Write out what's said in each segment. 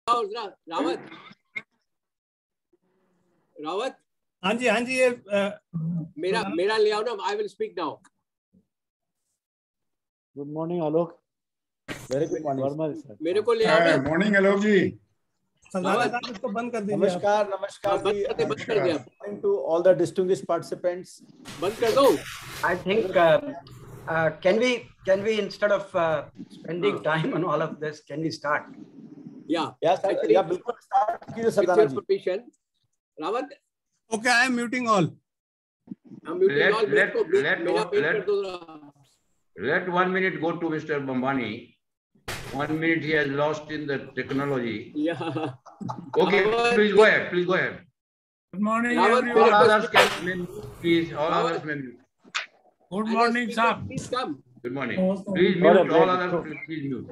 रावत रावत हाँ जी ये मेरा ले आओ ना. I will speak now. Good morning Alok. Very good morning Verma sir. मेरे को ले आओ ना. मॉर्निंग आलोक जी. सरदाना साहब इसको बंद कर दीजिए. नमस्कार नमस्कार जी. बंद कर दिया. Morning to all the distinguished participants. बंद कर दो. I think can we instead of spending time on all of this, can we start? Yeah. Actually, बिल्कुल start कीजिए सरदाना जी. Permission. Rawat. Okay, I am muting all. I'm muting all. Let 1 minute go to Mr. Bambani. 1 minute he has lost in the technology. Yeah. Okay, please go ahead. Please go ahead. Good morning, everyone. All others can mute, please. All others may mute. Good morning, sir. Please come. Good morning. Please mute. All others, please mute.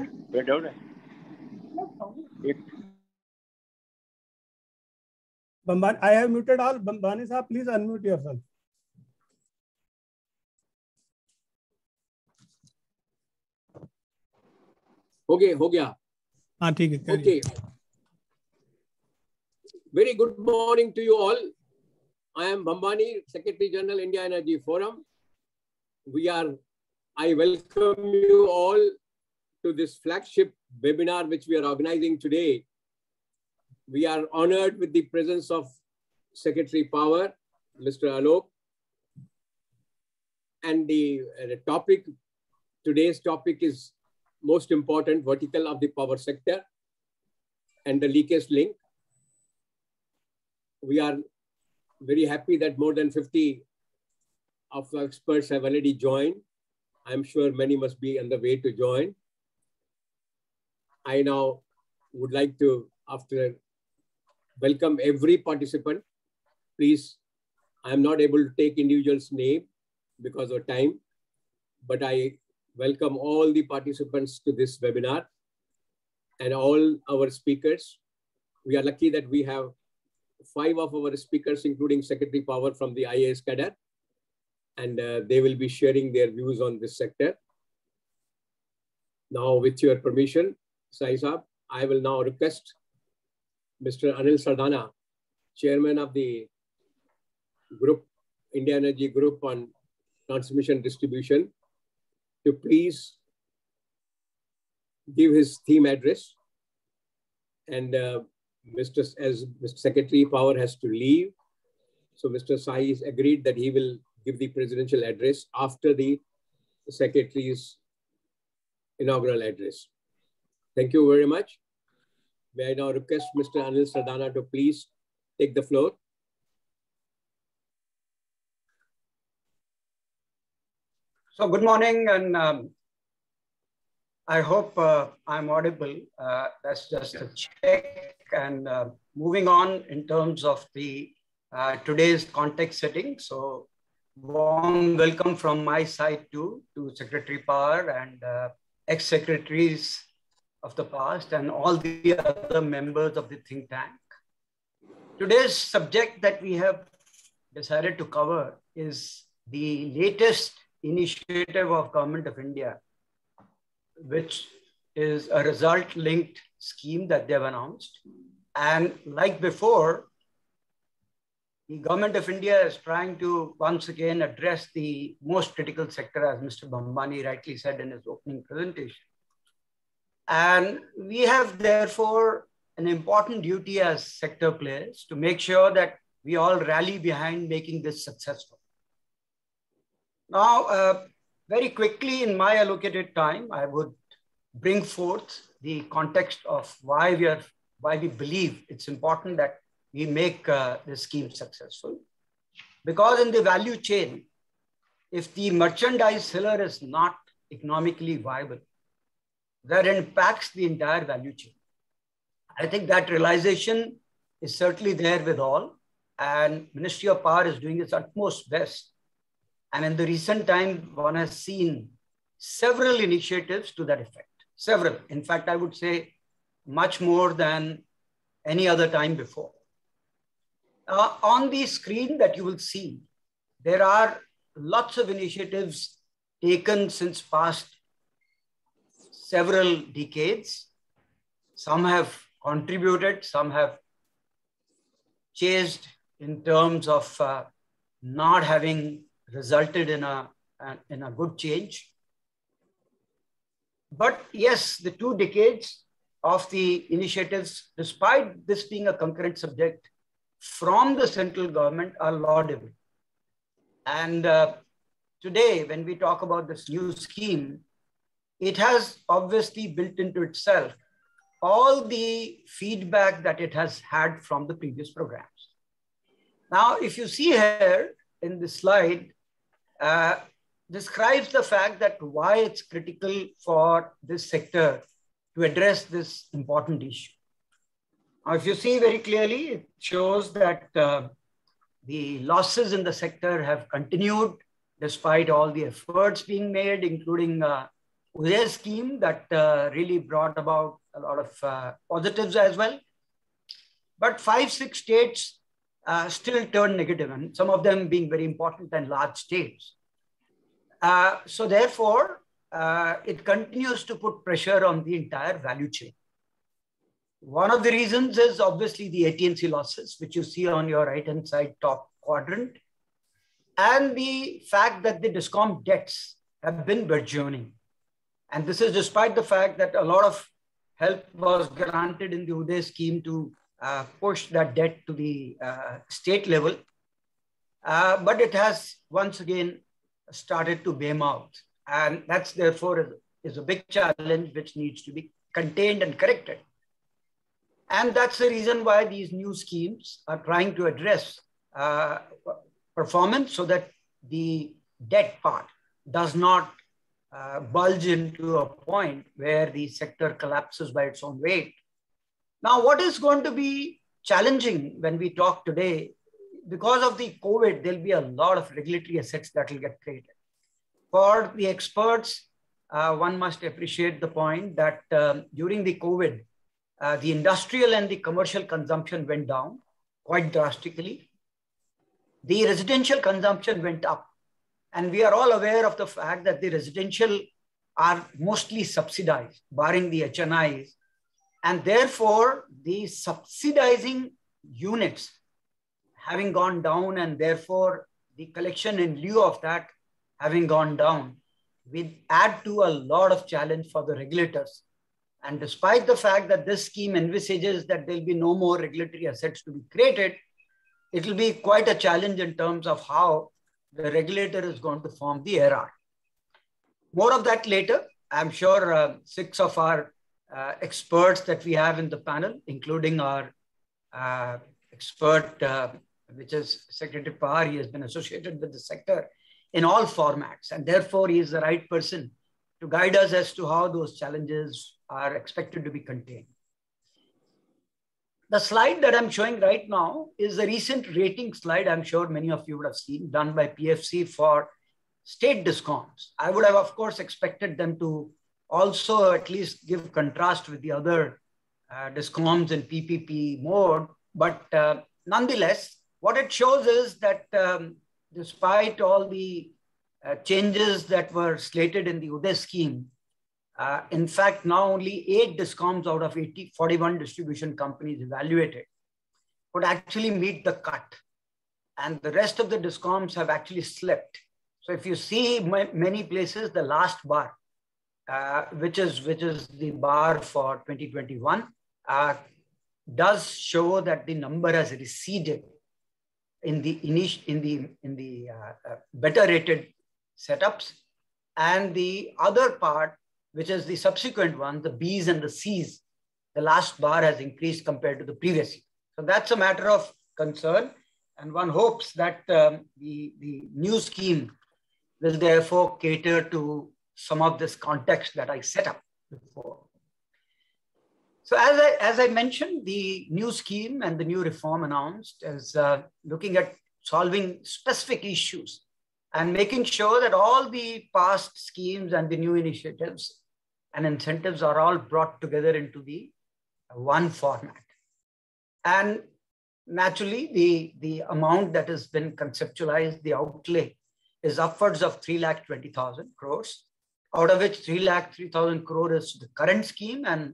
Bambani, I have muted all. Bambani साहब, please unmute yourself. हो गया. हाँ ठीक है. Okay. Very good morning to you all. I am Bambani, Secretary General India Energy Forum. I welcome you all to this flagship webinar which we are organizing today. We are honored with the presence of Secretary Power, Mr. Alok. And today's topic is most important, vertical of the power sector and the leakage link. We are very happy that more than 50 of the experts have already joined. I'm sure many must be on the way to join. I now would like to, welcome every participant. Please, I am not able to take individual's name because of time, but I welcome all the participants to this webinar and all our speakers. We are lucky that we have 5 of our speakers, including Secretary Power from the IAS cadre, and they will be sharing their views on this sector. Now, with your permission, Sai Saab, I will now request Mr. Anil Sardana, Chairman of the Group, India Energy Group on Transmission Distribution, to please give his theme address. And Mr. Secretary Power has to leave. So Mr. Sai has agreed that he will give the presidential address after the Secretary's inaugural address. Thank you very much. May I now request Mr. Anil Sardana to please take the floor. So good morning, and I hope I'm audible. That's just a check. And moving on in terms of the today's context setting. So warm welcome from my side too to Secretary Power and ex-secretaries of the past and all the other members of the think tank. Today's subject that we have decided to cover is the latest initiative of Government of India, which is a result-linked scheme that they have announced. And like before, the Government of India is trying to once again address the most critical sector, as Mr. Bambani rightly said in his opening presentation. And we have therefore an important duty as sector players to make sure that we all rally behind making this successful. Now, very quickly in my allocated time, I would bring forth the context of why we believe it's important that we make this scheme successful. Because in the value chain, if the merchandise seller is not economically viable, that impacts the entire value chain. I think that realization is certainly there with all, and Ministry of Power is doing its utmost best. And in the recent time, one has seen several initiatives to that effect. Several. In fact, I would say much more than any other time before. On the screen that you will see, there are lots of initiatives taken since past several decades. Some have contributed, some have chased in terms of not having resulted in a good change. But yes, the 2 decades of the initiatives, despite this being a concurrent subject from the central government, are laudable. And today, when we talk about this new scheme, it has obviously built into itself all the feedback that it has had from the previous programs. Now, if you see here in this slide, describes the fact that why it's critical for this sector to address this important issue. Now, if you see very clearly, it shows that the losses in the sector have continued despite all the efforts being made, including Udai scheme that really brought about a lot of positives as well. But 5-6 states still turned negative, and some of them being very important and large states. So therefore, it continues to put pressure on the entire value chain. One of the reasons is obviously the AT&C losses, which you see on your right-hand side top quadrant, and the fact that the DISCOM debts have been burgeoning. And this is despite the fact that a lot of help was granted in the Udai scheme to push that debt to the state level. But it has once again started to beam out. And that's therefore is a big challenge which needs to be contained and corrected. And that's the reason why these new schemes are trying to address performance so that the debt part does not bulge into a point where the sector collapses by its own weight. Now, what is going to be challenging when we talk today, because of the COVID, there'll be a lot of regulatory assets that will get created. For the experts, one must appreciate the point that during the COVID, the industrial and the commercial consumption went down quite drastically. The residential consumption went up. And we are all aware of the fact that the residential are mostly subsidized, barring the HNIs. And therefore, the subsidizing units having gone down, and therefore the collection in lieu of that having gone down, will add to a lot of challenge for the regulators. And despite the fact that this scheme envisages that there'll be no more regulatory assets to be created, it will be quite a challenge in terms of how the regulator is going to form the ARR. More of that later. I'm sure 6 of our experts that we have in the panel, including our expert, which is Secretary Pahar, he has been associated with the sector in all formats. And therefore, he is the right person to guide us as to how those challenges are expected to be contained. The slide that I'm showing right now is a recent rating slide. I'm sure many of you would have seen, done by PFC for state DISCOMs. I would have, of course, expected them to also at least give contrast with the other DISCOMs in PPP mode. But nonetheless, what it shows is that despite all the changes that were slated in the Udai scheme, in fact, now only 8 DISCOMs out of 41 distribution companies evaluated could actually meet the cut. And the rest of the DISCOMs have actually slipped. So if you see many places, the last bar, which is the bar for 2021, does show that the number has receded in the better rated setups. And the other part, which is the subsequent one, the Bs and the Cs, the last bar has increased compared to the previous year. So that's a matter of concern. And one hopes that the new scheme will therefore cater to some of this context that I set up before. So as I mentioned, the new scheme and the new reform announced is looking at solving specific issues and making sure that all the past schemes and the new initiatives and incentives are all brought together into the one format. And naturally, the amount that has been conceptualized, the outlay, is upwards of 3,20,000 crores, out of which 3,03,000 crore is the current scheme, and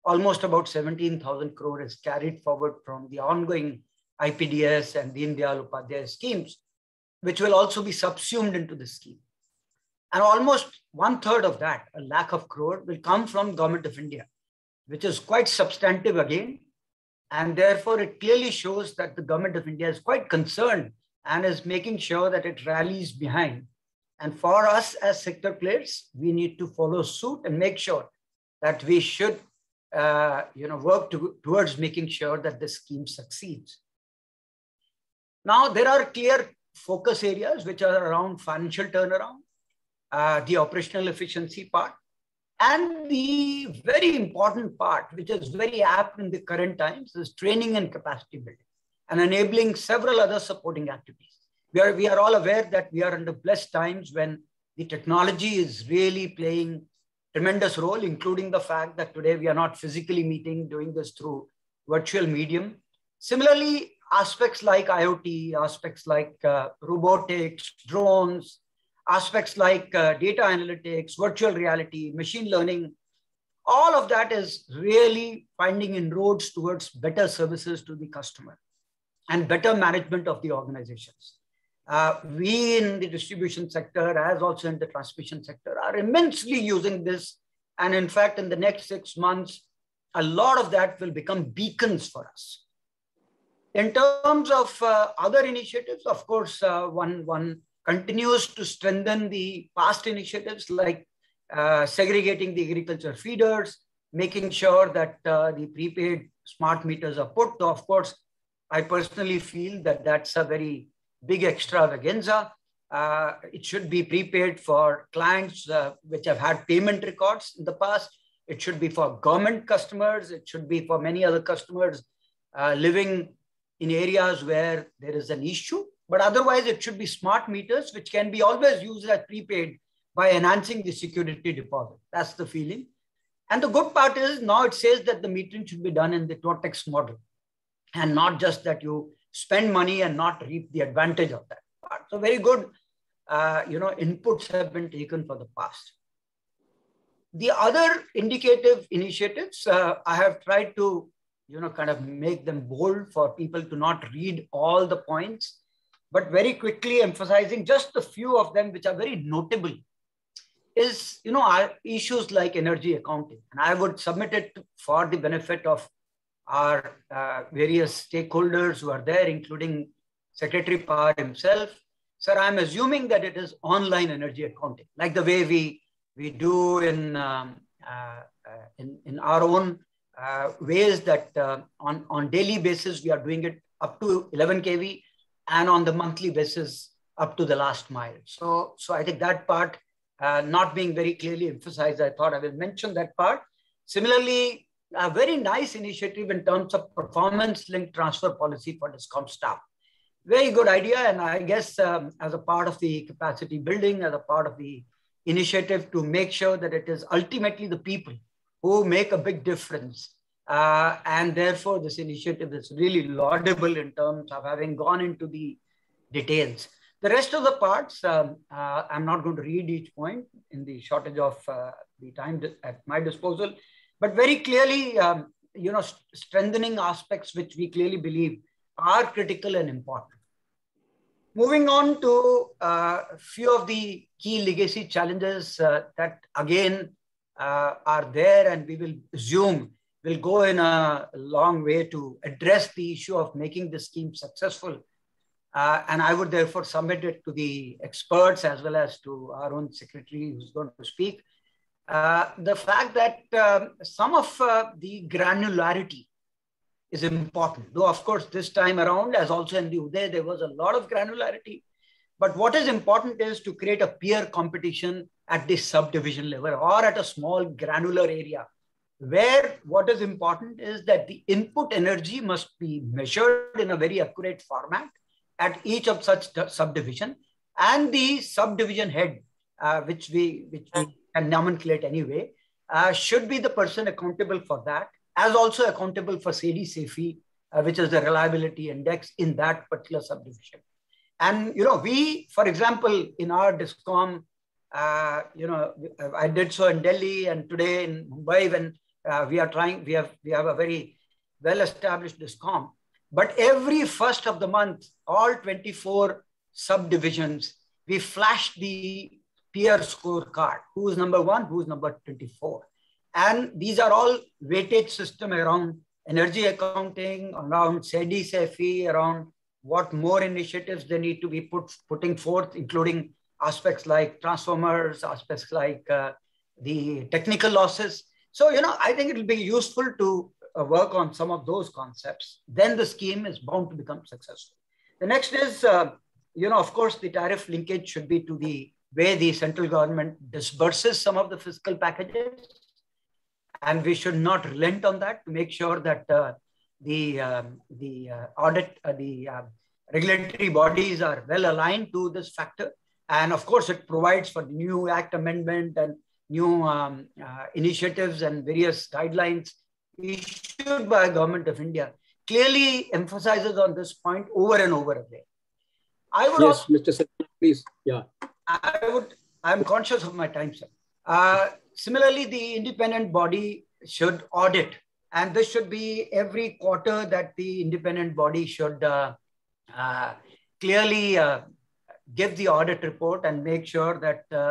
almost about 17,000 crore is carried forward from the ongoing IPDS and Deen Dayal Upadhyaya schemes, which will also be subsumed into the scheme. And almost 1/3 of that, 1 lakh crore, will come from Government of India, which is quite substantive again. And therefore, it clearly shows that the Government of India is quite concerned and is making sure that it rallies behind. And for us as sector players, we need to follow suit and make sure that we should work towards making sure that the scheme succeeds. Now, there are clear focus areas which are around financial turnaround, the operational efficiency part, and the very important part, which is very apt in the current times, is training and capacity building and enabling several other supporting activities. We are all aware that we are under blessed times when the technology is really playing tremendous role, including the fact that today we are not physically meeting, doing this through virtual medium. Similarly, aspects like IoT, aspects like robotics, drones, aspects like data analytics, virtual reality, machine learning, all of that is really finding inroads towards better services to the customer and better management of the organizations. We in the distribution sector, as also in the transmission sector, are immensely using this. And in fact, in the next 6 months, a lot of that will become beacons for us. In terms of other initiatives, of course, one continues to strengthen the past initiatives like segregating the agriculture feeders, making sure that the prepaid smart meters are put. Of course, I personally feel that that's a very big extravaganza. It should be prepaid for clients which have had payment records in the past. It should be for government customers. It should be for many other customers living in areas where there is an issue. But otherwise, it should be smart meters, which can be always used as prepaid by enhancing the security deposit. That's the feeling. And the good part is now it says that the metering should be done in the TOTEX model and not just that you spend money and not reap the advantage of that part. So very good, inputs have been taken for the past. The other indicative initiatives, I have tried to, kind of make them bold for people to not read all the points, but very quickly emphasizing just a few of them, which are very notable, is, our issues like energy accounting. And I would submit it for the benefit of our various stakeholders who are there, including Secretary Power himself. Sir, I'm assuming that it is online energy accounting, like the way we do in our own ways that on daily basis, we are doing it up to 11 kV and on the monthly basis up to the last mile. So I think that part not being very clearly emphasized, I thought I will mention that part. Similarly, a very nice initiative in terms of performance-linked transfer policy for DISCOM staff. Very good idea. And I guess as a part of the capacity building, as a part of the initiative to make sure that it is ultimately the people who make a big difference. And therefore, this initiative is really laudable in terms of having gone into the details. The rest of the parts, I'm not going to read each point in the shortage of the time at my disposal, but very clearly, strengthening aspects which we clearly believe are critical and important. Moving on to a few of the key legacy challenges that again are there, and we will assume will go in a long way to address the issue of making the scheme successful. And I would therefore submit it to the experts as well as to our own secretary who's going to speak. The fact that some of the granularity is important, though of course this time around, as also in the Uday, there was a lot of granularity. But what is important is to create a peer competition at the subdivision level or at a small granular area, where what is important is that the input energy must be measured in a very accurate format at each of such subdivision, and the subdivision head, which we can nomenclate anyway, should be the person accountable for that, as also accountable for SAIDI-SAIFI, which is the reliability index in that particular subdivision. And, we, for example, in our DISCOM, I did so in Delhi and today in Mumbai when We have a very well-established DISCOM. But every first of the month, all 24 subdivisions, we flash the peer scorecard. Who's number 1, who's number 24. And these are all weightage system around energy accounting, around SEDI, SEFI, around what more initiatives they need to be putting forth, including aspects like transformers, aspects like the technical losses. So, I think it will be useful to work on some of those concepts. Then the scheme is bound to become successful. The next is, of course, the tariff linkage should be to the way the central government disburses some of the fiscal packages. And we should not relent on that to make sure that the regulatory bodies are well aligned to this factor. And of course, it provides for the new Act amendment and new initiatives and various guidelines issued by the Government of India. Clearly emphasizes on this point over and over again. Yes, Mr. Sardana, please. Yeah. I'm conscious of my time, sir. Similarly, the independent body should audit, and this should be every quarter that the independent body should clearly give the audit report and make sure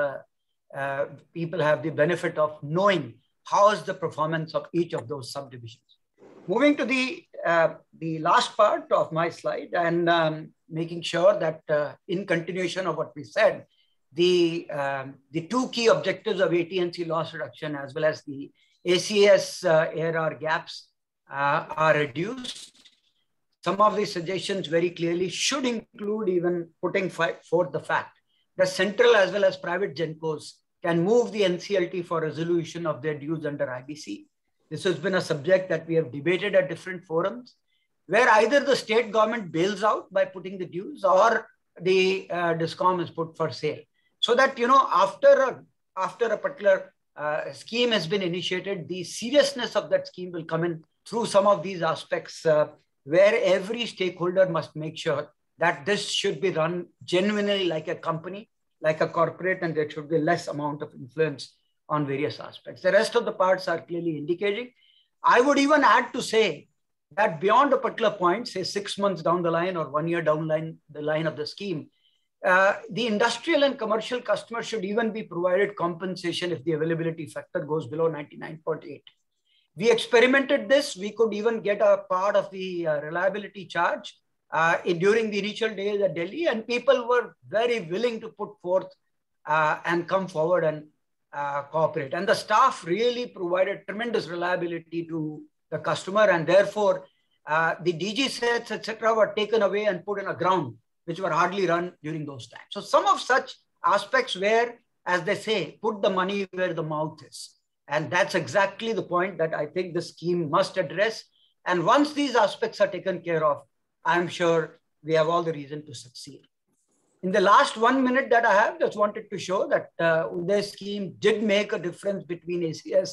that people have the benefit of knowing how is the performance of each of those subdivisions. Moving to the last part of my slide and making sure that in continuation of what we said, the two key objectives of AT&C loss reduction as well as the ACS ARR gaps are reduced. Some of these suggestions very clearly should include even putting forth the fact that central as well as private GENCOs can move the NCLT for resolution of their dues under IBC. This has been a subject that we have debated at different forums, where either the state government bails out by putting the dues or the DISCOM is put for sale. So that, after a particular scheme has been initiated, the seriousness of that scheme will come in through some of these aspects where every stakeholder must make sure that this should be run genuinely like a company, like a corporate, and there should be less amount of influence on various aspects. The rest of the parts are clearly indicating. I would even add to say that beyond a particular point, say 6 months down the line or 1 year down the line of the scheme, the industrial and commercial customers should even be provided compensation if the availability factor goes below 99.8. We experimented this. We could even get a part of the reliability charge during the initial days at Delhi, and people were very willing to put forth and come forward and cooperate. And the staff really provided tremendous reliability to the customer, and therefore the DG sets, etc., were taken away and put in a ground, which were hardly run during those times. So some of such aspects where, as they say, put the money where the mouth is. And that's exactly the point that I think the scheme must address. And once these aspects are taken care of, I'm sure we have all the reason to succeed. In the last 1 minute that I have, just wanted to show that Uday scheme did make a difference between ACS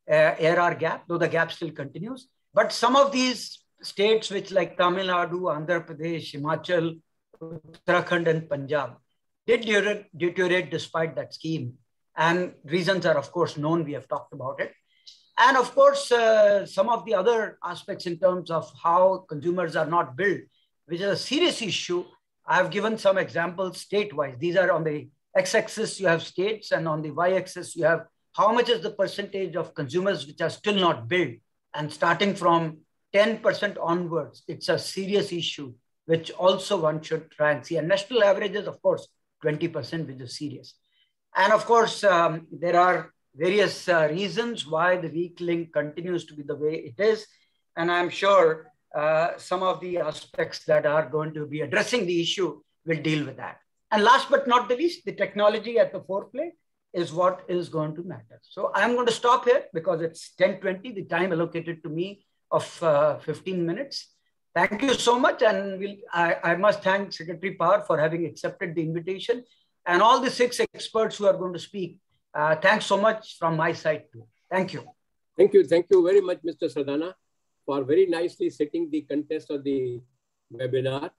ARR gap, though the gap still continues. But some of these states, which like Tamil Nadu, Andhra Pradesh, Himachal, Uttarakhand and Punjab, did deteriorate despite that scheme. And reasons are, of course, known. We have talked about it. And of course, some of the other aspects in terms of how consumers are not billed, which is a serious issue. I have given some examples state-wise. These are on the x-axis, you have states, and on the y-axis, you have how much is the percentage of consumers which are still not billed. And starting from 10% onwards, it's a serious issue, which also one should try and see. And national average is, of course, 20%, which is serious. And of course, there are various reasons why the weak link continues to be the way it is. And I'm sure some of the aspects that are going to be addressing the issue will deal with that. And last but not the least, the technology at the foreplay is what is going to matter. So I'm going to stop here because it's 10:20, the time allocated to me of 15 minutes. Thank you so much. And I must thank Secretary Power for having accepted the invitation. And all the 6 experts who are going to speak, thanks so much from my side too. Thank you. Thank you. Thank you very much, Mr. Sardana, for very nicely setting the context of the webinar.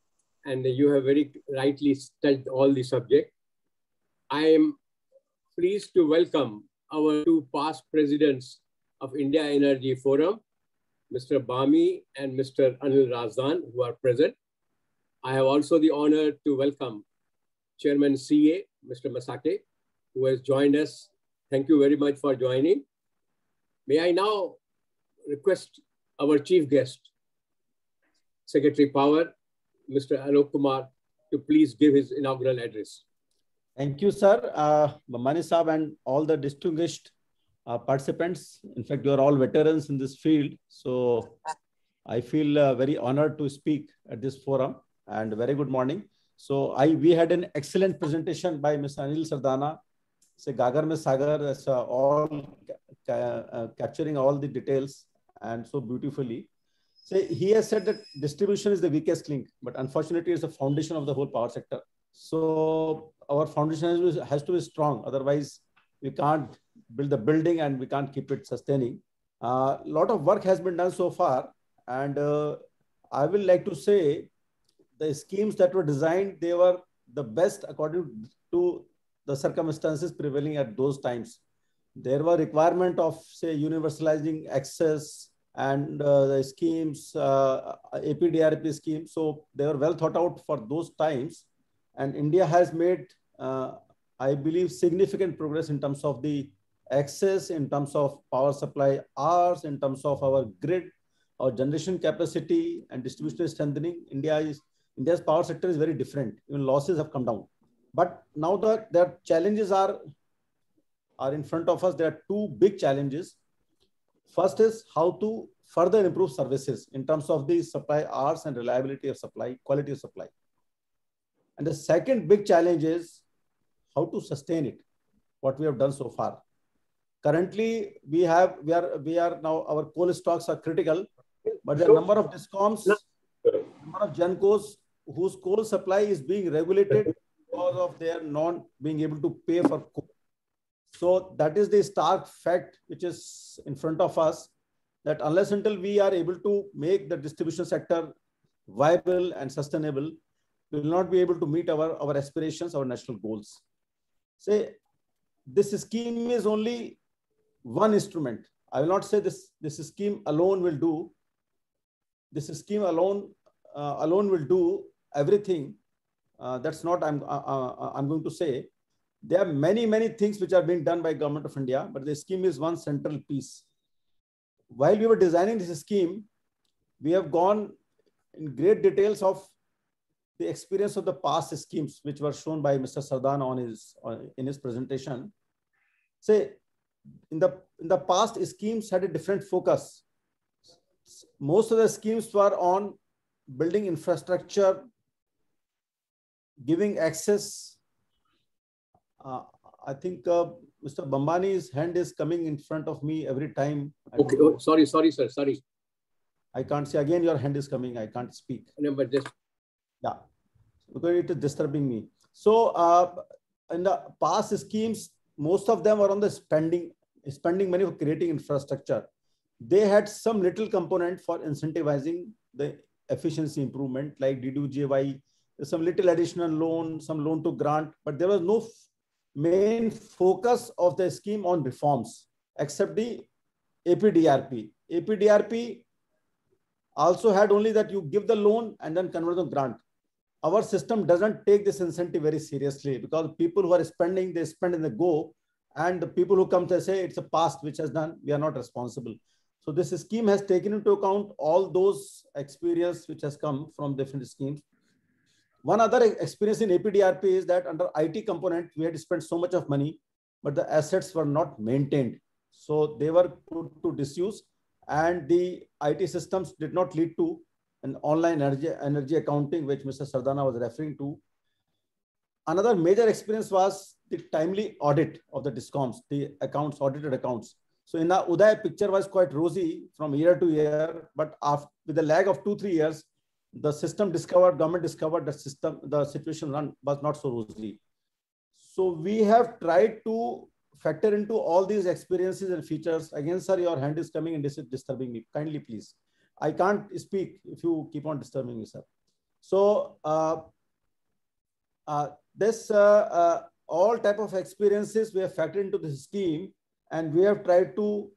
And you have very rightly studied all the subject. I am pleased to welcome our 2 past presidents of India Energy Forum, Mr. Bami and Mr. Anil Razdan, who are present. I have also the honor to welcome Chairman CA, Mr. Masake, who has joined us. Thank you very much for joining. May I now request our chief guest, Secretary Power, Mr. Alok Kumar, to please give his inaugural address. Thank you, sir. Bambani Saab and all the distinguished participants. In fact, you are all veterans in this field. So I feel very honored to speak at this forum, and very good morning. So we had an excellent presentation by Mr. Anil Sardana. So Gagar Mein Sagar, all capturing all the details and so beautifully. So he has said that distribution is the weakest link, but unfortunately it's the foundation of the whole power sector. So our foundation has to be strong. Otherwise, we can't build the building and we can't keep it sustaining. A lot of work has been done so far. And I will like to say the schemes that were designed, they were the best according to the circumstances prevailing at those times. There were requirement of, say, universalizing access and the schemes, APDRP schemes. So they were well thought out for those times. And India has made, I believe, significant progress in terms of the access, in terms of power supply hours, in terms of our grid, our generation capacity and distribution strengthening. India's power sector is very different. Even losses have come down. But now the challenges are in front of us. There are two big challenges. First is how to further improve services in terms of the supply hours and reliability of supply, quality of supply. And the second big challenge is how to sustain it, what we have done so far. Currently, we are now, our coal stocks are critical, but the number of DISCOMs, number of GENCOs whose coal supply is being regulated because of their not being able to pay for coal. So that is the stark fact which is in front of us, that unless until we are able to make the distribution sector viable and sustainable, we will not be able to meet our aspirations, our national goals. Say, this scheme is only one instrument. I will not say this scheme alone will do. This scheme alone will do everything. That's not I'm going to say. There are many things which are being done by Government of India, but the scheme is one central piece. While we were designing this scheme, we have gone in great details of the experience of the past schemes, which were shown by Mr. Sardana in his presentation. Say, in the past, schemes had a different focus. Most of the schemes were on building infrastructure, giving access. I think Mr. Bambani's hand is coming in front of me every time. Okay, oh, sorry, sir, sorry. I can't see. Again, your hand is coming. I can't speak. No, but just... Yeah, because it is disturbing me. So in the past schemes, most of them were on the spending money for creating infrastructure. They had some little component for incentivizing the efficiency improvement, like DDU-GY, some little additional loan, some loan to grant, but there was no main focus of the scheme on reforms, except the APDRP. APDRP also had only that you give the loan and then convert the grant. Our system doesn't take this incentive very seriously, because people who are spending, they spend in the go, and the people who come to say it's a past which has done, we are not responsible. So this scheme has taken into account all those experience which has come from different schemes. One other experience in APDRP is that under IT component, we had spent so much of money, but the assets were not maintained. So they were put to disuse, and the IT systems did not lead to an online energy accounting, which Mr. Sardana was referring to. Another major experience was the timely audit of the DISCOMs, the accounts, audited accounts. So in the Uday, picture was quite rosy from year to year, but after, with a lag of 2-3 years, the government discovered the situation was not so rosy. So we have tried to factor into all these experiences and features. Again, sir, your hand is coming and this is disturbing me. Kindly, please. I can't speak if you keep on disturbing me, sir. So all type of experiences we have factored into the scheme, and we have tried to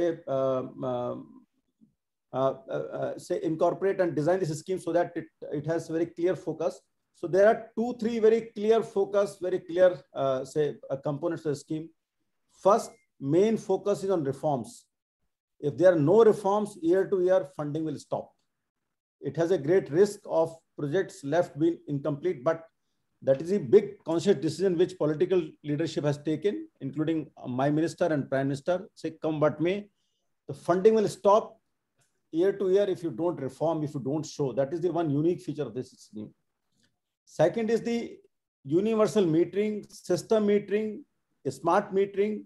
incorporate and design this scheme so that it has very clear focus. So there are 2-3 very clear focus, very clear components of the scheme. First, main focus is on reforms. If there are no reforms, year to year funding will stop. It has a great risk of projects left being incomplete, but that is a big conscious decision which political leadership has taken, including my minister and prime minister. Say come what may, the funding will stop year to year if you don't reform, if you don't show. That is the one unique feature of this scheme. Second is the universal metering, system metering, smart metering,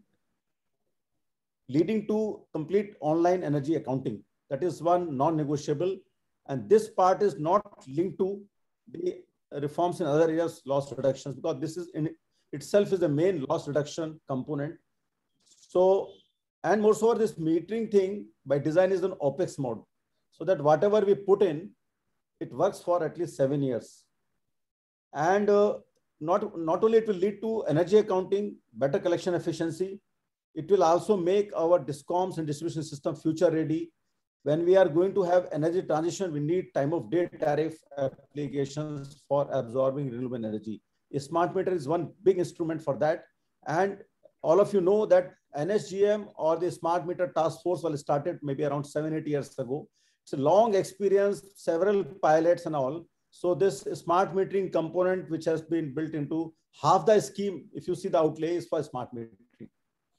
leading to complete online energy accounting. That is one non-negotiable. And this part is not linked to the reforms in other areas, loss reductions, because this is in itself is the main loss reduction component. So, and moreover, this metering thing by design is an OPEX mode, so that whatever we put in, it works for at least 7 years. And not only it will lead to energy accounting, better collection efficiency, it will also make our DISCOMs and distribution system future ready. When we are going to have energy transition, we need time of day tariff applications for absorbing renewable energy. A smart meter is one big instrument for that. And all of you know that NSGM or the smart meter task force was started maybe around 7-8 years ago. It's a long experience, several pilots and all. So this smart metering component, which has been built into half the scheme, if you see the outlay, is for smart metering.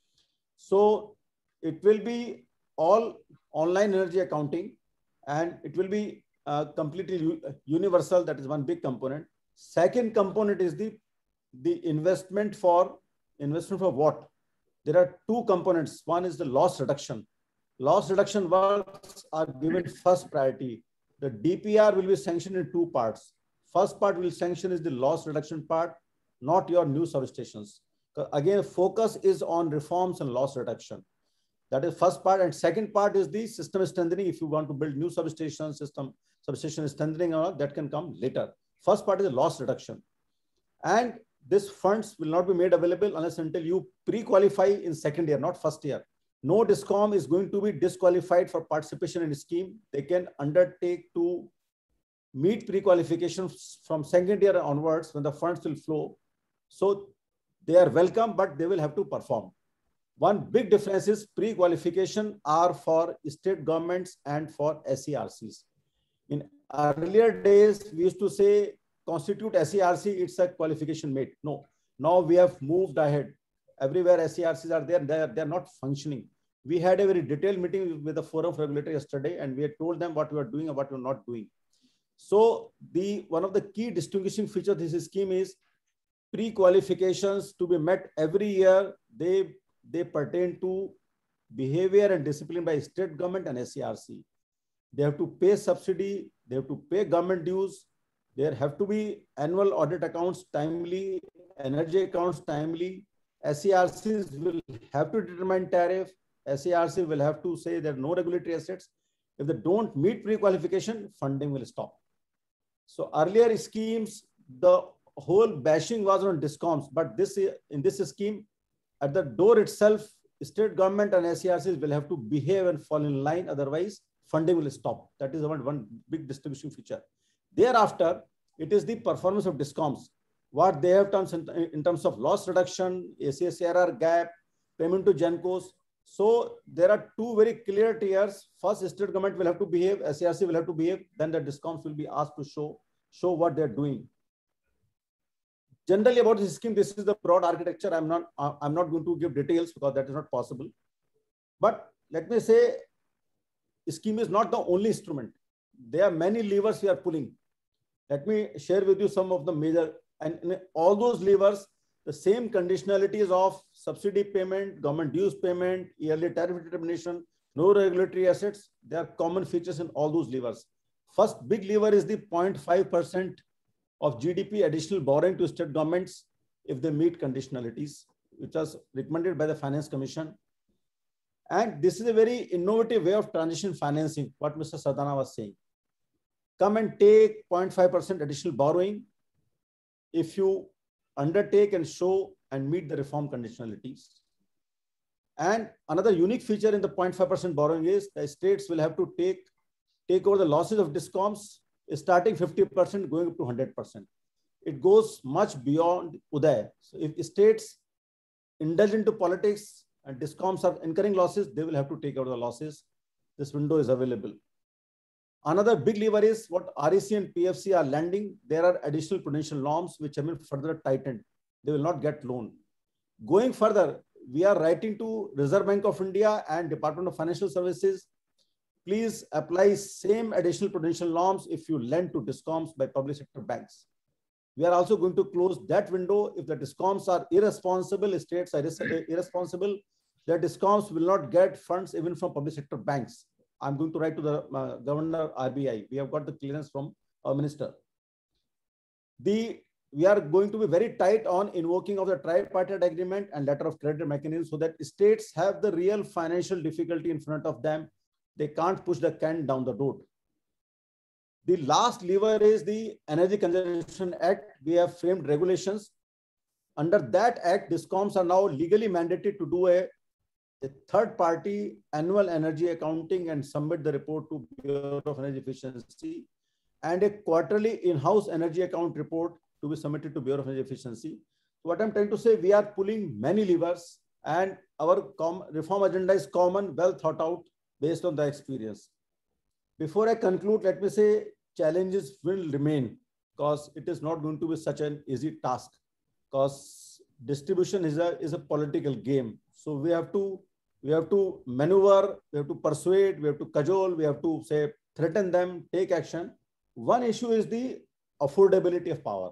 So it will be all online energy accounting, and it will be completely universal. That is one big component. Second component is the investment for what? There are 2 components. One is the loss reduction. Loss reduction works are given first priority. The DPR will be sanctioned in 2 parts. First part will sanction is the loss reduction part, not your new substations. Again, focus is on reforms and loss reduction. That is first part. And second part is the system strengthening. If you want to build new substation system, substation strengthening, or that can come later. First part is the loss reduction. And this funds will not be made available unless until you pre-qualify in second year, not first year. No DISCOM is going to be disqualified for participation in the scheme. They can undertake to meet pre-qualification from second year onwards when the funds will flow. So they are welcome, but they will have to perform. One big difference is pre-qualification are for state governments and for SERCs. In earlier days, we used to say, constitute SERC, it's a qualification made. No, now we have moved ahead. Everywhere SERCs are there, they're not functioning. We had a very detailed meeting with the Forum of Regulators yesterday, and we had told them what we are doing and what we're not doing. So one of the key distinguishing features of this scheme is pre-qualifications to be met every year. They pertain to behavior and discipline by state government and SERC. They have to pay subsidy, they have to pay government dues, there have to be annual audit accounts timely, energy accounts timely, SERCs will have to determine tariff, SERC will have to say there are no regulatory assets. If they don't meet pre-qualification, funding will stop. So earlier schemes, the whole bashing was on DISCOMs, but in this scheme, at the door itself, state government and SERCs will have to behave and fall in line. Otherwise, funding will stop. That is one big distinguishing feature. Thereafter, it is the performance of DISCOMs. What they have done in terms of loss reduction, ACSRR gap, payment to GENCOs. So there are 2 very clear tiers. First, state government will have to behave, SERC will have to behave. Then the DISCOMs will be asked to show what they're doing. Generally about this scheme, this is the broad architecture. I'm not going to give details because that is not possible. But let me say, scheme is not the only instrument. There are many levers we are pulling. Let me share with you some of the major, and in all those levers, the same conditionalities of subsidy payment, government dues payment, yearly tariff determination, no regulatory assets, there are common features in all those levers. First big lever is the 0.5% of GDP additional borrowing to state governments if they meet conditionalities, which was recommended by the Finance Commission. And this is a very innovative way of transition financing, what Mr. Sardana was saying. Come and take 0.5% additional borrowing if you undertake and show and meet the reform conditionalities. And another unique feature in the 0.5% borrowing is the states will have to take over the losses of DISCOMs, starting 50%, going up to 100%. It goes much beyond Uday. So if states indulge into politics and DISCOMs are incurring losses, they will have to take over the losses. This window is available. Another big lever is what REC and PFC are lending. There are additional prudential norms which have been further tightened. They will not get loan. Going further, we are writing to Reserve Bank of India and Department of Financial Services. Please apply same additional prudential norms if you lend to DISCOMs by public sector banks. We are also going to close that window. If the DISCOMs are irresponsible, states are irresponsible, the DISCOMs will not get funds even from public sector banks. I'm going to write to the Governor RBI. We have got the clearance from our minister. We are going to be very tight on invoking of the tripartite agreement and letter of credit mechanism so that states have the real financial difficulty in front of them. They can't push the can down the road. The last lever is the Energy Conservation Act. We have framed regulations. Under that act, DISCOMs are now legally mandated to do a third-party annual energy accounting and submit the report to Bureau of Energy Efficiency, and a quarterly in-house energy account report to be submitted to Bureau of Energy Efficiency. So what I'm trying to say, we are pulling many levers, and our reform agenda is common, well thought out, based on the experience. Before I conclude, let me say challenges will remain because it is not going to be such an easy task because distribution is a political game. So we have to maneuver, we have to persuade, we have to cajole, we have to say, threaten them, take action. One issue is the affordability of power.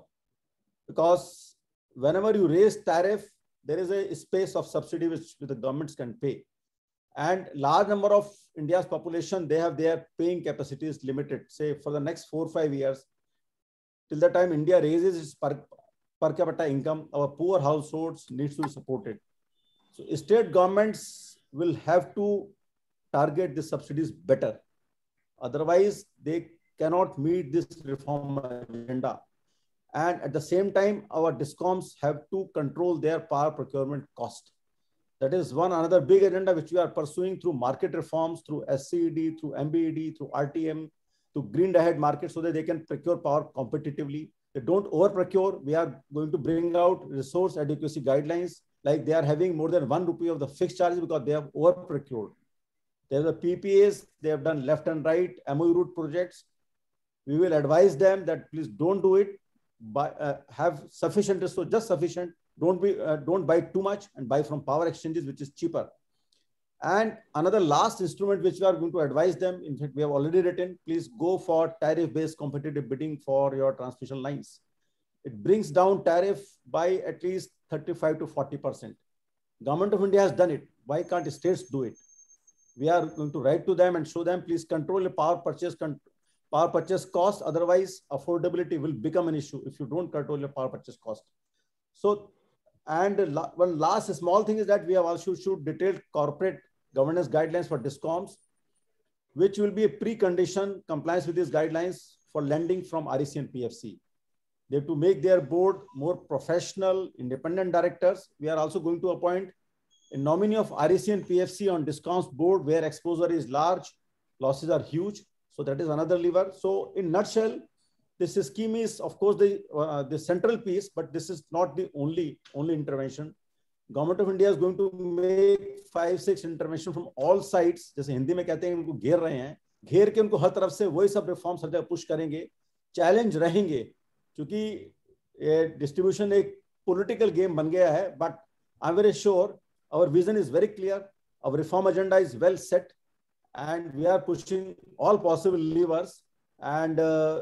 Because whenever you raise tariff, there is a space of subsidy which the governments can pay. And large number of India's population, they have their paying capacities limited. Say for the next 4 or 5 years, till the time India raises its per capita income, our poor households needs to be supported. So state governments will have to target the subsidies better. Otherwise, they cannot meet this reform agenda. And at the same time, our DISCOMs have to control their power procurement cost. That is another big agenda which we are pursuing through market reforms, through SCED, through MBED, through RTM, through green ahead market so that they can procure power competitively. They don't over procure. We are going to bring out resource adequacy guidelines, like they are having more than 1 rupee of the fixed charges because they have over procured. There are the PPAs, they have done left and right, MOU route projects. We will advise them that please don't do it, have sufficient resource, just sufficient. Don't buy too much and buy from power exchanges, which is cheaper. And another last instrument which we are going to advise them, in fact, we have already written, please go for tariff-based competitive bidding for your transmission lines. It brings down tariff by at least 35 to 40%. Government of India has done it. Why can't states do it? We are going to write to them and show them, please control the power purchase cost. Otherwise, affordability will become an issue if you don't control your power purchase cost. So, and one last small thing is that we have also issued detailed corporate governance guidelines for DISCOMs, which will be a precondition compliance with these guidelines for lending from REC and PFC. They have to make their board more professional, independent directors. We are also going to appoint a nominee of REC and PFC on DISCOMs board where exposure is large, losses are huge. So that is another lever. So in nutshell, this scheme is, of course, the central piece, but this is not the only intervention. Government of India is going to make 5-6 intervention from all sides. जैसे हिंदी में कहते हैं उनको घेर रहे हैं, घेर के उनको हर तरफ से वही सब रिफॉर्म्स हर जगह पुश करेंगे, चैलेंज रहेंगे, क्योंकि ये डिस्ट्रीब्यूशन एक पॉलिटिकल गेम बन गया है. But I'm very sure our vision is very clear, our reform agenda is well set, and we are pushing all possible levers. And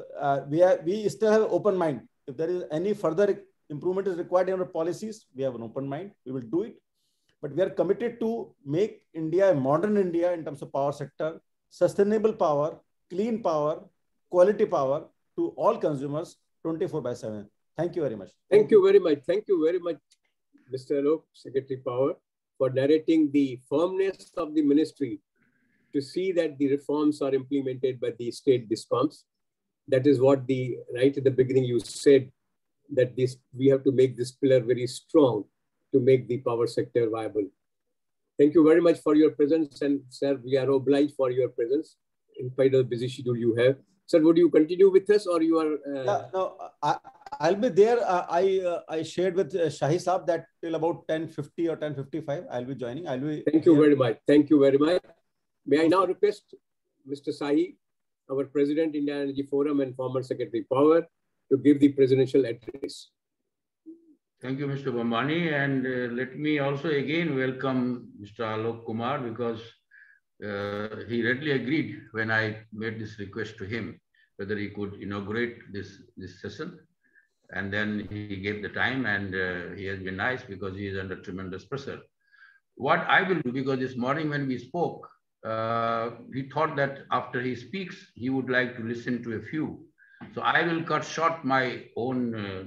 we still have an open mind. If there is any further improvement is required in our policies, we have an open mind. We will do it. But we are committed to make India a modern India in terms of power sector, sustainable power, clean power, quality power to all consumers 24/7. Thank you very much. Thank you very much. Thank you very much, Mr. Alok, Secretary Power, for narrating the firmness of the ministry to see that the reforms are implemented by the state DISCOMs. That is what right at the beginning you said, that we have to make this pillar very strong to make the power sector viable. Thank you very much for your presence, and sir, we are obliged for your presence in spite of the busy schedule you have. Sir, would you continue with us, or you are? No, I'll be there. I shared with Shahi Saab that till about 10:50 or 10:55, I'll be joining. I'll be. Thank you very much. Thank you very much. May I now request Mr. Sahi, our President, Indian Energy Forum and former Secretary Power, to give the presidential address. Thank you, Mr. Bambani. And let me also again welcome Mr. Alok Kumar, because he readily agreed when I made this request to him, whether he could inaugurate this session. And then he gave the time, and he has been nice because he is under tremendous pressure. What I will do, because this morning when we spoke, he thought that after he speaks, he would like to listen to a few. So I will cut short my own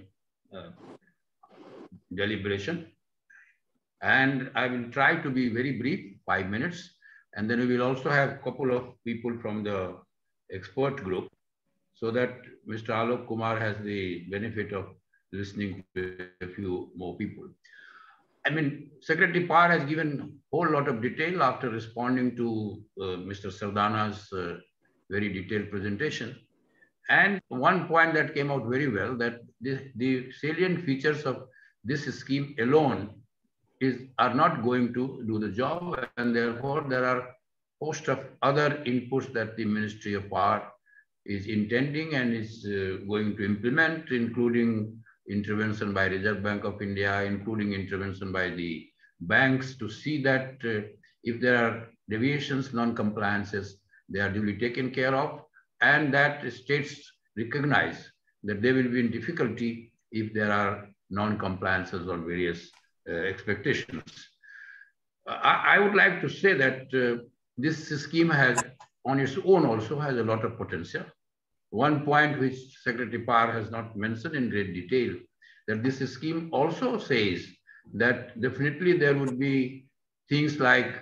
deliberation, and I will try to be very brief, 5 minutes, and then we will also have a couple of people from the expert group, so that Mr. Alok Kumar has the benefit of listening to a few more people. I mean, Secretary Power has given a whole lot of detail after responding to Mr. Sardana's very detailed presentation. And one point that came out very well, that the salient features of this scheme alone are not going to do the job, and therefore there are a host of other inputs that the Ministry of Power is intending and is going to implement, including intervention by Reserve Bank of India, including intervention by the banks to see that if there are deviations, non-compliances, they are duly taken care of, and that states recognize that they will be in difficulty if there are non-compliances on various expectations. I would like to say that this scheme has, on its own, also has a lot of potential. One point which Secretary Power has not mentioned in great detail, that this scheme also says that definitely there would be things like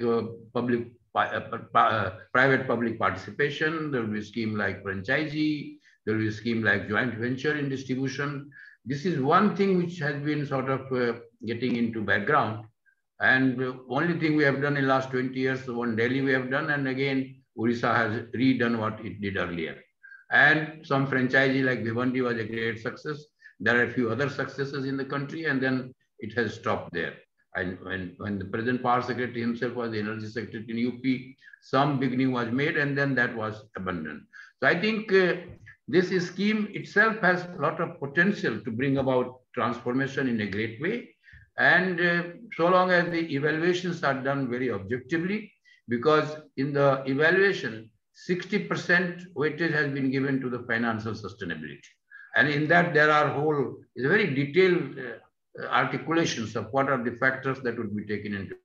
private-public participation, there will be a scheme like franchisee, there will be a scheme like joint venture in distribution. This is one thing which has been sort of getting into background. And only thing we have done in the last 20 years, one Delhi we have done, and again, Orissa has redone what it did earlier. And some franchisee like Bhiwandi was a great success. There are a few other successes in the country, and then it has stopped there. And when the present Power Secretary himself was the Energy Secretary in UP, some beginning was made, and then that was abandoned. So I think this scheme itself has a lot of potential to bring about transformation in a great way. And so long as the evaluations are done very objectively, because in the evaluation, 60% weightage has been given to the financial sustainability. And in that, there are very detailed articulations of what are the factors that would be taken into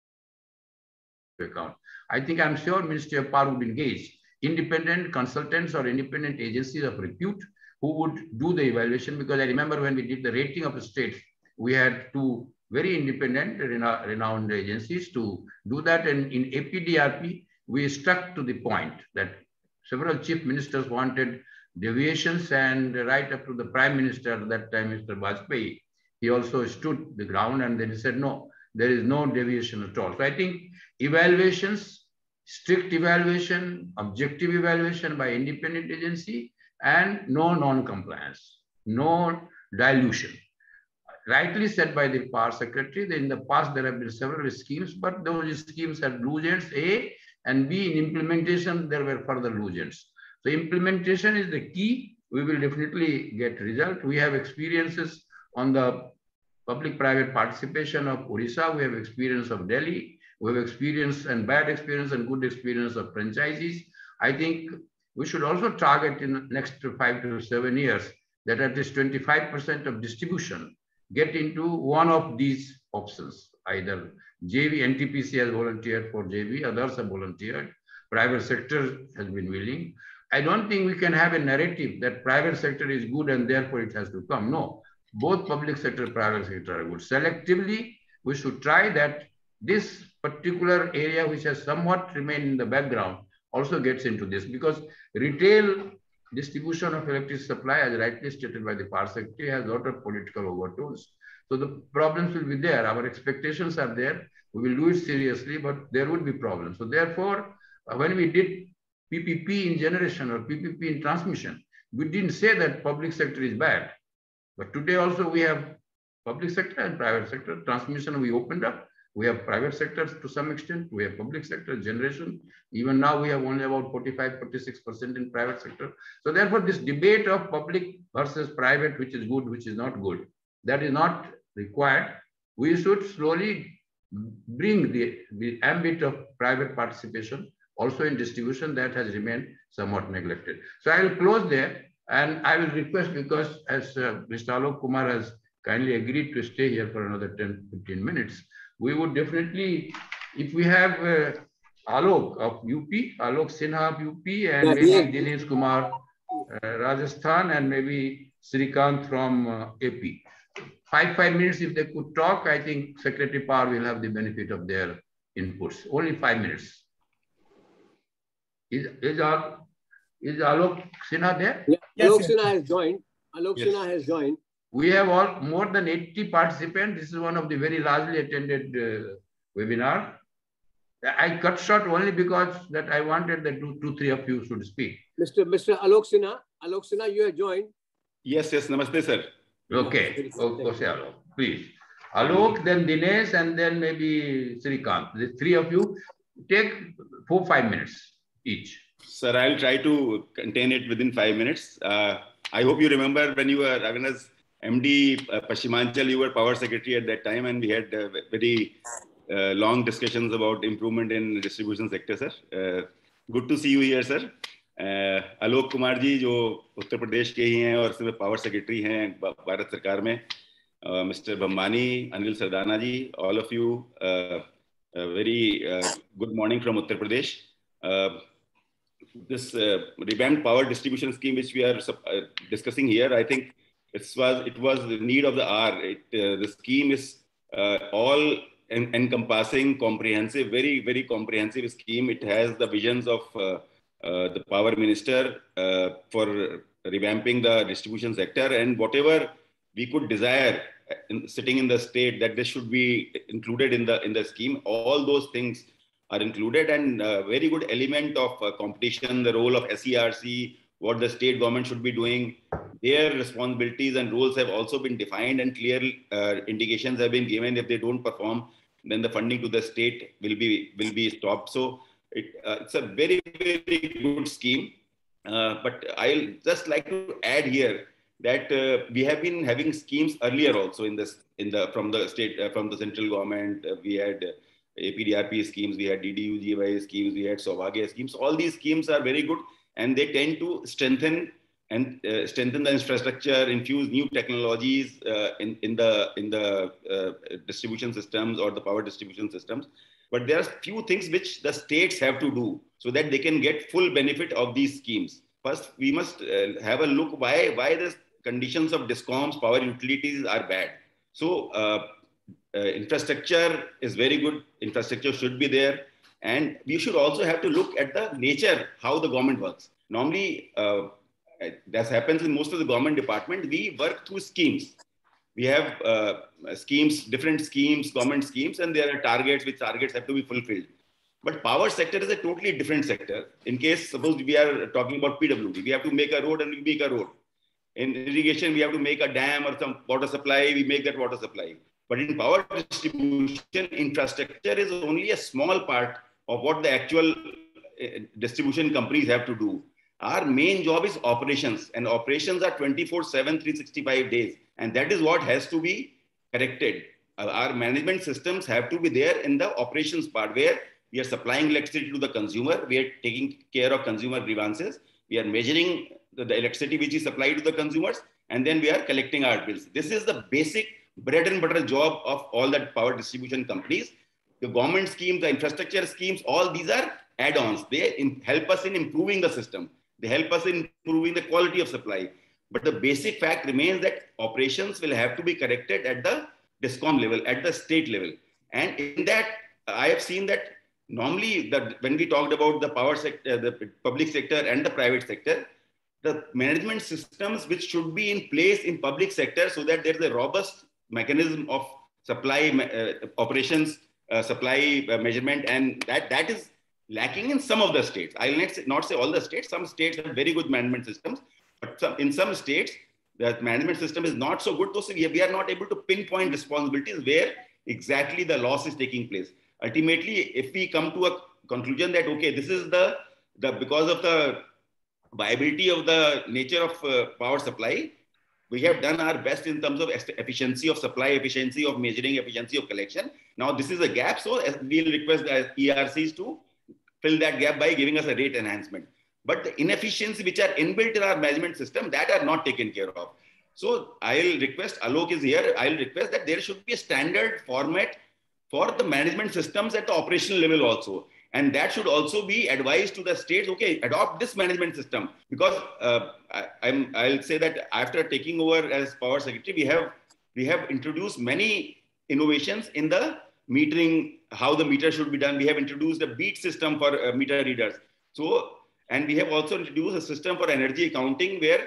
account. I'm sure Ministry of Power would engage independent consultants or independent agencies of repute who would do the evaluation, because I remember when we did the rating of the states, we had two very independent, renowned agencies to do that. And in APDRP, we stuck to the point that several chief ministers wanted deviations, and right up to the Prime Minister at that time, Mr. Vajpayee, he also stood the ground, and then he said, no, there is no deviation at all. So I think evaluations, strict evaluation, objective evaluation by independent agency, and no non-compliance, no dilution. Rightly said by the Power Secretary, that in the past there have been several schemes, but those schemes had loose ends, A, and B, in implementation, there were further loose ends. So implementation is the key. We will definitely get result. We have experiences on the public-private participation of Orissa. We have experience of Delhi. We have experience and bad experience and good experience of franchisees. I think we should also target in the next 5 to 7 years that at least 25% of distribution get into one of these options. Either JV, NTPC has volunteered for JV, others have volunteered, private sector has been willing. I don't think we can have a narrative that private sector is good and therefore it has to come. No, both public sector and private sector are good. Selectively, we should try that this particular area which has somewhat remained in the background also gets into this, because retail distribution of electricity supply, as rightly stated by the Power Secretary, has a lot of political overtones. So the problems will be there. Our expectations are there We will do it seriously, but there would be problems. So therefore, when we did PPP in generation or PPP in transmission, we didn't say that public sector is bad. But today also we have public sector and private sector. Transmission we opened up. We have private sectors to some extent. We have public sector generation. Even now we have only about 45, 46% in private sector. So therefore this debate of public versus private, which is good, which is not good, that is not required. We should slowly bring the ambit of private participation also in distribution that has remained somewhat neglected. So I will close there, and I will request, because as Mr. Alok Kumar has kindly agreed to stay here for another 10-15 minutes, we would definitely, if we have Alok of UP, Alok Sinha of UP, and maybe Dinesh Kumar, Rajasthan, and maybe Srikant from AP. 5 minutes if they could talk. I think Secretary Power will have the benefit of their inputs. Only 5 minutes. Is Alok Sinha there? Yeah, yes, Alok Sinha has joined. Alok Sinha has joined. We have more than 80 participants. This is one of the very largely attended webinar. I cut short only because that I wanted that 2-3 of you should speak. Mr. Alok Sinha, you have joined. Yes, namaste, sir. Okay, Alok, please. Alok, then Dinesh, and then maybe Srikant. The 3 of you take 4-5 minutes each. Sir, I'll try to contain it within 5 minutes. I hope you remember when you were, as MD Paschimanchal, you were Power Secretary at that time, and we had very long discussions about improvement in distribution sector, sir. Good to see you here, sir. Alok Kumar ji जो उत्तर प्रदेश के ही हैं और इसमें power secretary हैं भारत सरकार में, mister Bambani, Anil Sardana ji, all of you, very good morning from Uttar Pradesh. This revamped power distribution scheme which we are discussing here, I think it was the need of the hour. The scheme is all encompassing, comprehensive, very, very comprehensive scheme. It has the visions of the power minister for revamping the distribution sector, and whatever we could desire sitting in the state that this should be included in the scheme, all those things are included, and very good element of competition, the role of SERC, what the state government should be doing, their responsibilities and roles have also been defined, and clear indications have been given. If they don't perform, then the funding to the state will be stopped. So it's a very, very good scheme. But I'll just like to add here that we have been having schemes earlier also from the central government. We had APDRP schemes, we had DDU-GY schemes, we had Saubhagya schemes. All these schemes are very good, and they tend to strengthen the infrastructure, infuse new technologies in the distribution systems or the power distribution systems. But there are few things which the states have to do so that they can get full benefit of these schemes. First, we must have a look why the conditions of DISCOMs, power utilities are bad. So infrastructure is very good. Infrastructure should be there. And we should also have to look at the nature, how the government works. Normally, that happens in most of the government departments. We work through schemes. We have schemes, different schemes, government schemes, and there are targets, which targets have to be fulfilled. But power sector is a totally different sector. In case, suppose we are talking about PWD, we have to make a road and we make a road. In irrigation, we have to make a dam or some water supply, we make that water supply. But in power distribution, infrastructure is only a small part of what the actual distribution companies have to do. Our main job is operations, and operations are 24/7, 365 days. And that is what has to be corrected. Our management systems have to be there in the operations part, where we are supplying electricity to the consumer, we are taking care of consumer grievances, we are measuring the electricity which is supplied to the consumers, and then we are collecting our bills. This is the basic bread and butter job of all the power distribution companies. The government schemes, the infrastructure schemes, all these are add-ons. They help us in improving the system. They help us in improving the quality of supply. But the basic fact remains that operations will have to be corrected at the DISCOM level, at the state level. And in that, I have seen that normally when we talked about the power sector, the public sector and the private sector, the management systems which should be in place in public sector so that there is a robust mechanism of supply operations supply measurement, and that is lacking in some of the states. I will not say all the states. Some states have very good management systems, but in some states, the management system is not so good. So we are not able to pinpoint responsibilities where exactly the loss is taking place. Ultimately, if we come to a conclusion that, okay, this is because of the viability of the nature of power supply, we have done our best in terms of efficiency of supply, efficiency of measuring, efficiency of collection. Now this is a gap, so we'll request the ERCs to fill that gap by giving us a rate enhancement. But the inefficiencies which are inbuilt in our management system, that are not taken care of. So I'll request, Alok is here, I'll request that there should be a standard format for the management systems at the operational level also. And that should also be advised to the states, okay, adopt this management system. Because I'll say that after taking over as Power Secretary, we have introduced many innovations in the metering, how the meter should be done. We have introduced a beat system for meter readers. So, and we have also introduced a system for energy accounting where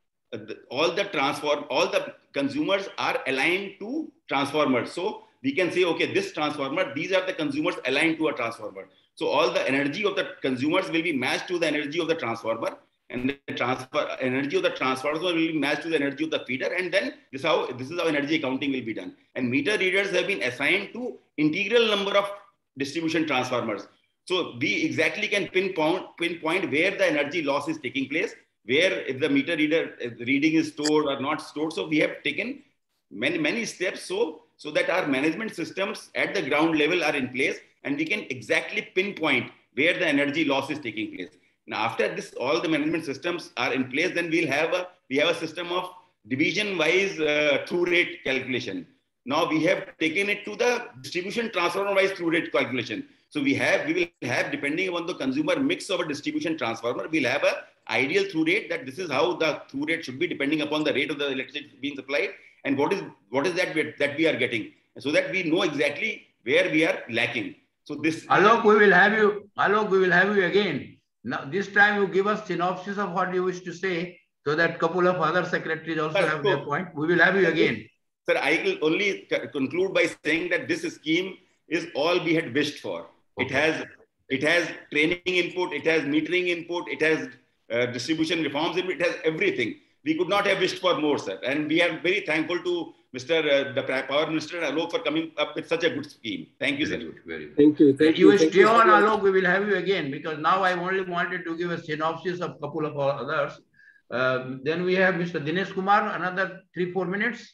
all the consumers are aligned to transformers. So we can say, okay, this transformer, these are the consumers aligned to a transformer. So all the energy of the consumers will be matched to the energy of the transformer, and the energy of the transformer will be matched to the energy of the feeder. And then this is how energy accounting will be done. And meter readers have been assigned to integral number of distribution transformers. So we exactly can pinpoint where the energy loss is taking place, where if the meter reading is stored or not stored. So we have taken many steps so that our management systems at the ground level are in place, and we can exactly pinpoint where the energy loss is taking place. Now, after this, all the management systems are in place, then we have a system of division-wise through rate calculation. Now we have taken it to the distribution transformer-wise through rate calculation. So we will have, depending on the consumer mix of a distribution transformer, we'll have a ideal through rate, that this is how the through rate should be depending upon the rate of the electricity being supplied, and what is that we are getting, so that we know exactly where we are lacking. So this Alok, we will have you again. Now this time you give us synopsis of what you wish to say, so that couple of other secretaries also have their point. We will have you again. Sir, I will only conclude by saying that this scheme is all we had wished for. Okay. It has training input, it has metering input, it has distribution reforms, it has everything. We could not have wished for more, sir. And we are very thankful to the Power Minister Alok for coming up with such a good scheme. Thank you, sir. Very good. Thank you. You stay on, Alok. We will have you again, because now I only wanted to give a synopsis of a couple of others. Then we have Mr. Dinesh Kumar, another 3-4 minutes.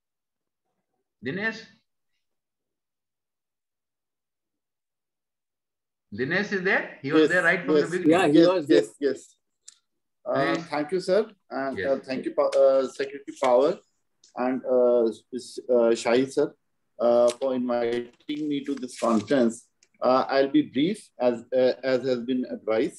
Dinesh? Dinesh is there? He was there right from the beginning. Yeah, he was there. Yes. Thank you, sir. And thank you, Secretary Power and Shahi, sir, for inviting me to this conference. I'll be brief as has been advised.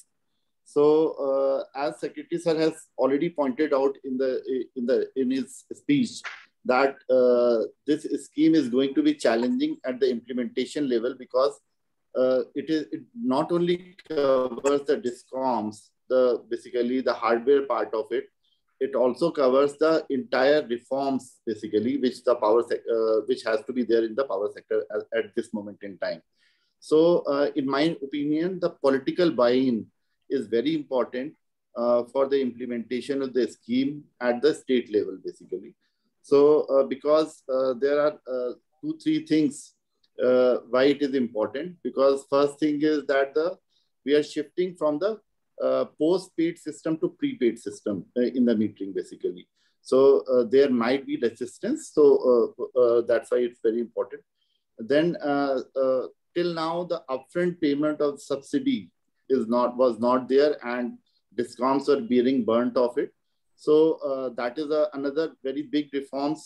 So, as Secretary Sir has already pointed out in his speech, that this scheme is going to be challenging at the implementation level, because it not only covers the DISCOMs, basically the hardware part of it. It also covers the entire reforms, basically, which the power which has to be there in the power sector at this moment in time. So, in my opinion, the political buy-in is very important for the implementation of the scheme at the state level, basically. So, because there are 2-3 things why it is important. Because first thing is that we are shifting from the post-paid system to prepaid system in the metering, basically. So there might be resistance. So that's why it's very important. Then till now, the upfront payment of subsidy was not there, and DISCOMs are being burnt off it. So that is another very big reform,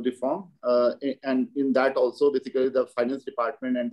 and in that also, basically, the finance department and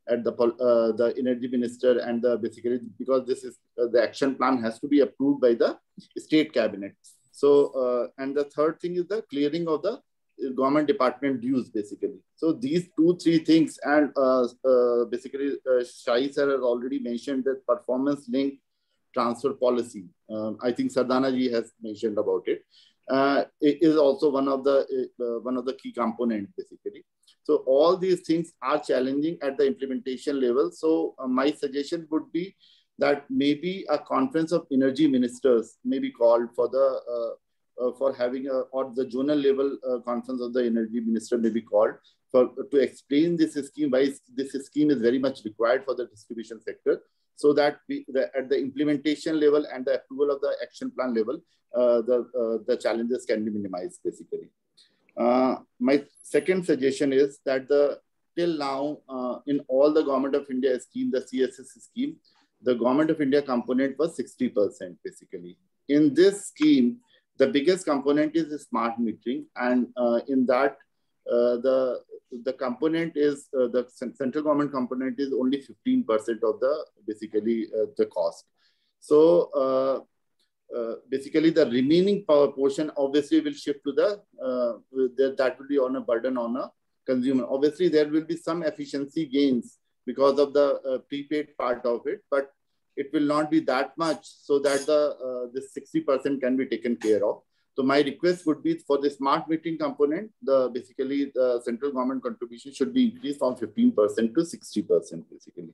the energy minister and basically, because this is the action plan has to be approved by the state cabinet. So and the third thing is the clearing of the government department dues, basically. So these 2-3 things, and basically Shahi sir has already mentioned that performance linked transfer policy. I think Sardana ji has mentioned about it. It is also one of the key components, basically. So all these things are challenging at the implementation level. So my suggestion would be that maybe a conference of energy ministers may be called for the for having a, or the zonal level conference of the energy minister may be called for to explain this scheme, why this scheme is very much required for the distribution sector, so that at the implementation level and the approval of the action plan level, the challenges can be minimized basically. My second suggestion is that till now, in all the Government of India scheme, the CSS scheme, the Government of India component was 60% basically. In this scheme, the biggest component is the smart metering, and in that the component is the central government component is only 15% of the basically the cost. So basically the remaining power portion obviously will shift to that will be on a burden on a consumer. Obviously there will be some efficiency gains because of the prepaid part of it, but it will not be that much so that this 60% can be taken care of. So my request would be for the smart metering component, basically the central government contribution should be increased from 15% to 60% basically.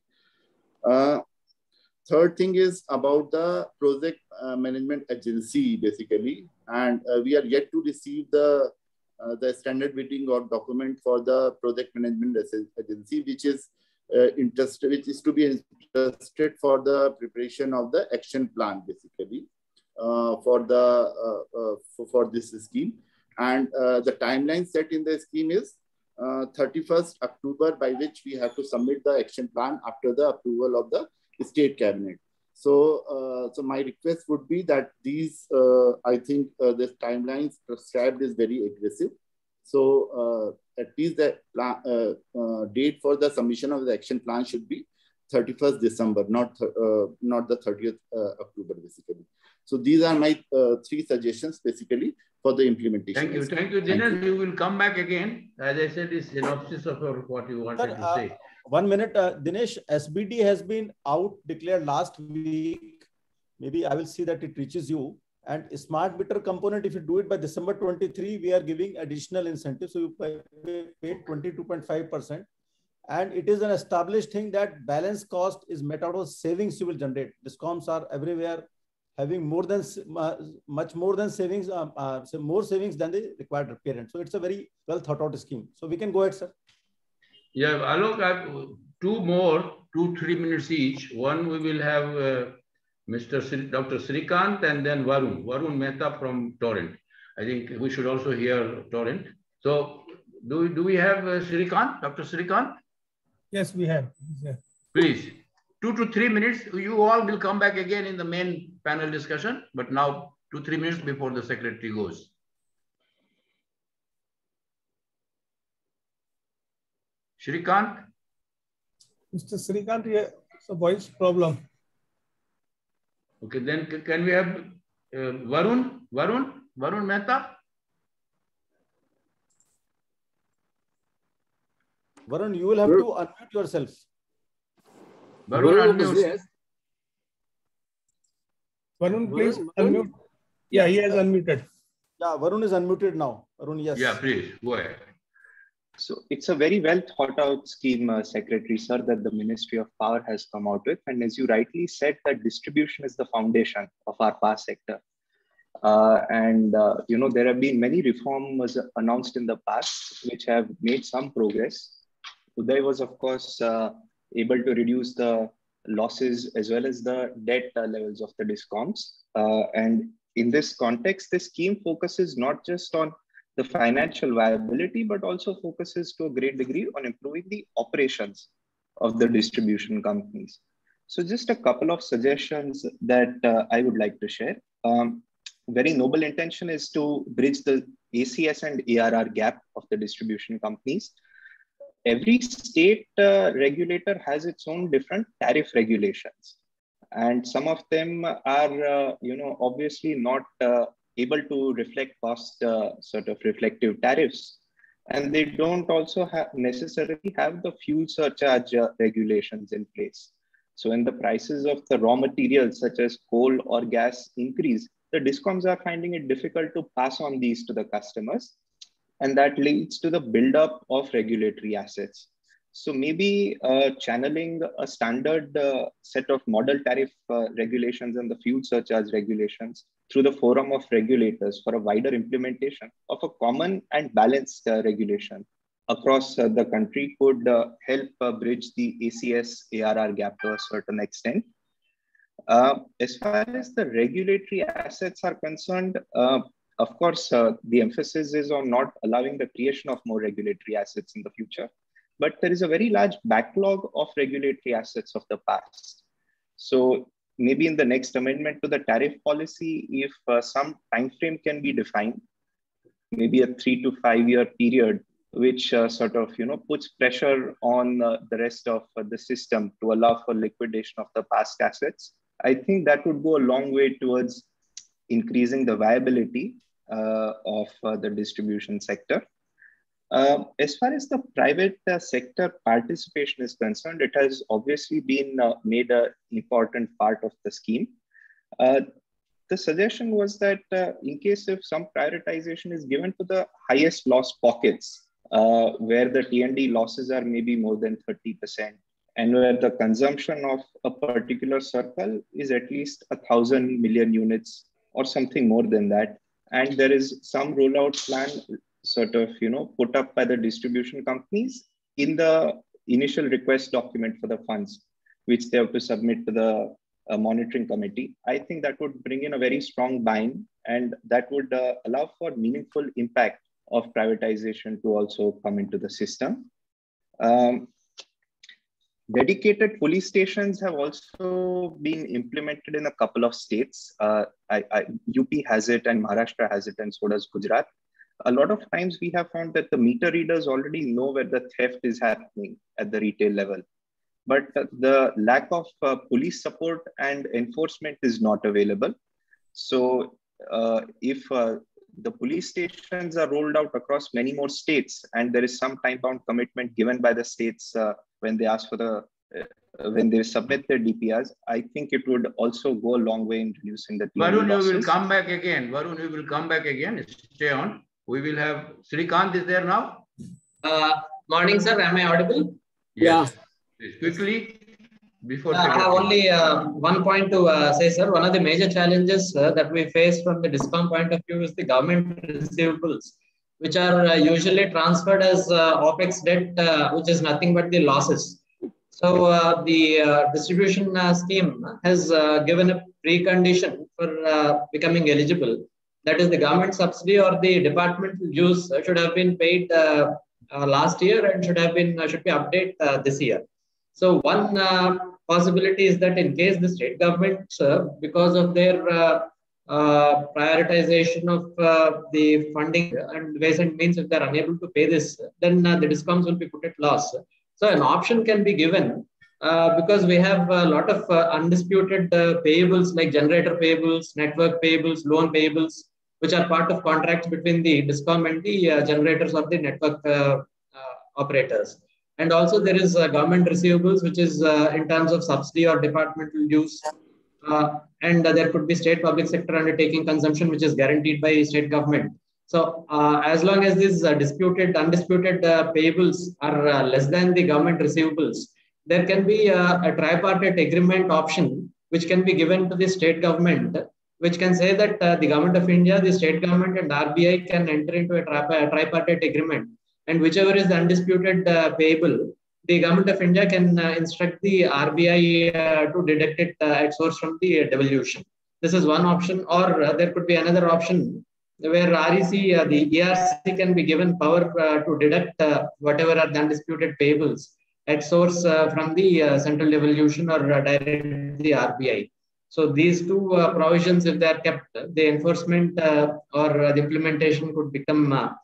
Third thing is about the project management agency basically, and we are yet to receive the standard bidding or document for the project management agency, which is to be interested for the preparation of the action plan basically for this scheme. And the timeline set in the scheme is 31st October, by which we have to submit the action plan after the approval of the state cabinet. So, so my request would be that these, I think this timelines prescribed is very aggressive. So at least the date for the submission of the action plan should be 31st December, not the 30th October basically. So these are my three suggestions basically for the implementation. Thank you, Dinesh. You will come back again. As I said, it's synopsis of what you wanted to say. 1 minute, Dinesh. SBD has been out declared last week. Maybe I will see that it reaches you. And smart meter component, if you do it by December 23, we are giving additional incentive. So you pay 22.5%. And it is an established thing that balance cost is met out of savings you will generate. Discoms are everywhere having more than much more than savings, more savings than the required parent. So it's a very well thought out scheme. So we can go ahead, sir. Yeah, Alok, I have 2-3 minutes each. One we will have Dr. Srikanth and then Varun Mehta from Torrent. I think we should also hear Torrent. So do we have Srikanth, Dr. Srikanth? Yes, we have. Yeah. Please, 2 to 3 minutes. You all will come back again in the main panel discussion, but now 2-3 minutes before the secretary goes. Srikanth? Mr. Srikanth, it's a voice problem. Okay, then can we have Varun Mehta? Varun, you will have to unmute yourself. Varun, unmute. Yes. Varun, please unmute. Yeah, he has unmuted. Yeah, Varun is unmuted now. Varun, yes. Yeah, please, go ahead. So it's a very well thought out scheme, Secretary Sir, that the Ministry of Power has come out with. And as you rightly said, that distribution is the foundation of our power sector. You know, there have been many reforms announced in the past, which have made some progress. Uday was, of course, able to reduce the losses as well as the debt levels of the DISCOMs. And in this context, this scheme focuses not just on the financial viability, but also focuses to a great degree on improving the operations of the distribution companies. So just a couple of suggestions that I would like to share. Very noble intention is to bridge the ACS and ARR gap of the distribution companies. Every state regulator has its own different tariff regulations. And some of them are, you know, obviously not able to reflect cost sort of reflective tariffs. And they don't also necessarily have the fuel surcharge regulations in place. So when the prices of the raw materials such as coal or gas increase, the DISCOMs are finding it difficult to pass on these to the customers. and that leads to the buildup of regulatory assets. So maybe channeling a standard set of model tariff regulations and the fuel surcharge regulations through the forum of regulators for a wider implementation of a common and balanced regulation across the country could help bridge the ACS-ARR gap to a certain extent. As far as the regulatory assets are concerned, of course, the emphasis is on not allowing the creation of more regulatory assets in the future, but there is a very large backlog of regulatory assets of the past. So maybe in the next amendment to the tariff policy, if some time frame can be defined, maybe a 3 to 5 year period, which sort of puts pressure on the rest of the system to allow for liquidation of the past assets, I think that would go a long way towards increasing the viability of the distribution sector. As far as the private sector participation is concerned, it has obviously been made an important part of the scheme. The suggestion was that in case if some prioritization is given to the highest loss pockets, where the T&D losses are maybe more than 30%, and where the consumption of a particular circle is at least 1,000 million units or something more than that. And there is some rollout plan sort of, put up by the distribution companies in the initial request document for the funds, which they have to submit to the monitoring committee. I think that would bring in a very strong buy-in, and that would allow for meaningful impact of privatization to also come into the system. Dedicated police stations have also been implemented in a couple of states. UP has it and Maharashtra has it, and so does Gujarat. A lot of times we have found that the meter readers already know where the theft is happening at the retail level. But the lack of police support and enforcement is not available. So if the police stations are rolled out across many more states, and there is some time-bound commitment given by the states when they ask for when they submit their DPRs, I think it would also go a long way in reducing the Varun, you will come back again. Varun, you will come back again. Stay on. We will have Srikanth is there now. Morning, sir. Am I audible? Yes. Yeah. Quickly, before I have only one point to say, sir. One of the major challenges that we face from the DISCOM point of view is the government receivables, which are usually transferred as OPEX debt, which is nothing but the losses. So the distribution scheme has given a precondition for becoming eligible. That is, the government subsidy or the departmental dues should have been paid last year and should be updated this year. So one possibility is that in case the state governments, because of their prioritization of the funding and ways and means, if they are unable to pay this, then the DISCOMs will be put at loss. So an option can be given because we have a lot of undisputed payables like generator payables, network payables, loan payables, which are part of contracts between the DISCOM and the generators of the network operators. And also there is government receivables, which is in terms of subsidy or departmental dues. And there could be state public sector undertaking consumption, which is guaranteed by state government. So as long as these undisputed payables are less than the government receivables, there can be a tripartite agreement option, which can be given to the state government, which can say that the government of India, the state government and RBI can enter into a tripartite agreement. And whichever is the undisputed payable, the government of India can instruct the RBI to deduct it at source from the devolution. This is one option. Or there could be another option where REC, the ERC can be given power to deduct whatever are the undisputed payables at source from the central devolution or direct the RBI. So these two provisions, if they are kept, the enforcement or the implementation could become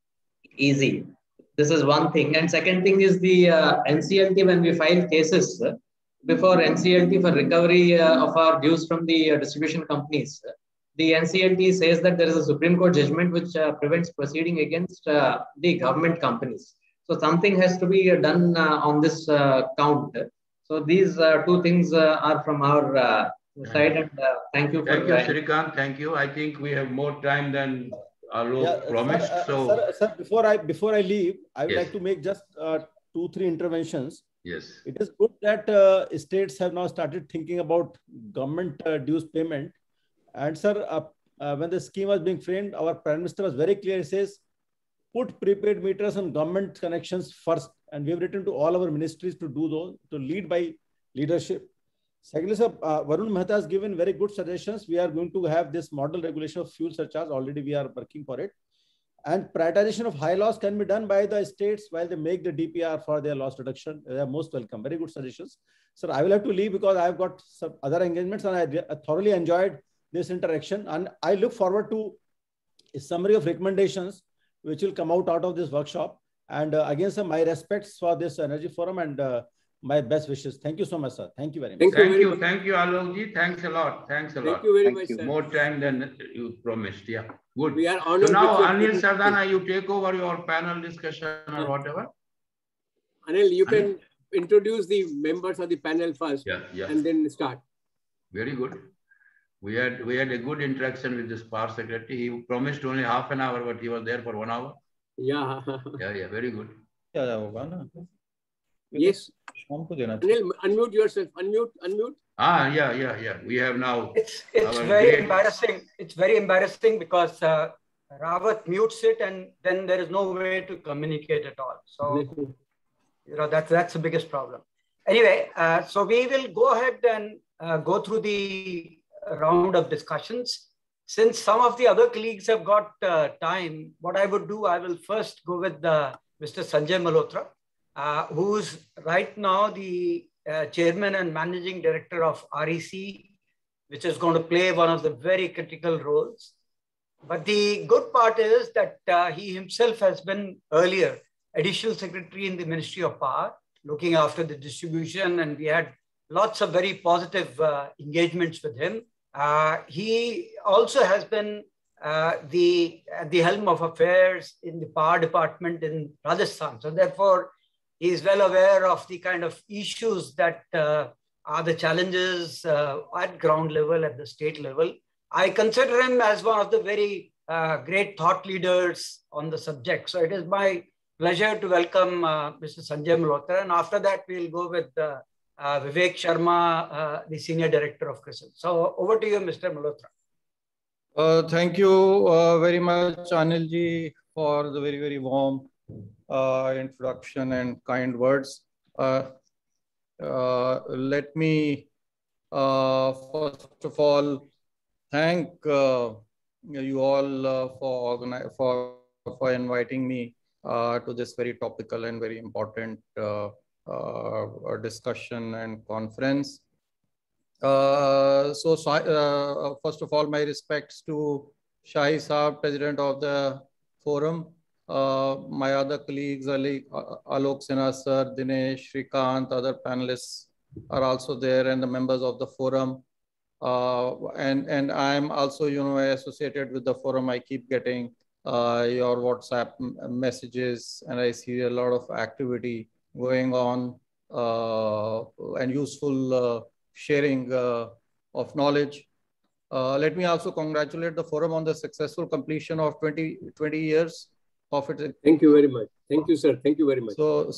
easy. This is one thing. And second thing is the NCLT, when we file cases before NCLT for recovery of our dues from the distribution companies, the NCLT says that there is a Supreme Court judgment which prevents proceeding against the government companies. So something has to be done on this count. So these two things are from our side. And thank you. Thank you, Srikanth. Thank you. I think we have more time than Alok promised. Sir, before I leave, I would like to make just 2-3 interventions. Yes. It is good that states have now started thinking about government dues payment. And sir, when the scheme was being framed, our Prime Minister was very clear. He says, put prepaid meters on government connections first. And we have written to all our ministries to do those, to lead by leadership. Secondly, sir, Varun Mehta has given very good suggestions. We are going to have this model regulation of fuel surcharge. Already we are working for it. And prioritization of high loss can be done by the states while they make the DPR for their loss reduction. They are most welcome. Very good suggestions. Sir, I will have to leave because I have got some other engagements and I thoroughly enjoyed this interaction. And I look forward to a summary of recommendations which will come out of this workshop. And again, sir, my respects for this Energy Forum and my best wishes. Thank you so much, sir. Thank you very much. Thank you, Alokji. Thanks a lot. Thanks a lot. Thank you very much, sir. More time than you promised. Yeah, good. We are honored. So now, Anil Sardana, you take over your panel discussion or whatever. Anil, you can introduce the members of the panel first, and then start. Very good. We had a good interaction with this power secretary. He promised only half an hour, but he was there for 1 hour. Yeah. Yeah, very good. Yes. Anil, unmute yourself. Unmute. Yeah. We have now. It's very embarrassing. It's very embarrassing because Rawat mutes it, and then there is no way to communicate at all. So that's the biggest problem. Anyway, so we will go ahead and go through the round of discussions. Since some of the other colleagues have got time, what I would do, I will first go with Mr. Sanjay Malhotra, who's right now the chairman and managing director of REC, which is going to play one of the very critical roles. But the good part is that he himself has been earlier additional secretary in the Ministry of Power, looking after the distribution, and we had lots of very positive engagements with him. He also has been at the helm of affairs in the power department in Rajasthan. So therefore, he is well aware of the kind of issues that are the challenges at ground level, at the state level. I consider him as one of the very great thought leaders on the subject. So it is my pleasure to welcome Mr. Sanjay Malhotra. And after that, we'll go with Vivek Sharma, the Senior Director of CRISIL. So over to you, Mr. Malhotra. Thank you very much, Anilji, for the very, very warm introduction and kind words. Let me first of all thank you all for inviting me to this very topical and very important discussion and conference. First of all, my respects to Shahi Saab, President of the Forum, my other colleagues, Alok Sinha sir, Dinesh, Shrikant, other panelists are also there, and the members of the Forum. And I'm also, associated with the Forum. I keep getting your WhatsApp messages, and I see a lot of activity going on and useful sharing of knowledge. Let me also congratulate the Forum on the successful completion of 20 years of it. Thank you very much. Thank you, sir. Thank you very much.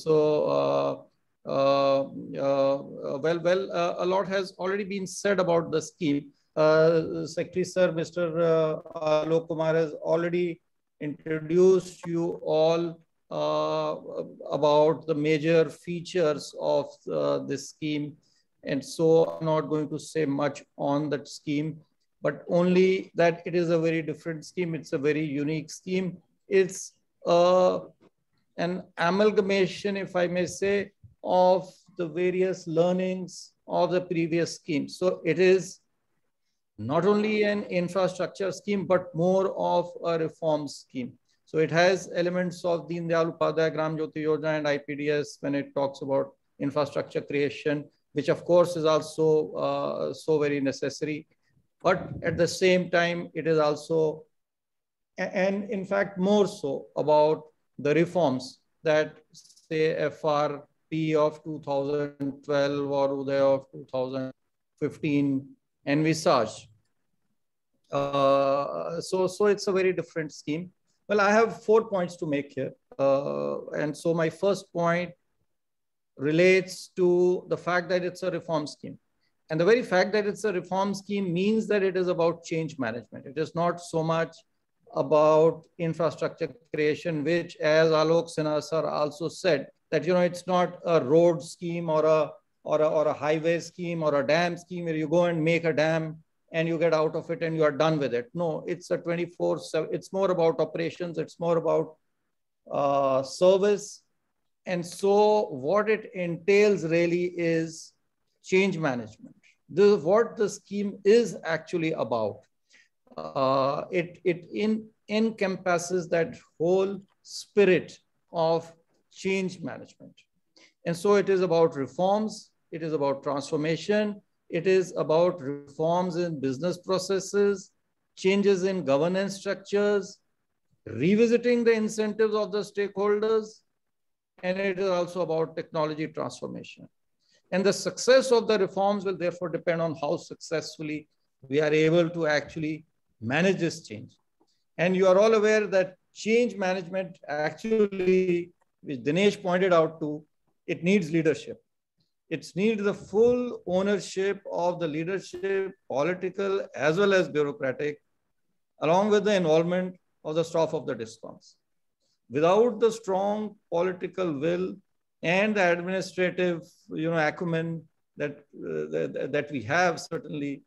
A lot has already been said about the scheme. Secretary Sir, Mr. Alok Kumar has already introduced you all about the major features of this scheme. And so I'm not going to say much on that scheme, but only that it is a very different scheme. It's a very unique scheme. It's an amalgamation, if I may say, of the various learnings of the previous scheme. So it is not only an infrastructure scheme, but more of a reform scheme. So it has elements of Deen Dayal Upadhyay Gram Jyoti Yojana and IPDS when it talks about infrastructure creation, which of course is also so very necessary. But at the same time, it is also, and in fact, more so about the reforms that say FRP of 2012 or Uday of 2015 envisaged. So it's a very different scheme. Well, I have 4 points to make here. And so my first point relates to the fact that it's a reform scheme. And the very fact that it's a reform scheme means that it is about change management. It is not so much about infrastructure creation, which, as Alok Sinha sir also said, that it's not a road scheme or a highway scheme or a dam scheme where you go and make a dam and you get out of it and you are done with it. No, it's a 24/7. It's more about operations. It's more about service. And so what it entails really is change management. This is what the scheme is actually about. It encompasses that whole spirit of change management. And so it is about reforms. It is about transformation. It is about reforms in business processes, changes in governance structures, revisiting the incentives of the stakeholders, and it is also about technology transformation. And the success of the reforms will therefore depend on how successfully we are able to actually manage this change. And you are all aware that change management actually, which Dinesh pointed out to, it needs leadership. It needs the full ownership of the leadership, political as well as bureaucratic, along with the involvement of the staff of the DISCOMs. Without the strong political will and the administrative acumen that we have, certainly,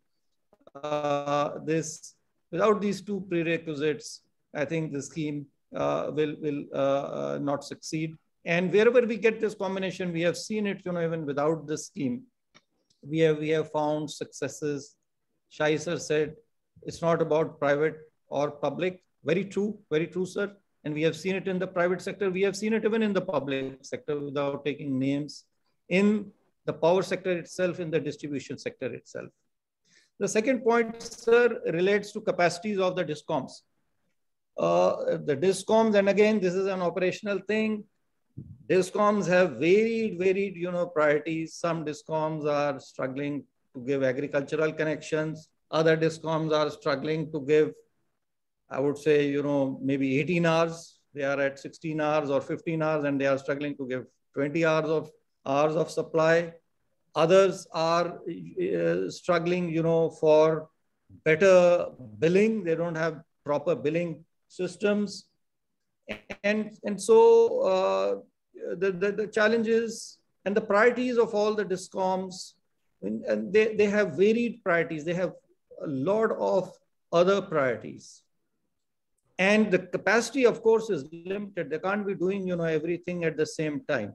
without these two prerequisites, I think the scheme will not succeed. And wherever we get this combination, we have seen it, even without this scheme, we have found successes. Shahi sir said, it's not about private or public. Very true, sir. And we have seen it in the private sector. We have seen it even in the public sector without taking names, in the power sector itself, in the distribution sector itself. The second point, sir, relates to capacities of the DISCOMs. The DISCOMs, and again, this is an operational thing. DISCOMs have varied, priorities. Some DISCOMs are struggling to give agricultural connections. Other DISCOMs are struggling to give, I would say, maybe 18 hours. They are at 16 hours or 15 hours, and they are struggling to give 20 hours of supply. Others are struggling, for better billing. They don't have proper billing systems. And so the challenges and the priorities of all the DISCOMs, and they have varied priorities. They have a lot of other priorities. And the capacity, of course, is limited. They can't be doing, everything at the same time.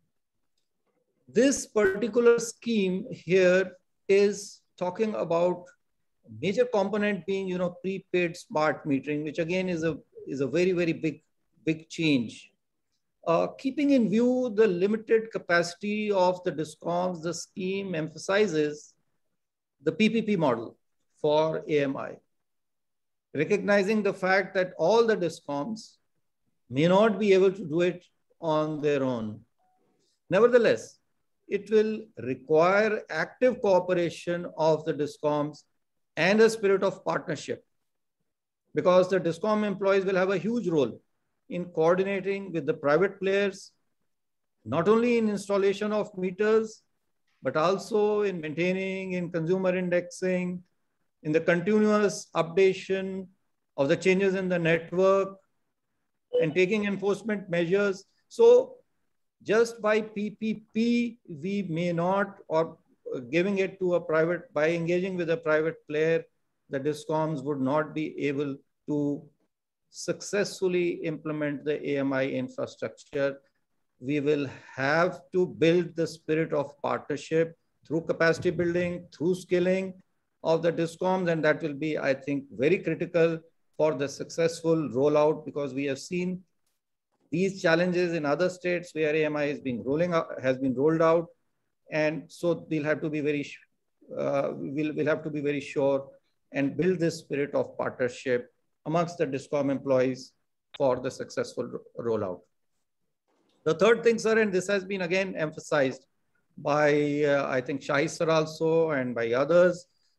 This particular scheme here is talking about a major component being, prepaid smart metering, which again is a very, very big change. Keeping in view the limited capacity of the DISCOMs, the scheme emphasizes the PPP model for AMI, recognizing the fact that all the DISCOMs may not be able to do it on their own. Nevertheless, it will require active cooperation of the DISCOMs and a spirit of partnership, because the DISCOM employees will have a huge role in coordinating with the private players, not only in installation of meters, but also in maintaining, in consumer indexing, in the continuous updation of the changes in the network, and taking enforcement measures. So just by PPP, we may not, or giving it to a private, by engaging with a private player, the DISCOMs would not be able to successfully implement the AMI infrastructure. We will have to build the spirit of partnership through capacity building, through skilling of the DISCOMs, and that will be, I think, very critical for the successful rollout, because we have seen these challenges in other states where AMI has been rolled out, and so we'll have to be very, we'll have to be very sure and build this spirit of partnership amongst the DISCOM employees for the successful rollout. The third thing, sir, and this has been again emphasized by, I think, Shahi sir also and by others,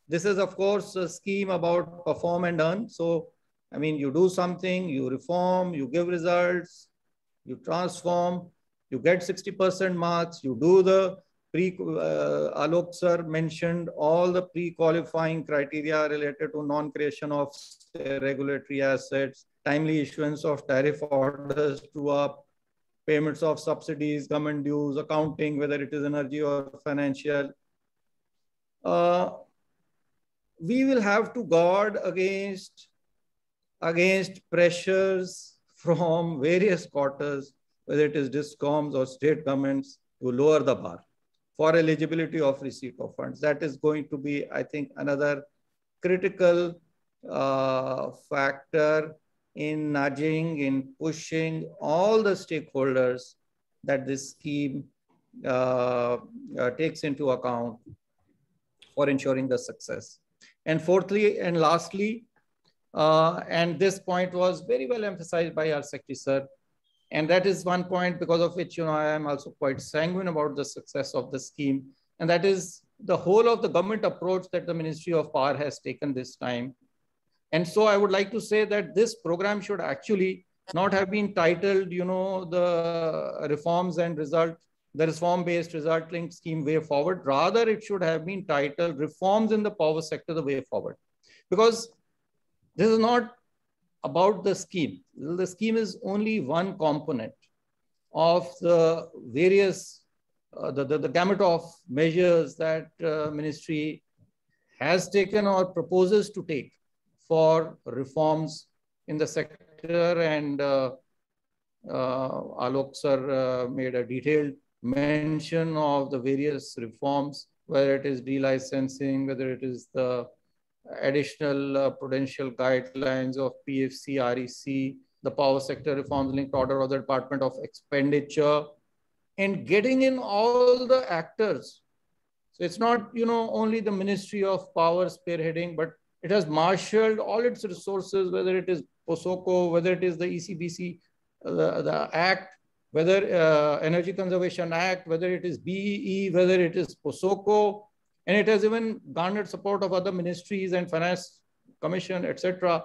This is, of course, a scheme about perform and earn. So, I mean, you do something, you reform, you give results, you transform, you get 60% marks, you do the Alok sir mentioned all the pre-qualifying criteria related to non-creation of regulatory assets, timely issuance of tariff orders to up, payments of subsidies, government dues, accounting, whether it is energy or financial. We will have to guard against pressures from various quarters, whether it is DISCOMs or state governments, to lower the bar for eligibility of receipt of funds. That is going to be, I think, another critical factor in nudging, in pushing all the stakeholders that this scheme takes into account for ensuring the success. And fourthly and lastly, and this point was very well emphasized by our Secretary Sir, and that is one point because of which, I am also quite sanguine about the success of the scheme. And that is the whole of the government approach that the Ministry of Power has taken this time. And so I would like to say that this program should actually not have been titled, the reforms and result, the reform-based result-linked scheme way forward. Rather, it should have been titled reforms in the power sector, the way forward. Because this is not about the scheme. The scheme is only one component of the various, the gamut of measures that ministry has taken or proposes to take for reforms in the sector. And Alok sir made a detailed mention of the various reforms, whether it is delicensing, whether it is the additional prudential guidelines of PFC, REC, the power sector reforms linked order of the Department of Expenditure, and getting in all the actors. So it's not, only the Ministry of Power spearheading, but it has marshaled all its resources, whether it is POSOCO, whether it is the ECBC, the Act, whether Energy Conservation Act, whether it is BEE, whether it is POSOCO, and it has even garnered support of other ministries and finance commission, etc.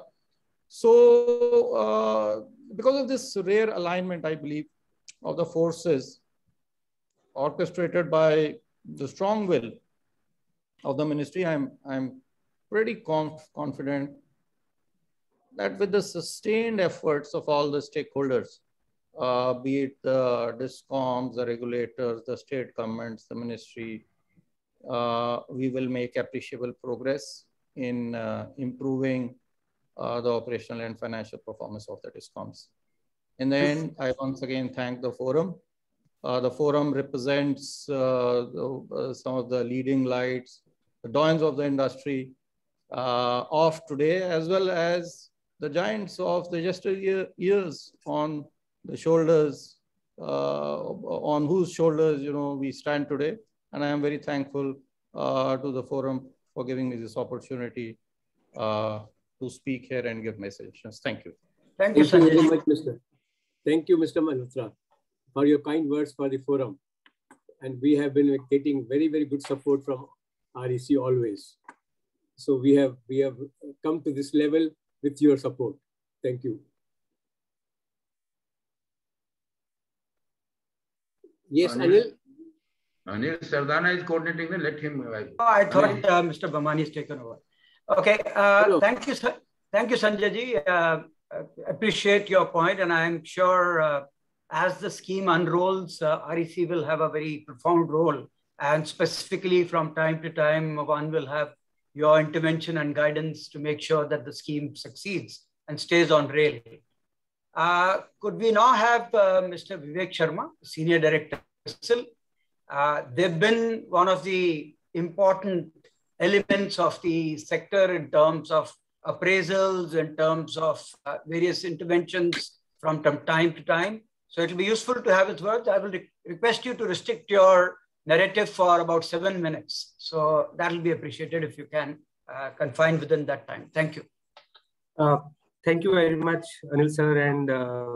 So because of this rare alignment, I believe, of the forces orchestrated by the strong will of the ministry, I'm pretty confident that with the sustained efforts of all the stakeholders, be it the DISCOMs, the regulators, the state governments, the ministry, we will make appreciable progress in improving the operational and financial performance of the DISCOMs. In the end, I once again thank the forum. The forum represents some of the leading lights, the doyens of the industry of today, as well as the giants of the yesteryears on the shoulders, on whose shoulders, we stand today. And I am very thankful to the forum for giving me this opportunity to speak here and give my suggestions. Thank you. Thank you very much, Mr. Thank you, Mr. Malhotra, for your kind words for the forum. And we have been getting very, very good support from REC always. So we have come to this level with your support. Thank you. Yes, Anil. Anil Sardana is coordinating, then let him. I thought Mr. Bamani has taken over. Okay, thank you, sir. Thank you, Sanjay ji. Appreciate your point, and I am sure as the scheme unrolls, REC will have a very profound role, and specifically from time to time, one will have your intervention and guidance to make sure that the scheme succeeds and stays on rail. Could we now have Mr. Vivek Sharma, Senior Director, they've been one of the important elements of the sector in terms of appraisals, in terms of various interventions from time to time. So it'll be useful to have his words. I will request you to restrict your narrative for about 7 minutes. So that'll be appreciated if you can confine within that time. Thank you. Thank you very much, Anil sir. And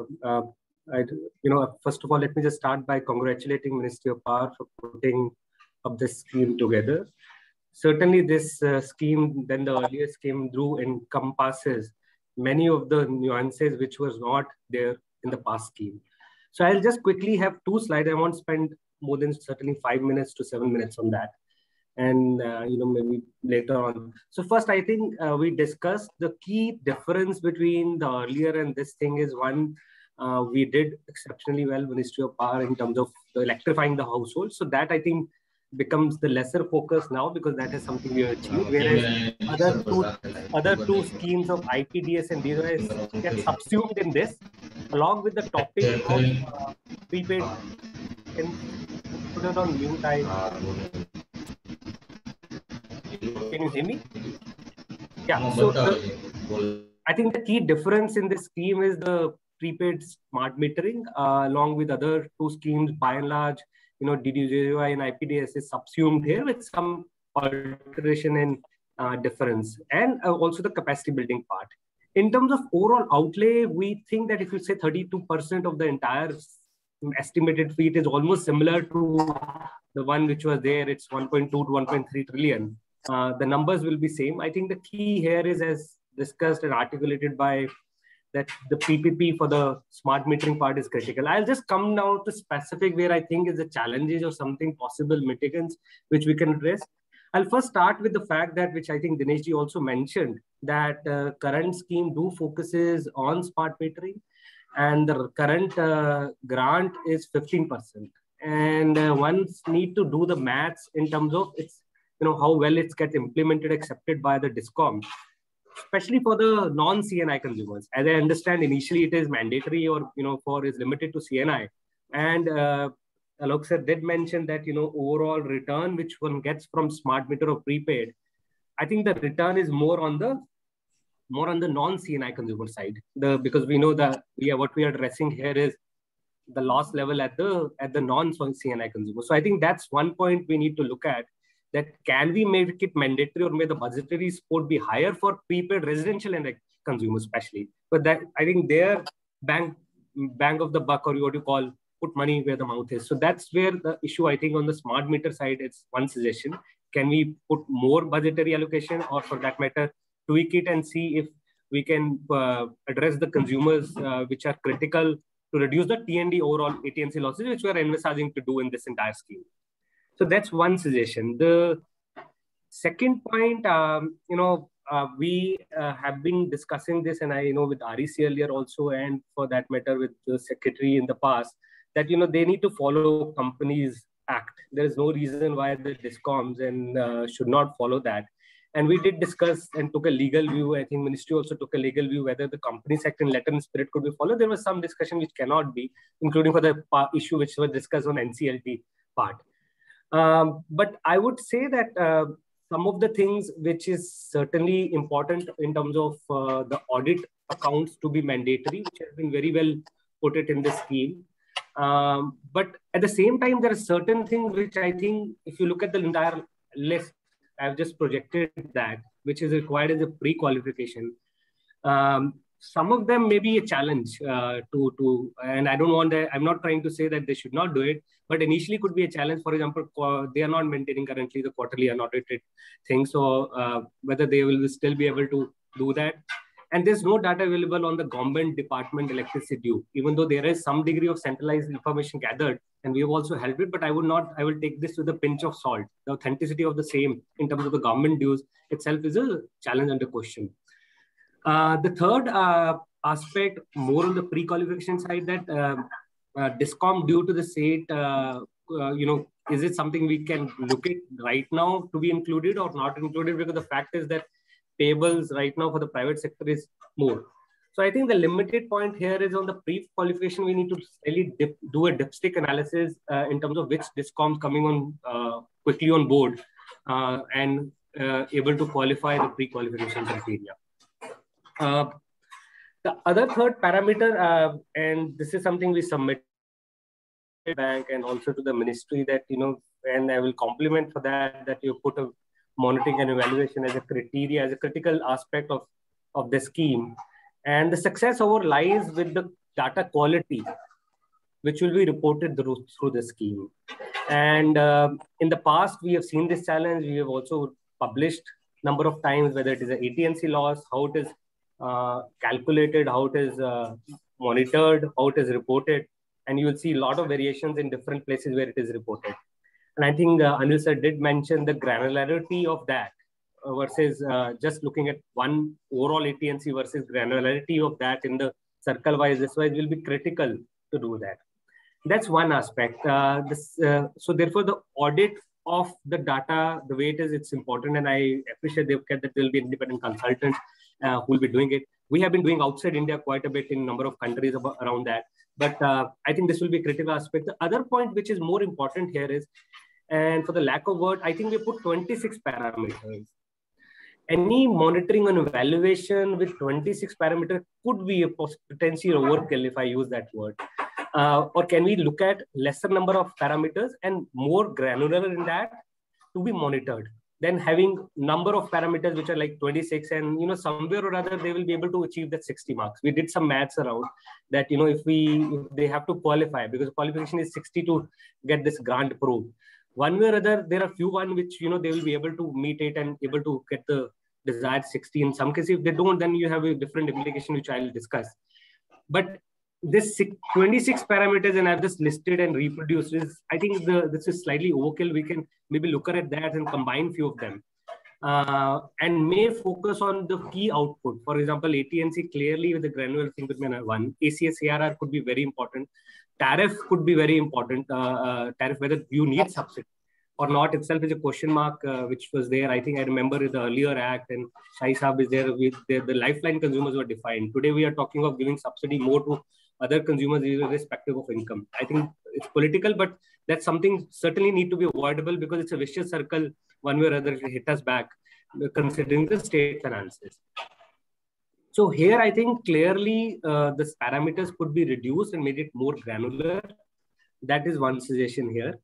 first of all, let me just start by congratulating Ministry of Power for putting up this scheme together. certainly this scheme than the earlier scheme encompasses many of the nuances which was not there in the past scheme. So I'll just quickly have 2 slides. I won't spend more than certainly 5 minutes to 7 minutes on that. And, maybe later on. So first, I think we discussed the key difference between the earlier and this thing is one, we did exceptionally well, Ministry of Power, in terms of electrifying the household. So that I think becomes the lesser focus now, because that is something we have achieved. Whereas other two schemes of IPDS and DSOS get subsumed in this, along with the topic of prepaid. Can put it on mute. Can you hear me? Yeah. So I think the key difference in this scheme is the prepaid smart metering, along with other 2 schemes. By and large, DDJY and IPDS is subsumed here with some alteration and difference, and also the capacity building part. In terms of overall outlay, we think that if you say 32% of the entire estimated fee, it is almost similar to the one which was there. It's 1.2 to 1.3 trillion. The numbers will be same. I think the key here is, as discussed and articulated by that, the PPP for the smart metering part is critical. I'll just come now to specific where I think is the challenges or something possible mitigants which we can address. I'll first start with the fact that, which I think Dineshji also mentioned, that current scheme focuses on smart metering, and the current grant is 15%. And one need to do the maths in terms of its, how well it gets implemented, accepted by the DISCOM, especially for the non-CNI consumers. As I understand, initially it is mandatory or, is limited to CNI. And Alok sir did mention that, overall return which one gets from smart meter or prepaid, I think the return is more on the non-CNI consumer side. Because we know that what we are addressing here is the loss level at the non-CNI consumer. So I think that's one point we need to look at, that can we make it mandatory, or may the budgetary support be higher for prepaid residential and consumers especially. But that, I think their bang of the buck, or what you call, put money where the mouth is. So that's where the issue, I think, on the smart meter side, it's one suggestion. Can we put more budgetary allocation, or for that matter, tweak it and see if we can address the consumers which are critical to reduce the T&D overall AT&C losses, which we are envisaging to do in this entire scheme. So that's one suggestion. The second point, we have been discussing this, and I know with REC earlier also, and for that matter with the secretary in the past, that they need to follow Companies Act. There is no reason why the DISCOMs and should not follow that. And we did discuss and took a legal view. I think Ministry also took a legal view whether the Companies Act in letter and spirit could be followed. There was some discussion which cannot be, including for the issue which was discussed on NCLT part. But I would say that some of the things which is certainly important in terms of the audit accounts to be mandatory, which has been very well put it in the scheme. But at the same time, there are certain things which I think, if you look at the entire list, I've just projected that, which is required as a pre-qualification. Some of them may be a challenge and I don't want to, I'm not trying to say that they should not do it, but initially could be a challenge. For example, they are not maintaining currently the quarterly unaudited thing. So whether they will still be able to do that. And there's no data available on the government department electricity due, even though there is some degree of centralized information gathered, and we have also helped it, but I will take this with a pinch of salt. The authenticity of the same in terms of the government dues itself is a challenge under question. The third aspect, more on the pre-qualification side, that DISCOM due to the state, is it something we can look at right now to be included or not included? Because the fact is that payables right now for the private sector is more. So I think the limited point here is on the pre-qualification, we need to really do a dipstick analysis in terms of which DISCOMs coming on quickly on board and able to qualify the pre-qualification criteria. The other third parameter, and this is something we submitted to the bank and also to the ministry, that, and I will compliment for that you put a monitoring and evaluation as a criteria, as a critical aspect of the scheme. And the success over lies with the data quality, which will be reported through the scheme. And in the past, we have seen this challenge. We have also published number of times, whether it is an AT&C loss, how it is calculated, how it is monitored, how it is reported. And you will see a lot of variations in different places where it is reported. And I think Anil sir did mention the granularity of that versus just looking at one overall AT&C versus granularity of that in the circle-wise, this wise will be critical to do that. That's one aspect. So therefore, the audit of the data, the way it is, it's important. And I appreciate that there will be independent consultants who will be doing it. We have been doing outside India quite a bit in a number of countries around that. But I think this will be a critical aspect. The other point which is more important here is, and for the lack of word, I think we put 26 parameters. Any monitoring and evaluation with 26 parameters could be a potential overkill, if I use that word. Or can we look at lesser number of parameters and more granular in that to be monitored than having number of parameters which are like 26, and somewhere or other they will be able to achieve that 60 marks. We did some maths around that, if they have to qualify, because qualification is 60 to get this grant approved. One way or other, there are few one which they will be able to meet it and able to get the desired 60. In some cases, if they don't, then you have a different implication which I'll discuss. But this 26 parameters, and I've just listed and reproduced, is, I think this is slightly overkill. We can maybe look at that and combine few of them and may focus on the key output. For example, AT&C clearly with the granular thing between one. ACS ARR could be very important. Tariff could be very important. Tariff, whether you need subsidy or not itself is a question mark, which was there. I think I remember the earlier act, and Shai Saab is there with the lifeline consumers were defined. Today we are talking of giving subsidy more to other consumers irrespective of income. I think it's political, but that's something certainly need to be avoidable, because it's a vicious circle. One way or other, it will hit us back, considering the state finances. So here, I think clearly the parameters could be reduced and made it more granular. That is one suggestion here.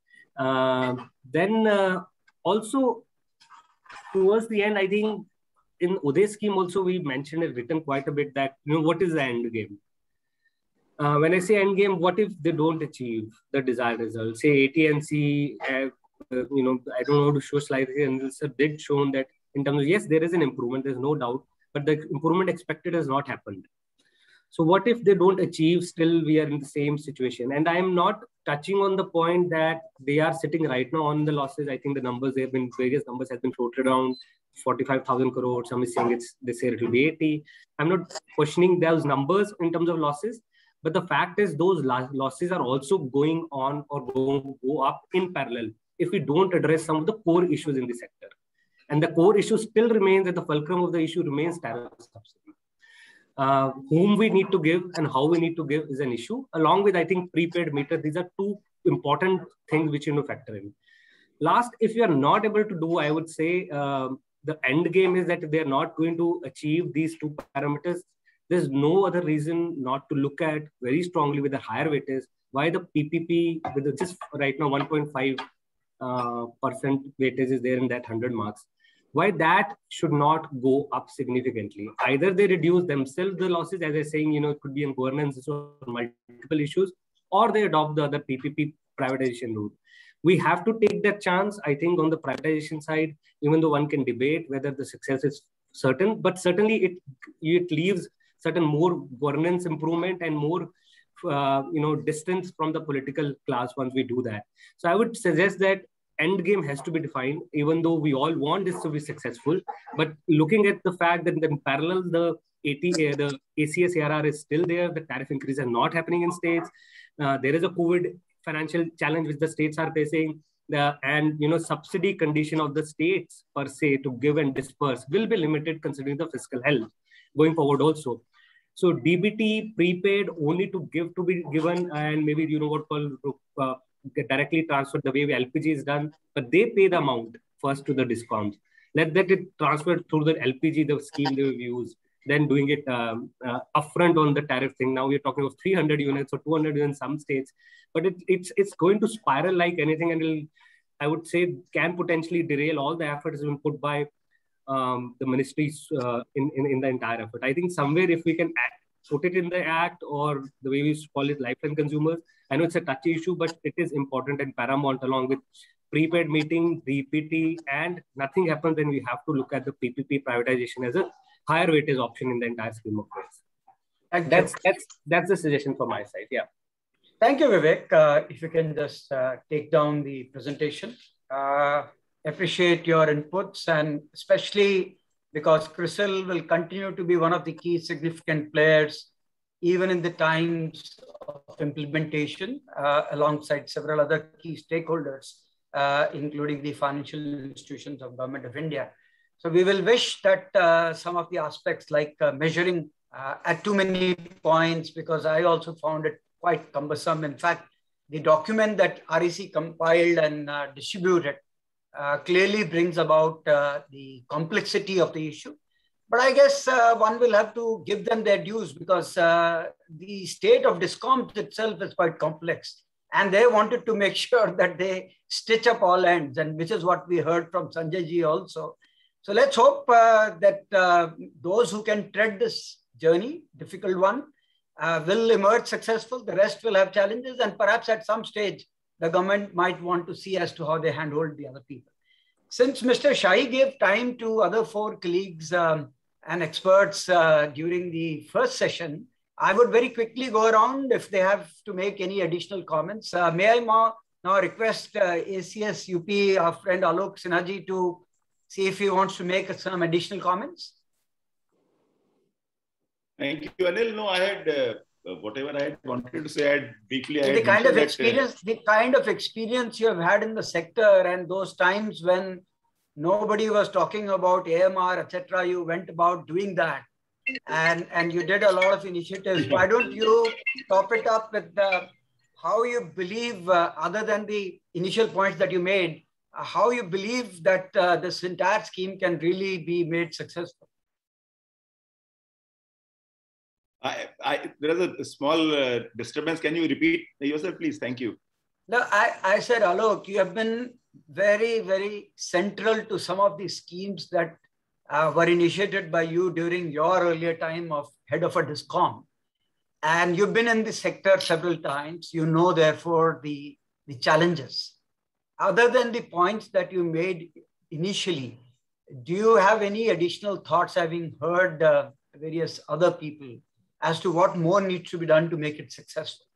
Then also towards the end, I think in Uday's scheme also we mentioned it, written quite a bit that, what is the end game? When I say end game, what if they don't achieve the desired result? Say AT&C, I don't know how to show slides here, and it's a big shown that in terms of, yes, there is an improvement, there's no doubt, but the improvement expected has not happened. So what if they don't achieve, still we are in the same situation? And I am not touching on the point that they are sitting right now on the losses. I think the numbers, there have been various numbers have been floated around 45,000 crores. Some is saying they say it will be 80. I'm not questioning those numbers in terms of losses, but the fact is those losses are also going on or go up in parallel if we don't address some of the core issues in the sector. And the core issue still remains, at the fulcrum of the issue remains tariff subsidy. Whom we need to give and how we need to give is an issue, along with, I think, prepaid meter. These are two important things which you need to factor in. Last, if you are not able to do, I would say the end game is that if they are not going to achieve these two parameters, there's no other reason not to look at very strongly with a higher weightage why the PPP with just right now 1.5% weightage is there in that 100 marks. Why that should not go up significantly. Either they reduce themselves the losses, as I'm saying, it could be in governance or multiple issues, or they adopt the other PPP privatization route. We have to take that chance. I think on the privatization side, even though one can debate whether the success is certain, but certainly it leaves certain more governance improvement and more distance from the political class once we do that. So I would suggest that end game has to be defined, even though we all want this to be successful. But looking at the fact that in parallel, the ACS ARR is still there, the tariff increases are not happening in states. There is a COVID financial challenge which the states are facing. And subsidy condition of the states per se to give and disperse will be limited considering the fiscal health going forward also. So DBT prepaid only to be given, and maybe get directly transferred the way LPG is done, but they pay the amount first to the discoms. Let that it transferred through the LPG, the scheme they've used, then doing it upfront on the tariff thing. Now we're talking of 300 units or 200 in some states, but it's going to spiral like anything, and I would say can potentially derail all the efforts being put by the ministries in the entire effort. I think somewhere if we can put it in the act, or the way we call it lifeline consumers, I know it's a touchy issue, but it is important and paramount along with prepaid meeting, DPT, and nothing happens, then we have to look at the PPP privatization as a higher weightage option in the entire scheme of things. That's the suggestion from my side. Yeah. Thank you, Vivek. If you can just take down the presentation. Appreciate your inputs, and especially because CRISIL will continue to be one of the key significant players, even in the times of implementation, alongside several other key stakeholders, including the financial institutions of Government of India. So we will wish that some of the aspects like measuring at too many points, because I also found it quite cumbersome. In fact, the document that REC compiled and distributed clearly brings about the complexity of the issue. But I guess one will have to give them their dues, because the state of DISCOMs itself is quite complex. And they wanted to make sure that they stitch up all ends, and which is what we heard from Sanjay ji also. So let's hope that those who can tread this journey, difficult one, will emerge successful. The rest will have challenges, and perhaps at some stage, the government might want to see as to how they handhold the other people. Since Mr. Shahi gave time to other 4 colleagues and experts during the first session, I would very quickly go around if they have to make any additional comments. May I now request ACS UP, our friend Alok Sinha ji, to see if he wants to make some additional comments? Thank you, Anil. No, I had whatever I had wanted to say. I had briefly. The kind of experience you have had in the sector, and those times when nobody was talking about AMR, etc., you went about doing that, and you did a lot of initiatives. Why don't you top it up with how you believe, other than the initial points that you made, how you believe that this entire scheme can really be made successful? There is a small disturbance. Can you repeat yourself, please? Thank you. No, I said, Alok, you have been very, very central to some of the schemes that were initiated by you during your earlier time of head of a DISCOM. And you've been in the sector several times. You know, therefore, the challenges. Other than the points that you made initially, do you have any additional thoughts, having heard various other people, as to what more needs to be done to make it successful?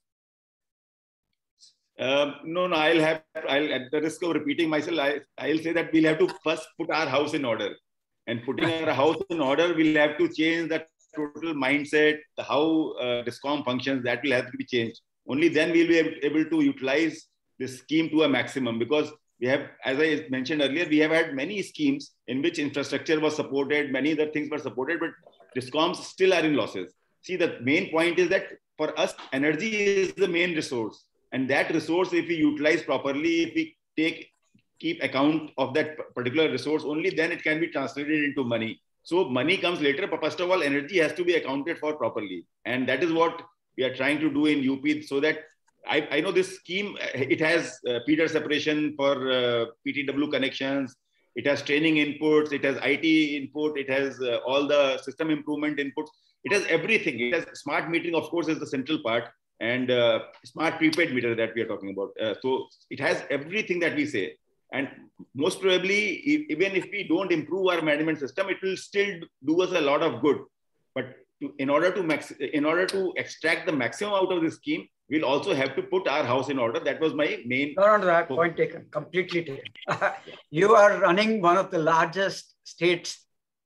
No, I'll at the risk of repeating myself, I'll say that we'll have to first put our house in order. And putting our house in order, we'll have to change that total mindset, how DISCOM functions, that will have to be changed. Only then we'll be able to utilize this scheme to a maximum, because we have, as I mentioned earlier, we have had many schemes in which infrastructure was supported, many other things were supported, but DISCOMs still are in losses. See, the main point is that for us, energy is the main resource. And that resource, if we utilize properly, if we keep account of that particular resource, only then it can be translated into money. So money comes later, but first of all, energy has to be accounted for properly. And that is what we are trying to do in UP, so that I know this scheme, it has feeder separation for PTW connections. It has training inputs, it has IT input, it has all the system improvement inputs. It has everything. It has smart metering, of course, is the central part, and smart prepaid meter that we are talking about. So it has everything that we say. And most probably, even if we don't improve our management system, it will still do us a lot of good. But in order to extract the maximum out of this scheme, we'll also have to put our house in order. That was my main. No, that point taken, completely taken. You are running one of the largest states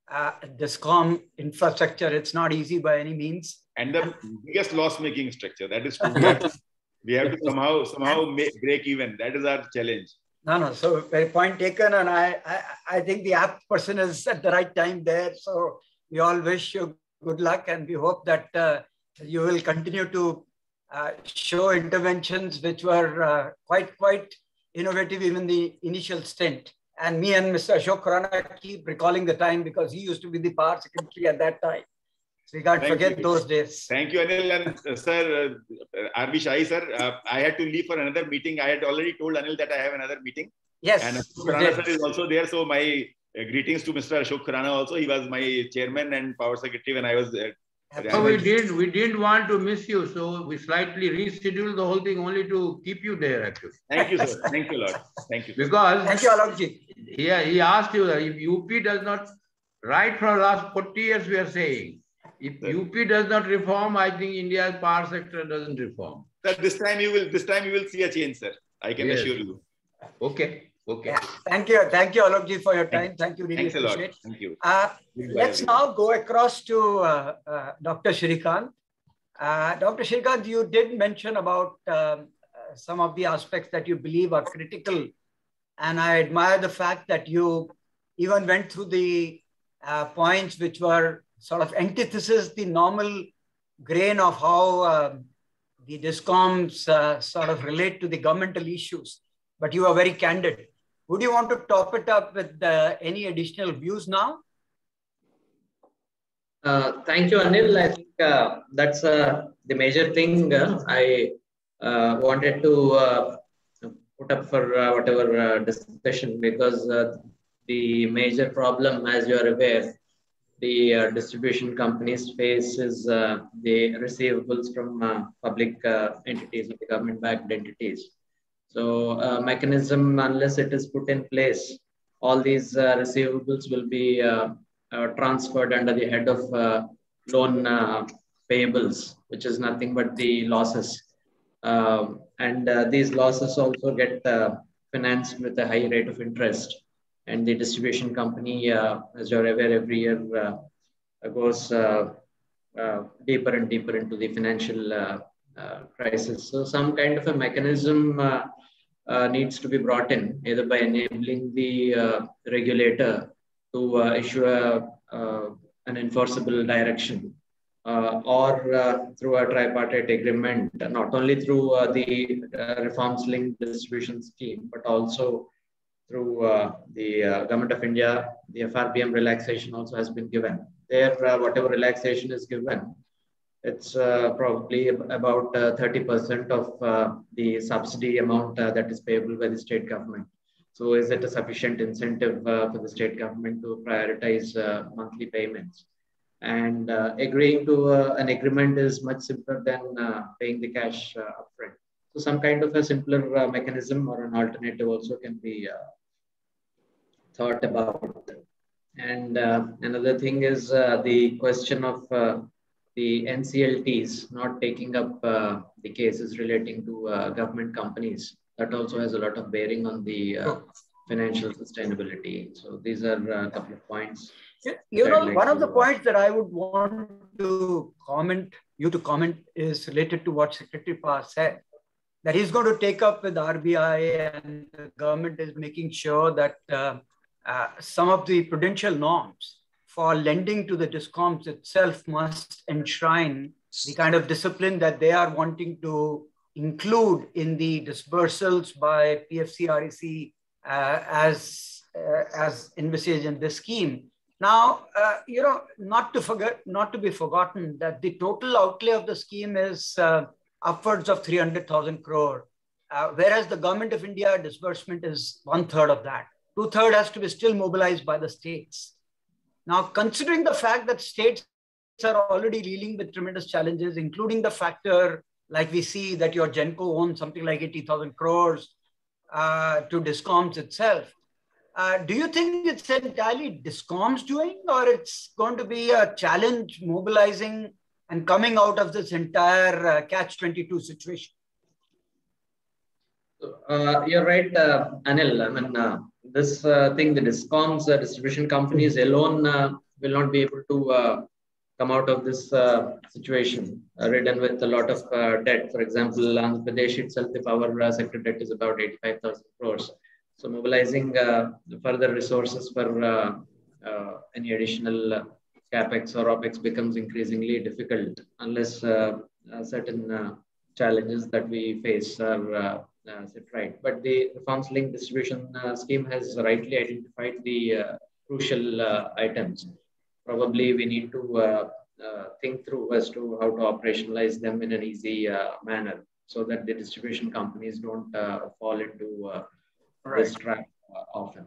DISCOM infrastructure. It's not easy by any means. And the biggest loss-making structure. That is true. We have to somehow break even. That is our challenge. No. So very point taken. And I think the apt person is at the right time there. So we all wish you good luck, and we hope that you will continue to show interventions which were quite innovative, even the initial stint. And me and Mr. Ashok Khurana keep recalling the time, because he used to be the power secretary at that time. So we can't forget those days. Thank you, Anil. And sir, R.B. Shahi, sir, I had to leave for another meeting. I had already told Anil that I have another meeting. Yes. And Ashok Khurana sir is also there. So my greetings to Mr. Ashok Khurana also. He was my chairman and power secretary when I was So we didn't want to miss you, so we slightly rescheduled the whole thing only to keep you there, actually. Thank you, sir. Thank you a lot. Thank you. Because thank you, Alokji. Yeah, he asked you that if UP does not, right from the last 40 years we are saying, if UP does not reform, I think India's power sector doesn't reform. Sir, this time you will see a change, sir. I can assure you. Okay. Okay. Yeah. Thank you, Alokji, for your time. Thank you, really appreciate it. Thank you. Let's now go across to Dr. Shrikant. Dr. Shrikant, you did mention about some of the aspects that you believe are critical, and I admire the fact that you even went through the points which were sort of antithesis, the normal grain of how the DISCOMs sort of relate to the governmental issues, but you are very candid. Would you want to top it up with any additional views now? Thank you, Anil. I think that's the major thing I wanted to put up for whatever discussion, because the major problem, as you are aware, the distribution companies face is the receivables from public entities, the government-backed entities. So mechanism, unless it is put in place, all these receivables will be transferred under the head of loan payables, which is nothing but the losses. And these losses also get financed with a high rate of interest. And the distribution company, as you're aware, every year goes deeper and deeper into the financial crisis. So some kind of a mechanism needs to be brought in, either by enabling the regulator to issue an enforceable direction, or through a tripartite agreement, not only through the reforms-linked distribution scheme, but also through the Government of India. The FRBM relaxation also has been given. There, whatever relaxation is given, it's probably about 30% of the subsidy amount that is payable by the state government. So is it a sufficient incentive for the state government to prioritize monthly payments? And agreeing to an agreement is much simpler than paying the cash upfront. So some kind of a simpler mechanism or an alternative also can be thought about. And another thing is the question of the NCLTs not taking up the cases relating to government companies. That also has a lot of bearing on the financial sustainability. So these are a couple of points. You know, one of the points that I would want to comment is related to what Secretary Pawar said, that he's going to take up with RBI, and the government is making sure that some of the prudential norms for lending to the DISCOMs itself must enshrine the kind of discipline that they are wanting to include in the disbursals by PFCREC as envisaged in this scheme. Now, you know, not to be forgotten that the total outlay of the scheme is upwards of 300,000 crore, whereas the Government of India disbursement is 1/3 of that. 2/3 has to be still mobilized by the states. Now, considering the fact that states are already dealing with tremendous challenges, including the factor, like we see that your Genco owns something like 80,000 crores to DISCOMs itself. Do you think it's entirely DISCOMs doing, or it's going to be a challenge mobilizing and coming out of this entire catch-22 situation? You're right, Anil. I mean, this thing, the DISCOMs, distribution companies alone will not be able to come out of this situation ridden with a lot of debt. For example, Andhra Pradesh itself, the power sector debt is about 85,000 crores. So mobilizing further resources for any additional capex or opex becomes increasingly difficult unless certain challenges that we face are set right. But the reforms-linked distribution scheme has rightly identified the crucial items. Probably we need to think through as to how to operationalize them in an easy manner so that the distribution companies don't fall into this trap often.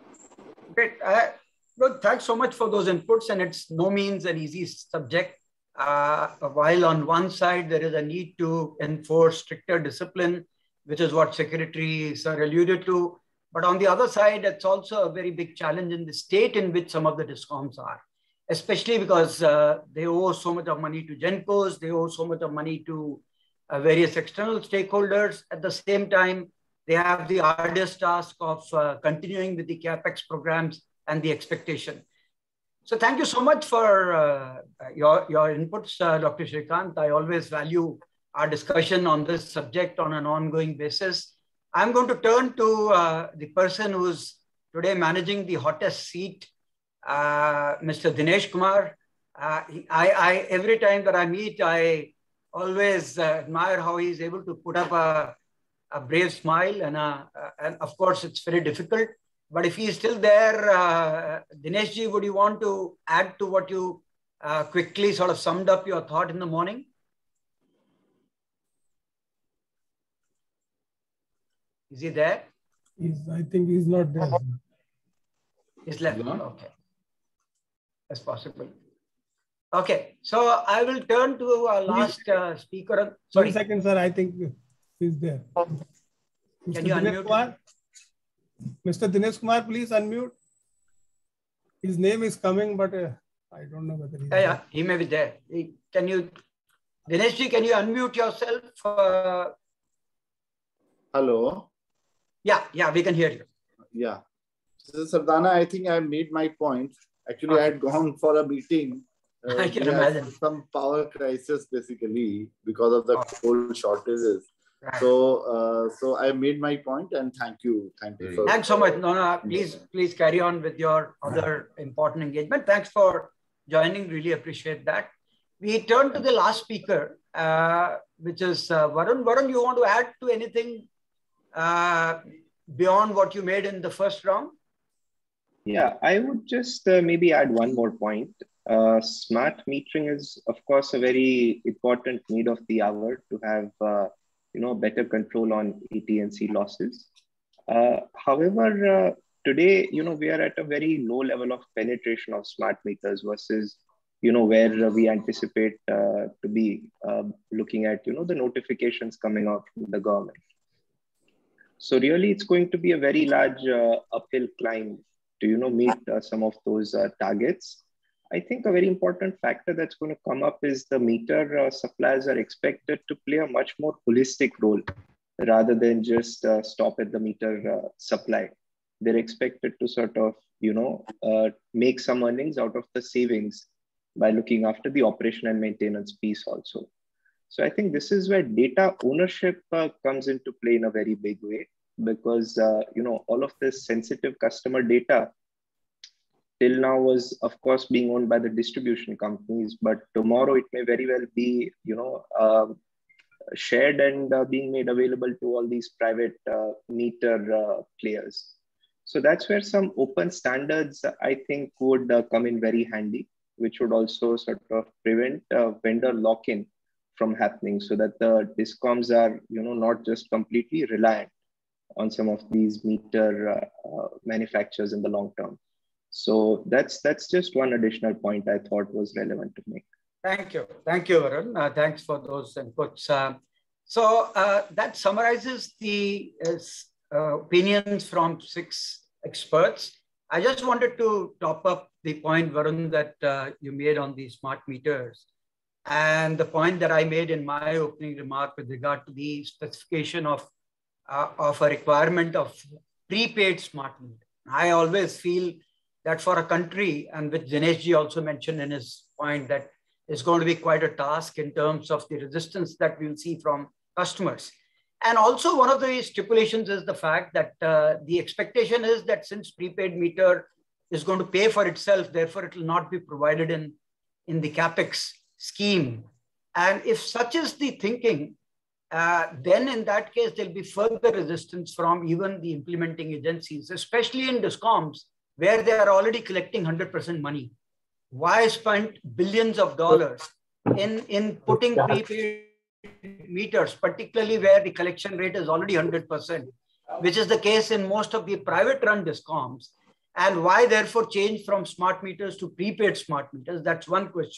Great. Look, thanks so much for those inputs, and it's no means an easy subject. While on one side, there is a need to enforce stricter discipline, which is what Secretary Sir alluded to. But on the other side, it's also a very big challenge in the state in which some of the DISCOMs are, especially because they owe so much of money to GENCOs, they owe so much of money to various external stakeholders. At the same time, they have the arduous task of continuing with the CAPEX programs and the expectation. So thank you so much for your inputs, Dr. Srikanth. I always value our discussion on this subject on an ongoing basis. I'm going to turn to the person who's today managing the hottest seat, Mr. Dinesh Kumar. Every time that I meet, I always admire how he's able to put up a brave smile, and of course it's very difficult. But if he's still there, Dinesh ji, would you want to add to what you quickly sort of summed up your thought in the morning? Is he there? I think he's not there. He's left. Okay. That's possible. Okay. So I will turn to our last speaker. Sorry. 1 second, sir. I think he's there. Can you unmute? Kumar? Mr. Dinesh Kumar, please unmute. His name is coming, but I don't know whether he's there. He may be there. Can you, Dinesh ji, can you unmute yourself? Hello. Yeah, we can hear you. Yeah. So, Sardana, I think I made my point. Actually, I had gone for a meeting. I can imagine. Some power crisis, basically, because of the coal shortages. Right. So I made my point, and thank you. Thanks so much. No, please carry on with your other important engagement. Thanks for joining. Really appreciate that. We turn to the last speaker, which is Varun. Varun, you want to add to anything beyond what you made in the first round? Yeah, I would just maybe add one more point. Smart metering is, of course, a very important need of the hour to have better control on AT&C losses. However, today, we are at a very low level of penetration of smart meters versus, where we anticipate to be looking at, the notifications coming out from the government. So really, it's going to be a very large uphill climb to, meet some of those targets. I think a very important factor that's going to come up is the meter suppliers are expected to play a much more holistic role rather than just stop at the meter supply. They're expected to sort of, make some earnings out of the savings by looking after the operation and maintenance piece also. So I think this is where data ownership comes into play in a very big way because, all of this sensitive customer data till now was, of course, being owned by the distribution companies, but tomorrow it may very well be, shared and being made available to all these private meter players. So that's where some open standards, I think, would come in very handy, which would also sort of prevent vendor lock-in from happening so that the DISCOMs are, not just completely reliant on some of these meter manufacturers in the long term. So that's just one additional point I thought was relevant to make. Thank you, Varun. Thanks for those inputs. So that summarizes the opinions from 6 experts. I just wanted to top up the point, Varun, that you made on the smart meters, and the point that I made in my opening remark with regard to the specification of a requirement of prepaid smart meter. I always feel that for a country, and which Dinesh ji also mentioned in his point, that is going to be quite a task in terms of the resistance that we'll see from customers. And also one of the stipulations is the fact that the expectation is that since prepaid meter is going to pay for itself, therefore it will not be provided in the CAPEX scheme. And if such is the thinking, then in that case, there'll be further resistance from even the implementing agencies, especially in DISCOMs, where they are already collecting 100% money. Why spend billions of dollars in putting prepaid meters, particularly where the collection rate is already 100%, which is the case in most of the private run DISCOMs? And why therefore change from smart meters to prepaid smart meters? That's one question.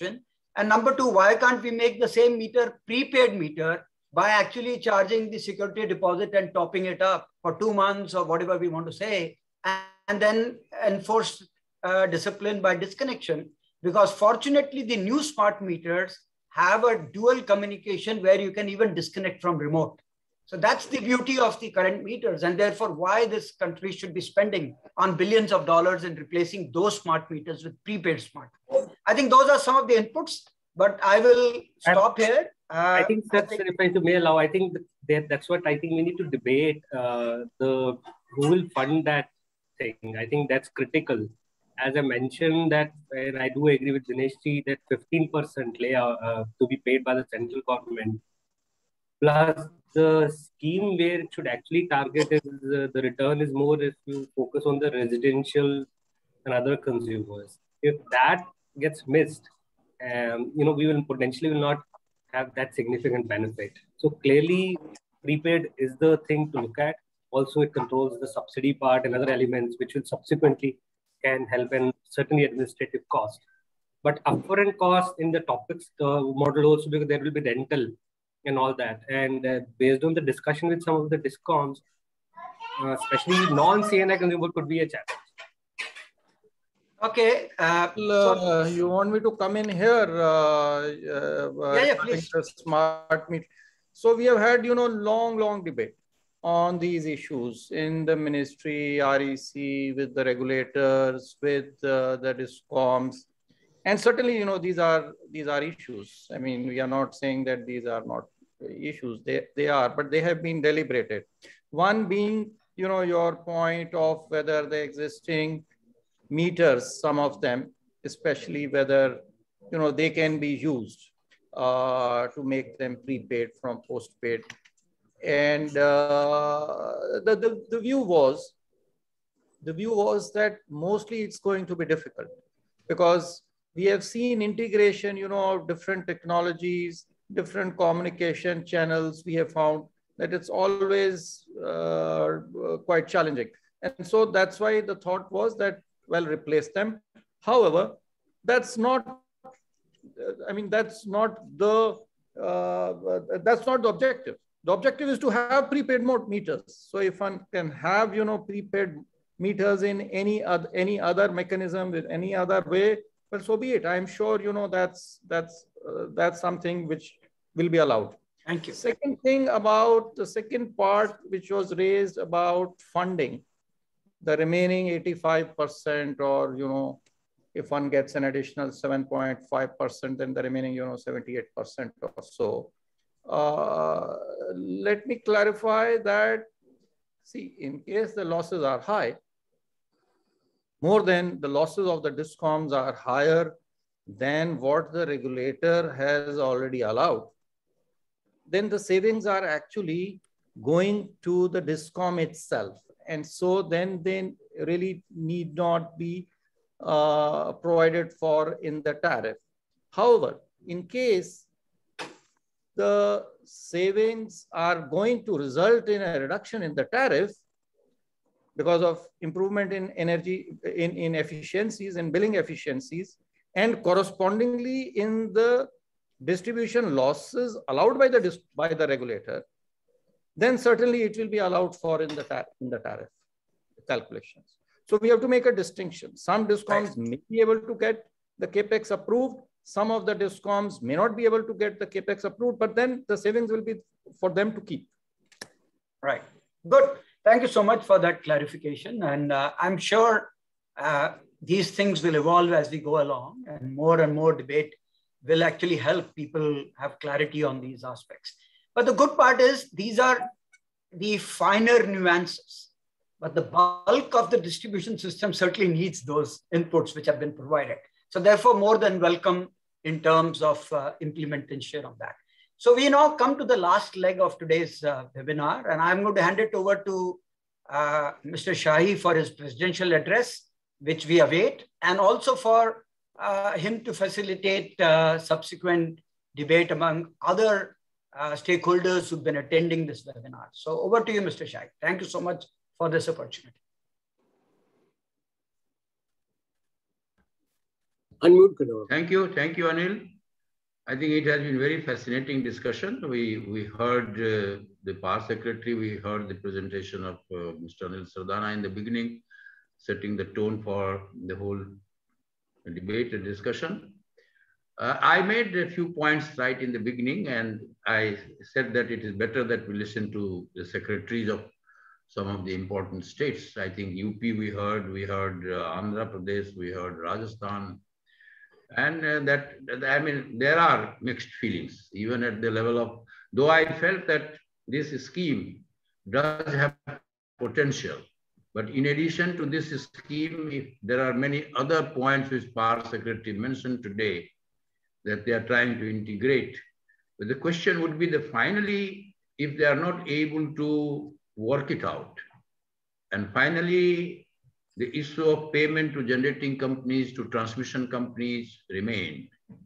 And number two, why can't we make the same meter prepaid meter by actually charging the security deposit and topping it up for 2 months or whatever we want to say, and then enforce discipline by disconnection? Because fortunately, the new smart meters have a dual communication where you can even disconnect from remote. So that's the beauty of the current meters, and therefore why this country should be spending on billions of dollars in replacing those smart meters with prepaid smart. I think those are some of the inputs, but I will stop here. I think that's, if I may allow, I think that's what I think we need to debate, who will fund that thing. I think that's critical. As I mentioned that, and I do agree with Dinesh ji, that 15% layout to be paid by the central government, plus the scheme where it should actually target is the return is more if you focus on the residential and other consumers. If that gets missed, we will potentially not have that significant benefit. So clearly, prepaid is the thing to look at. Also, it controls the subsidy part and other elements, which will subsequently can help, and certainly administrative cost. But upfront cost in the topics model also, because there will be rental and all that. And based on the discussion with some of the discoms, especially non-CNI consumer could be a challenge. Okay. You want me to come in here? Please. Smart meter. So we have had, long debate on these issues in the ministry, REC, with the regulators, with the discoms. And certainly, these are issues. I mean, we are not saying that these are not issues. They are, but they have been deliberated. One being, your point of whether the existing meters, some of them, especially whether, they can be used to make them prepaid from postpaid. And the view was that mostly it's going to be difficult, because we have seen integration, of different technologies, different communication channels. We have found that it's always quite challenging. And so that's why the thought was that, well, replace them. However, that's not the objective. The objective is to have prepaid meters. So if one can have, prepaid meters in any other mechanism, with any other way, well, so be it. I'm sure, that's something which will be allowed. Thank you. Second thing about the second part, which was raised about funding, the remaining 85%, or, if one gets an additional 7.5%, then the remaining, 78% or so. Let me clarify that, see, in case the losses are high, more than the losses of the discoms are higher than what the regulator has already allowed, then the savings are actually going to the discom itself. And so then they really need not be provided for in the tariff. However, in case the savings are going to result in a reduction in the tariff because of improvement in energy, in efficiencies and billing efficiencies, and correspondingly in the distribution losses allowed by the regulator, then certainly it will be allowed for in the tariff calculations. So we have to make a distinction. Some discoms may be able to get the capex approved. Some of the discoms may not be able to get the capex approved, but then the savings will be for them to keep. Right. Good. Thank you so much for that clarification. And I'm sure these things will evolve as we go along, and more debate will actually help people have clarity on these aspects. But the good part is these are the finer nuances, but the bulk of the distribution system certainly needs those inputs which have been provided. So therefore, more than welcome in terms of implementation of that. So we now come to the last leg of today's webinar, and I'm going to hand it over to Mr. Shahi for his presidential address, which we await, and also for him to facilitate subsequent debate among other stakeholders who've been attending this webinar. So over to you, Mr. Shahi. Thank you so much for this opportunity. Unmute, Kunal. Thank you, Anil. I think it has been very fascinating discussion. We heard the Power Secretary, we heard the presentation of Mr. Anil Sardana in the beginning, setting the tone for the whole debate and discussion. I made a few points right in the beginning, and I said that it is better that we listen to the secretaries of some of the important states. I think UP we heard Andhra Pradesh, we heard Rajasthan, and I mean, there are mixed feelings, even at the level of, though I felt that this scheme does have potential. But in addition to this scheme, if there are many other points which Power Secretary mentioned today that they are trying to integrate. But the question would be that finally, if they are not able to work it out, and finally, the issue of payment to generating companies, to transmission companies remained.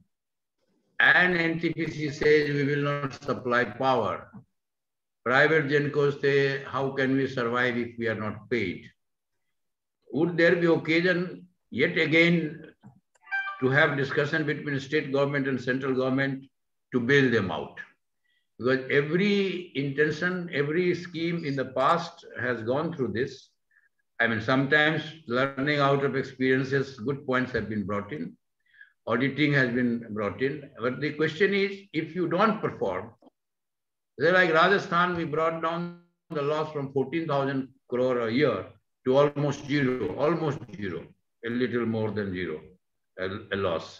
And NTPC says we will not supply power. Private gencos say, how can we survive if we are not paid? Would there be occasion yet again to have discussion between state government and central government to bail them out? Because every intention, every scheme in the past has gone through this. I mean, sometimes learning out of experiences, good points have been brought in, auditing has been brought in. But the question is, if you don't perform, like Rajasthan, we brought down the loss from 14,000 crore a year to almost zero, a little more than zero, a loss.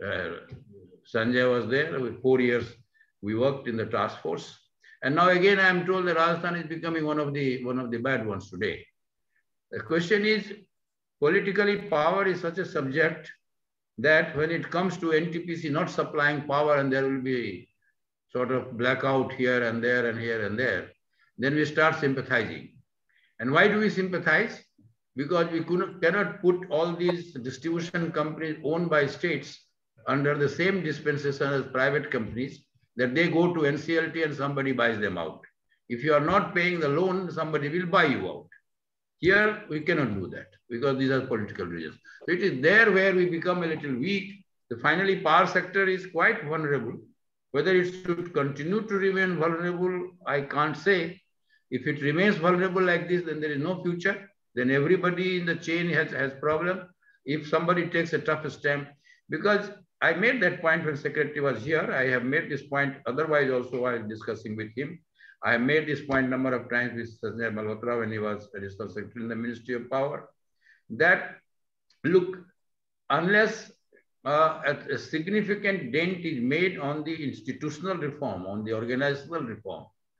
Sanjay was there with 4 years. We worked in the task force. And now again, I am told that Rajasthan is becoming one of the bad ones today. The question is, politically, power is such a subject that when it comes to NTPC not supplying power and there will be sort of blackout here and there and here and there, then we start sympathizing. And why do we sympathize? Because we cannot put all these distribution companies owned by states under the same dispensation as private companies, that they go to NCLT and somebody buys them out. If you are not paying the loan, somebody will buy you out. Here, we cannot do that because these are political reasons. So it is there where we become a little weak. The finally, power sector is quite vulnerable. Whether it should continue to remain vulnerable, I can't say. If it remains vulnerable like this, then there is no future. Then everybody in the chain has problem. If somebody takes a tough step, because I made that point when Secretary was here, I have made this point otherwise also while discussing with him. I have made this point a number of times with Sanjay Malhotra when he was Additional Secretary in the Ministry of Power, that look, unless a significant dent is made on the institutional reform, on the organizational reform,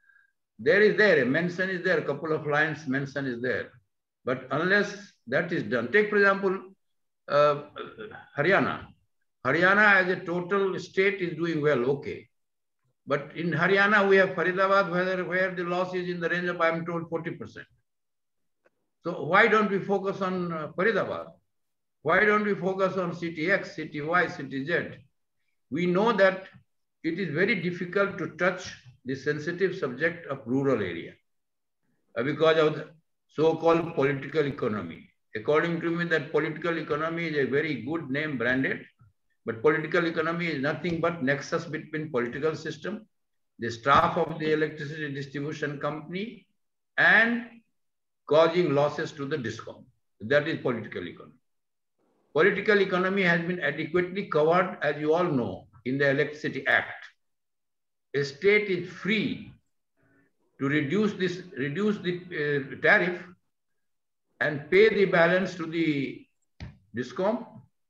a mention is there, a couple of lines mention is there. But unless that is done, take for example, Haryana. Haryana as a total state is doing well, okay. But in Haryana, we have Faridabad, where the loss is in the range of, I'm told, 40%. So why don't we focus on Faridabad? Why don't we focus on city X, city Y, city Z? We know that it is very difficult to touch the sensitive subject of rural area because of the so-called political economy. According to me, that political economy is a very good name branded. But political economy is nothing but nexus between political system, the staff of the electricity distribution company, and causing losses to the DISCOM. That is political economy. Political economy has been adequately covered, as you all know, in the Electricity Act. A state is free to reduce the tariff and pay the balance to the DISCOM,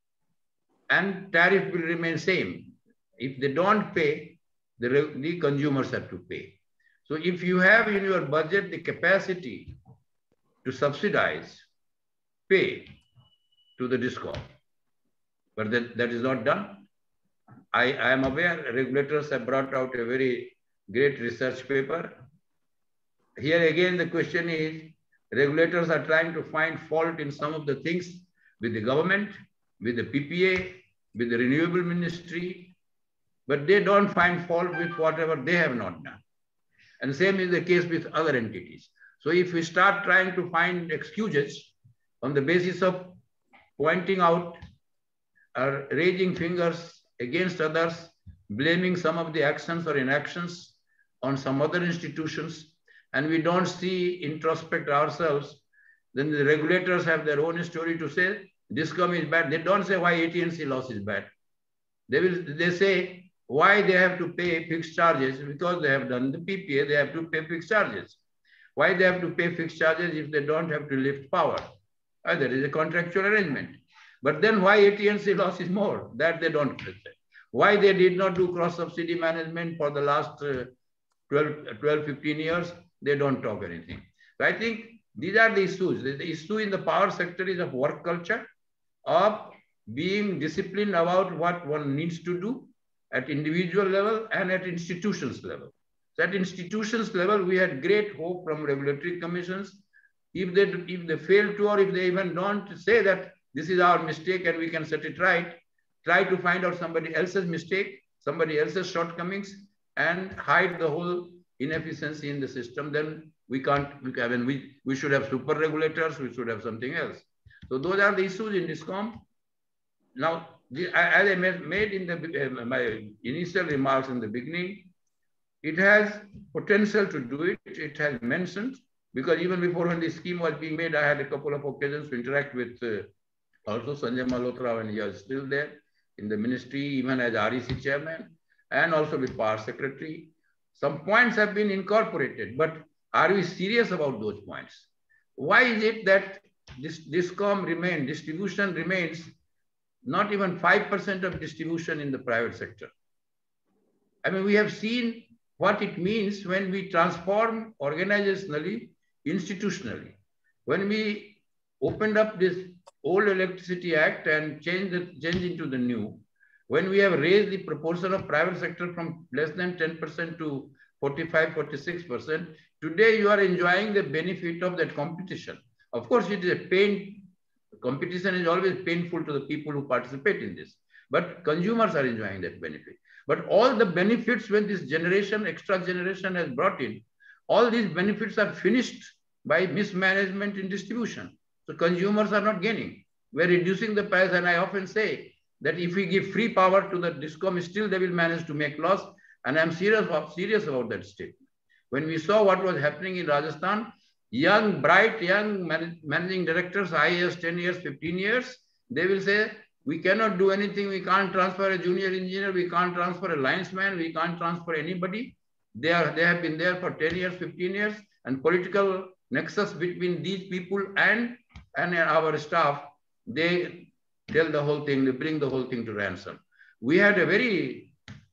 and tariff will remain same. If they don't pay, the consumers have to pay. So if you have in your budget the capacity to subsidize, pay to the DISCOM, but that is not done. I am aware regulators have brought out a very great research paper. Here again, the question is, regulators are trying to find fault in some of the things with the government, with the PPA, with the renewable ministry, but they don't find fault with whatever they have not done. And same is the case with other entities. So if we start trying to find excuses on the basis of pointing out or raising fingers against others, blaming some of the actions or inactions on some other institutions, and we don't see, introspect ourselves, then the regulators have their own story to say, DISCOM is bad. They don't say why AT&C loss is bad. They say why they have to pay fixed charges, because they have done the PPA, they have to pay fixed charges. Why they have to pay fixed charges if they don't have to lift power? There is a contractual arrangement. But then why AT&C loss is more? That they don't say. Why they did not do cross-subsidy management for the last 12, 15 years? They don't talk anything. So I think these are the issues. The issue in the power sector is of work culture, of being disciplined about what one needs to do at individual level and at institutions level. So at institutions level, we had great hope from regulatory commissions. If they fail to, or if they even don't say that this is our mistake and we can set it right, try to find out somebody else's mistake, somebody else's shortcomings, and hide the whole inefficiency in the system, then we can't, we should have super regulators, we should have something else. So those are the issues in DISCOM. Now, as I made in my initial remarks in the beginning, it has potential to do it. It has mentioned, because even before when the scheme was being made, I had a couple of occasions to interact with also Sanjay Malhotra when he was still there in the ministry, even as REC chairman, and also with power secretary. Some points have been incorporated, but are we serious about those points? Why is it that distribution remains not even 5% of distribution in the private sector? I mean, we have seen what it means when we transform organizationally, institutionally. When we opened up this old Electricity Act and changed into the new, when we have raised the proportion of private sector from less than 10% to 45, 46%, today you are enjoying the benefit of that competition. Of course, it is a pain. Competition is always painful to the people who participate in this, but consumers are enjoying that benefit. But all the benefits when this generation, extra generation has brought in, all these benefits are finished by mismanagement in distribution. So consumers are not gaining. We're reducing the price, and I often say that if we give free power to the DISCOM, still they will manage to make loss. And I'm serious about that statement. When we saw what was happening in Rajasthan, young, bright, young managing directors, IAS 10 years, 15 years, they will say, we cannot do anything. We can't transfer a junior engineer. We can't transfer a linesman. We can't transfer anybody. They have been there for 10 years, 15 years, and political nexus between these people and our staff, they tell the whole thing, they bring the whole thing to ransom. We had a very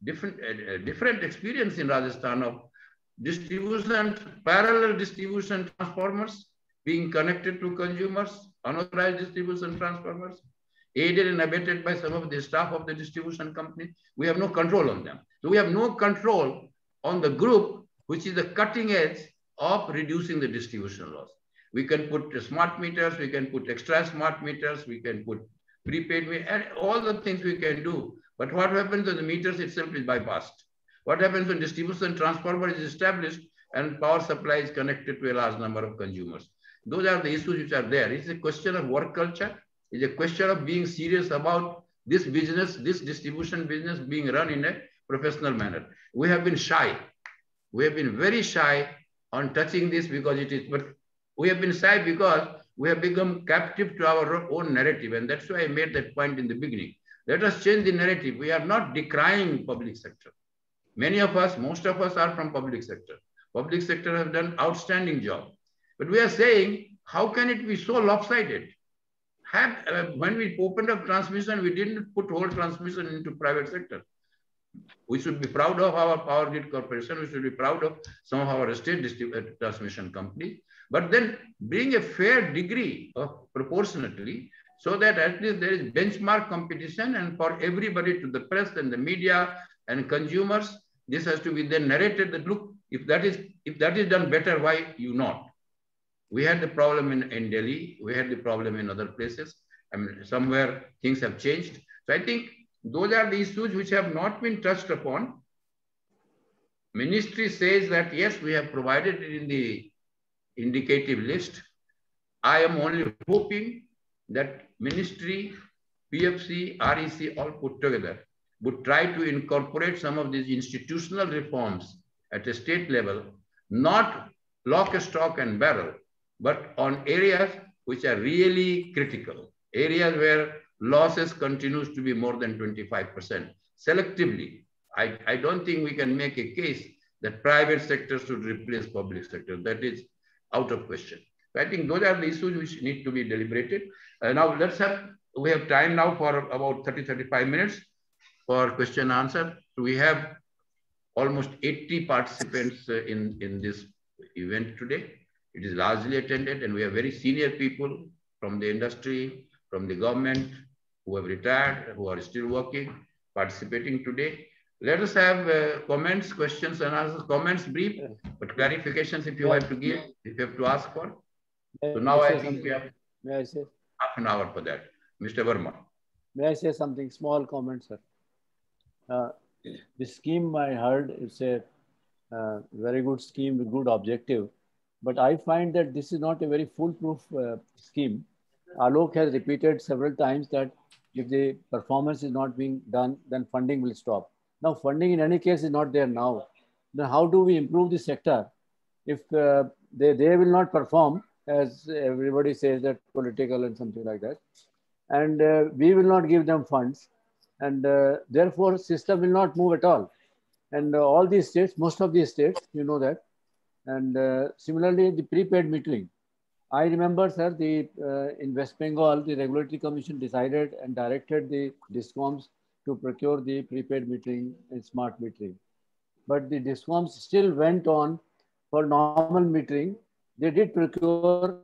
different experience in Rajasthan of distribution, parallel distribution transformers being connected to consumers, unauthorized distribution transformers, aided and abetted by some of the staff of the distribution company. We have no control on them. So we have no control on the group, which is the cutting edge of reducing the distribution loss. We can put smart meters, we can put extra smart meters, we can put prepaid meters, and all the things we can do. But what happens when the meters itself is bypassed? What happens when distribution transformer is established and power supply is connected to a large number of consumers? Those are the issues which are there. It's a question of work culture. It's a question of being serious about this business, this distribution business being run in a professional manner. We have been shy. We have been very shy on touching this because it is, but we have been shy because we have become captive to our own narrative. And that's why I made that point in the beginning. Let us change the narrative. We are not decrying public sector. Many of us, most of us are from public sector. Public sector have done outstanding job. But we are saying, how can it be so lopsided? When we opened up transmission, we didn't put whole transmission into private sector. We should be proud of our Power Grid Corporation. We should be proud of some of our state transmission companies. But then bring a fair degree of proportionately so that at least there is benchmark competition, and for everybody, to the press and the media and consumers, this has to be then narrated that, look, if that is done better, why you not? We had the problem in Delhi. We had the problem in other places. I mean, somewhere things have changed. So I think those are the issues which have not been touched upon. Ministry says that, yes, we have provided it in the indicative list. I am only hoping that ministry, PFC, REC all put together, would try to incorporate some of these institutional reforms at a state level, not lock, stock, and barrel, but on areas which are really critical, areas where losses continues to be more than 25%. Selectively, I don't think we can make a case that private sector should replace public sector. That is out of question. I think those are the issues which need to be deliberated. Now we have time now for about 30-35 minutes for question and answer. We have almost 80 participants in this event today. It is largely attended, and we have very senior people from the industry, from the government, who have retired, who are still working, participating today. Let us have comments, questions and answers. Comments brief, but clarifications if you have to give, if you have to ask for. So now I think we have half an hour for that. Mr. Verma. May I say something? Small comment, sir. The scheme I heard is a very good scheme with good objective, but I find that this is not a very foolproof scheme. Alok has repeated several times that if the performance is not being done, then funding will stop. Now, funding in any case is not there now. Then how do we improve the sector if they will not perform, as everybody says that political and something like that, and we will not give them funds, and therefore system will not move at all. And all these states, most of these states, you know that, and similarly the prepaid metering. I remember, sir, in West Bengal, the Regulatory Commission decided and directed the DISCOMs to procure the prepaid metering and smart metering. But the DISCOMs still went on for normal metering. They did procure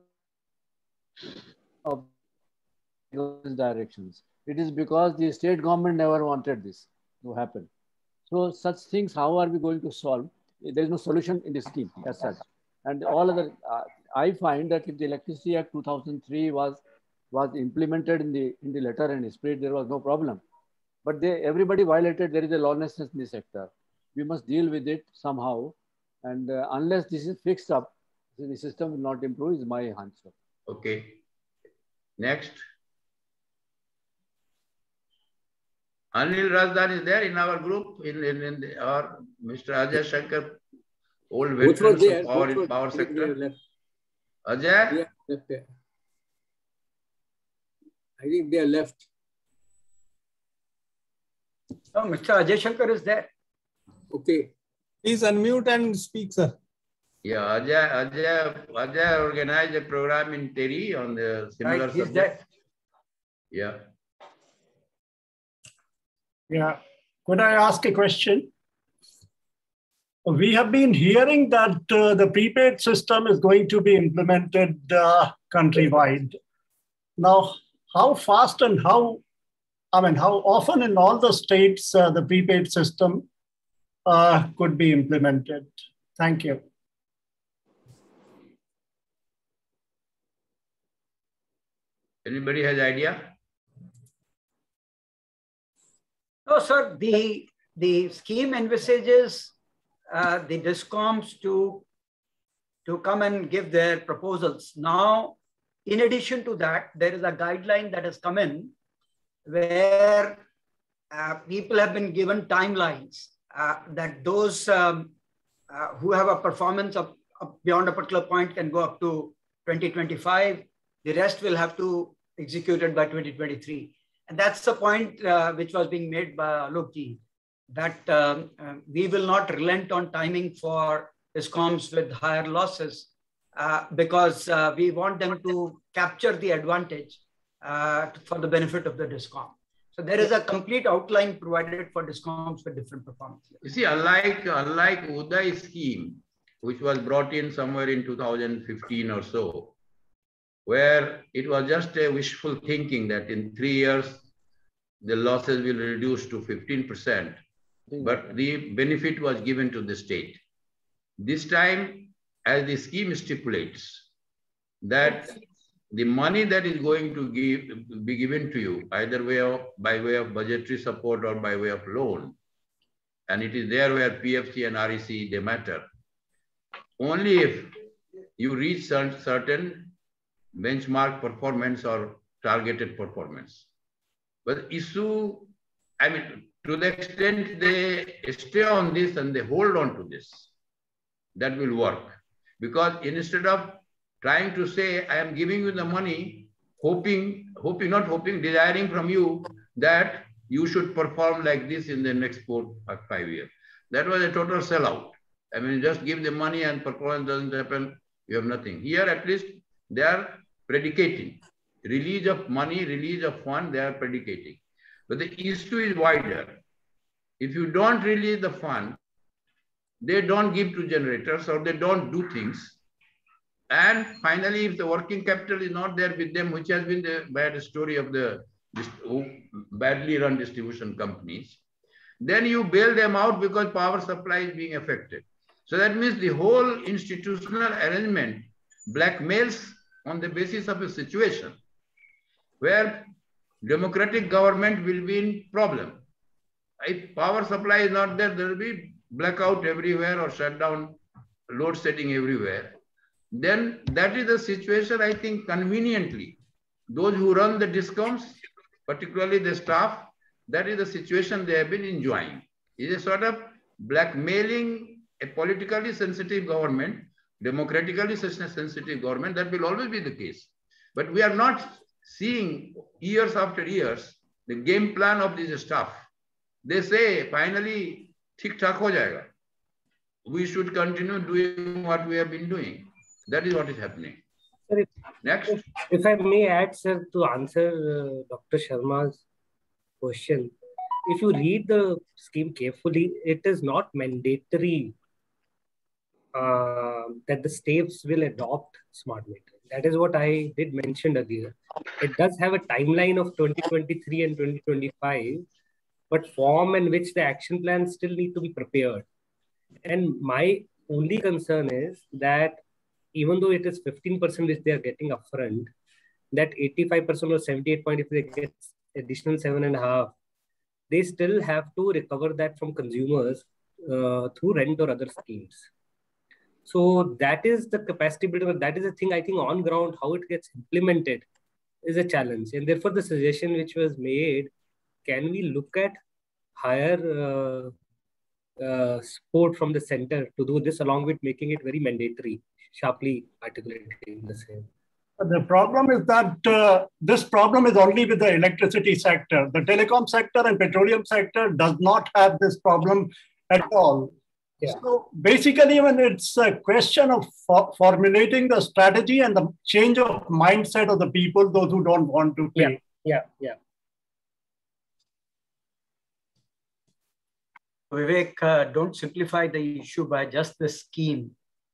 of directions. It is because the state government never wanted this to happen. So such things, how are we going to solve? There is no solution in this scheme as such. And all other, I find that if the Electricity Act 2003 was implemented in the letter and spirit, there was no problem. But everybody violated. There is a lawlessness in the sector. We must deal with it somehow. And unless this is fixed up, the system will not improve, is my answer. Okay. Next. Anil Razdan is there in our group, or Mr. Ajay Shankar, old veterans of power sector. Ajay? Yeah, I think they are left. No, Mr. Ajay Shankar is there. Okay. Please unmute and speak, sir. Yeah, Ajay organized a program in Terry on the similar subject. There. Yeah. Yeah. Could I ask a question? We have been hearing that the prepaid system is going to be implemented countrywide. Now, how fast and how often in all the states the prepaid system could be implemented? Thank you. Anybody has idea? No, sir. The scheme envisages the DISCOMs to come and give their proposals. Now, in addition to that, there is a guideline that has come in where people have been given timelines that those who have a performance of beyond a particular point can go up to 2025. The rest will have to execute it by 2023. And that's the point which was being made by Alokji, that we will not relent on timing for DISCOMs with higher losses because we want them to capture the advantage for the benefit of the DISCOM. So there is a complete outline provided for DISCOMs with different performances. You see, unlike Uday scheme, which was brought in somewhere in 2015 or so, where it was just a wishful thinking that in 3 years, the losses will reduce to 15%, but the benefit was given to the state. This time, as the scheme stipulates, that the money that is going to be given to you, either by way of budgetary support or by way of loan, and it is there where PFC and REC, they matter. Only if you reach certain benchmark performance or targeted performance. But issue, to to the extent they stay on this and they hold on to this, that will work. Because instead of trying to say, I am giving you the money, desiring from you that you should perform like this in the next 4 or 5 years. That was a total sellout. I mean, just give the money and performance doesn't happen, you have nothing. Here, at least, they are predicating. Release of money, release of fund, they are predicating. But the issue is wider. If you don't release the fund, they don't give to generators or they don't do things. And finally, if the working capital is not there with them, which has been the bad story of the badly run distribution companies, then you bail them out because power supply is being affected. So that means the whole institutional arrangement blackmails on the basis of a situation where democratic government will be in problem. If power supply is not there, there will be blackout everywhere or shutdown, load setting everywhere. Then that is the situation, I think, conveniently. Those who run the DISCOMs, particularly the staff, that is the situation they have been enjoying. It is a sort of blackmailing a politically sensitive government, democratically sensitive government. That will always be the case. But we are not seeing years after years the game plan of this staff. They say, finally, ठीक-ठाक हो जाएगा. We should continue doing what we have been doing. That is what is happening. Sir, next. If I may add, sir, to answer Dr. Sharma's question, if you read the scheme carefully, it is not mandatory that the states will adopt smart metering. That is what I did mention earlier. It does have a timeline of 2023 and 2025, but form and which the action plans still need to be prepared. And my only concern is that even though it is 15% which they are getting upfront, that 85% or 78 point, if they get additional 7.5, they still have to recover that from consumers through rent or other schemes. So that is the capacity building. That is the thing, I think, on ground, how it gets implemented is a challenge. And therefore, the suggestion which was made, can we look at higher support from the center to do this, along with making it very mandatory, sharply articulating the same? The problem is that this problem is only with the electricity sector. The telecom sector and petroleum sector does not have this problem at all. Yeah. So basically, when it's a question of formulating the strategy and the change of mindset of the people, those who don't want to pay. Yeah. Vivek, don't simplify the issue by just the scheme.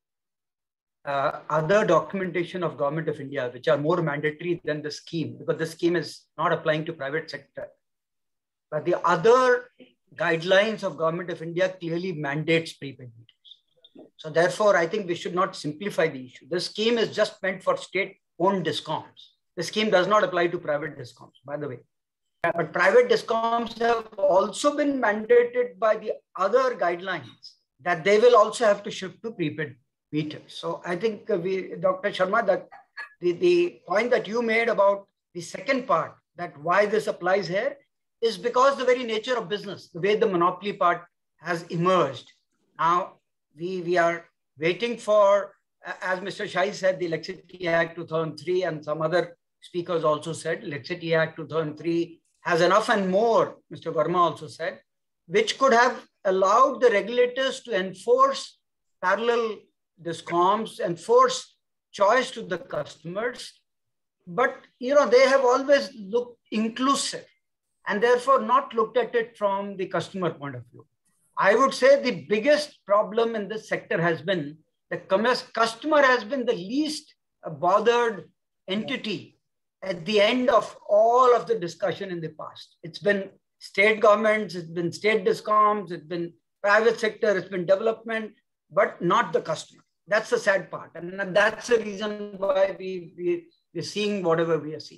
Other documentation of Government of India, which are more mandatory than the scheme, because the scheme is not applying to private sector. But the other guidelines of Government of India clearly mandates prepaid meters. So therefore, I think we should not simplify the issue. The scheme is just meant for state-owned DISCOMs. The scheme does not apply to private DISCOMs, by the way. But private DISCOMs have also been mandated by the other guidelines that they will also have to shift to prepaid meters. So I think Dr. Sharma, that the point that you made about the second part, that why this applies here, is because the very nature of business, the way the monopoly part has emerged. Now, we are waiting for, as Mr. Shai said, the Electricity Act 2003, and some other speakers also said, Electricity Act 2003 has enough and more, Mr. Verma also said, which could have allowed the regulators to enforce parallel DISCOMs, enforce choice to the customers. But, they have always looked inclusive, and therefore not looked at it from the customer point of view. I would say the biggest problem in this sector has been the customer has been the least bothered entity at the end of all of the discussion in the past. It's been state governments, it's been state DISCOMs, it's been private sector, it's been development, but not the customer. That's the sad part. And that's the reason why we're seeing whatever we are seeing.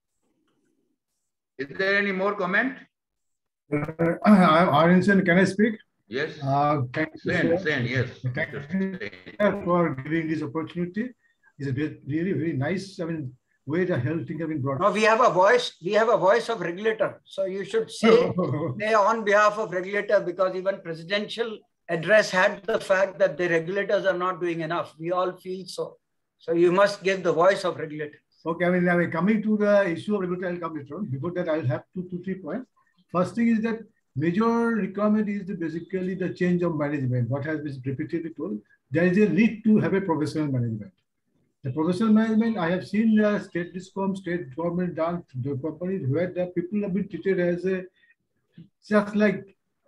Is there any more comment? I'm Arinsen. Can I speak? Yes. Thank you, yes. Thank you for giving this opportunity. It's really very nice. I mean, way the health thing have been brought. No, we have a voice. We have a voice of regulator. So you should say on behalf of regulator, because even presidential address had the fact that the regulators are not doing enough. We all feel so. So you must give the voice of regulator. Okay, I mean, coming to the issue of regulator, I'll come later on. Before that, I'll have two, 3 points. First thing is that major requirement is basically the change of management. What has been repeatedly told, there is a need to have a professional management. The professional management, I have seen the state discom, state government done the companies where the people have been treated as just like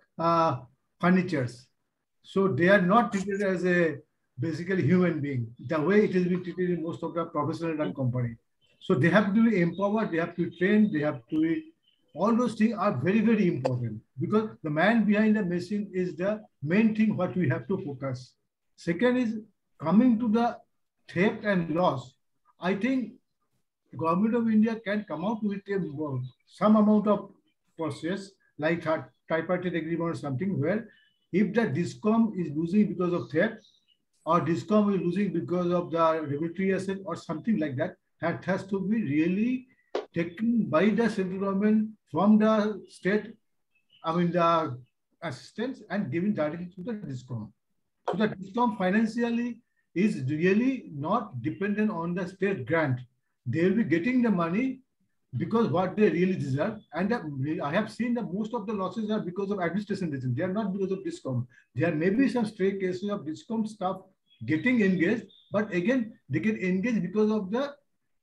furnitures. So they are not treated as a basically human being, the way it has been treated in most of the professional run company. So they have to be empowered, they have to be trained, they have to be, all those things are very, very important because the man behind the machine is the main thing what we have to focus. Second is coming to the theft and loss. I think the government of India can come out with some amount of process like a tripartite agreement or something where if the DISCOM is losing because of theft or DISCOM is losing because of the regulatory asset or something like that, that has to be really taken by the central government from the state, I mean the assistance and given directly to the DISCOM. So the DISCOM financially is really not dependent on the state grant. They will be getting the money because what they really deserve. And I have seen that most of the losses are because of administration reasons. They are not because of DISCOM. There may be some stray cases of DISCOM staff getting engaged, but again, they get engaged because of the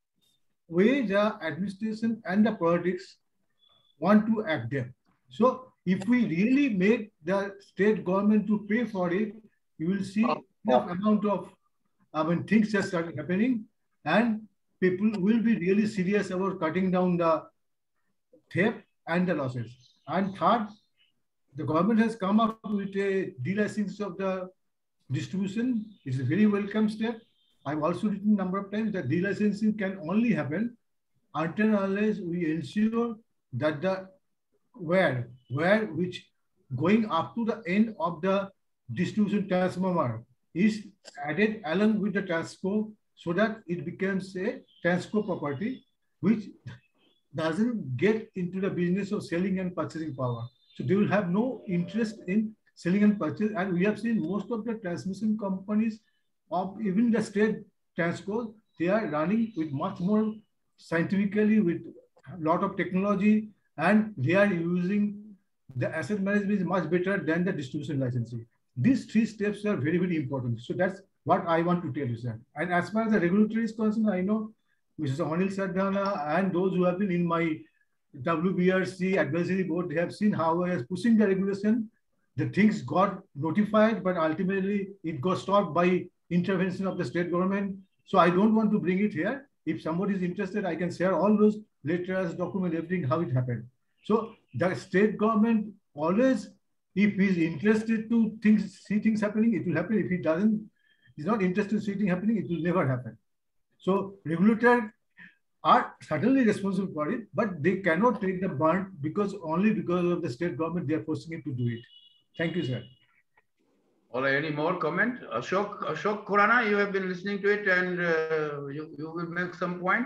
way the administration and the politics want to act there. So if we really make the state government to pay for it, you will see enough amount of things just started happening and people will be really serious about cutting down the theft and the losses. And third, the government has come up with a delicensing of the distribution. It's a very welcome step. I've also written a number of times that delicensing can only happen until unless we ensure that the where which going up to the end of the distribution transformer is added along with the transco so that it becomes a transco property which doesn't get into the business of selling and purchasing power. So they will have no interest in selling and purchase. And we have seen most of the transmission companies of even the state transcos, they are running with much more scientifically with a lot of technology and they are using the asset management is much better than the distribution licensing. These 3 steps are very, very important. So that's what I want to tell you, sir. And as far as the regulatory is concerned, I know Mr. Anil Sardana and those who have been in my WBRC advisory board, they have seen how I was pushing the regulation. The things got notified, but ultimately it got stopped by intervention of the state government. So I don't want to bring it here. If somebody is interested, I can share all those letters, documents, everything, how it happened. So the state government always, if he is interested to see things happening, it will happen. If he doesn't, he's not interested to see things happening, it will never happen. So regulators are certainly responsible for it, but they cannot take the brunt only because of the state government, they are forcing it to do it. Thank you, sir. All right, any more comment? Ashok Khurana, you have been listening to it and you will make some point.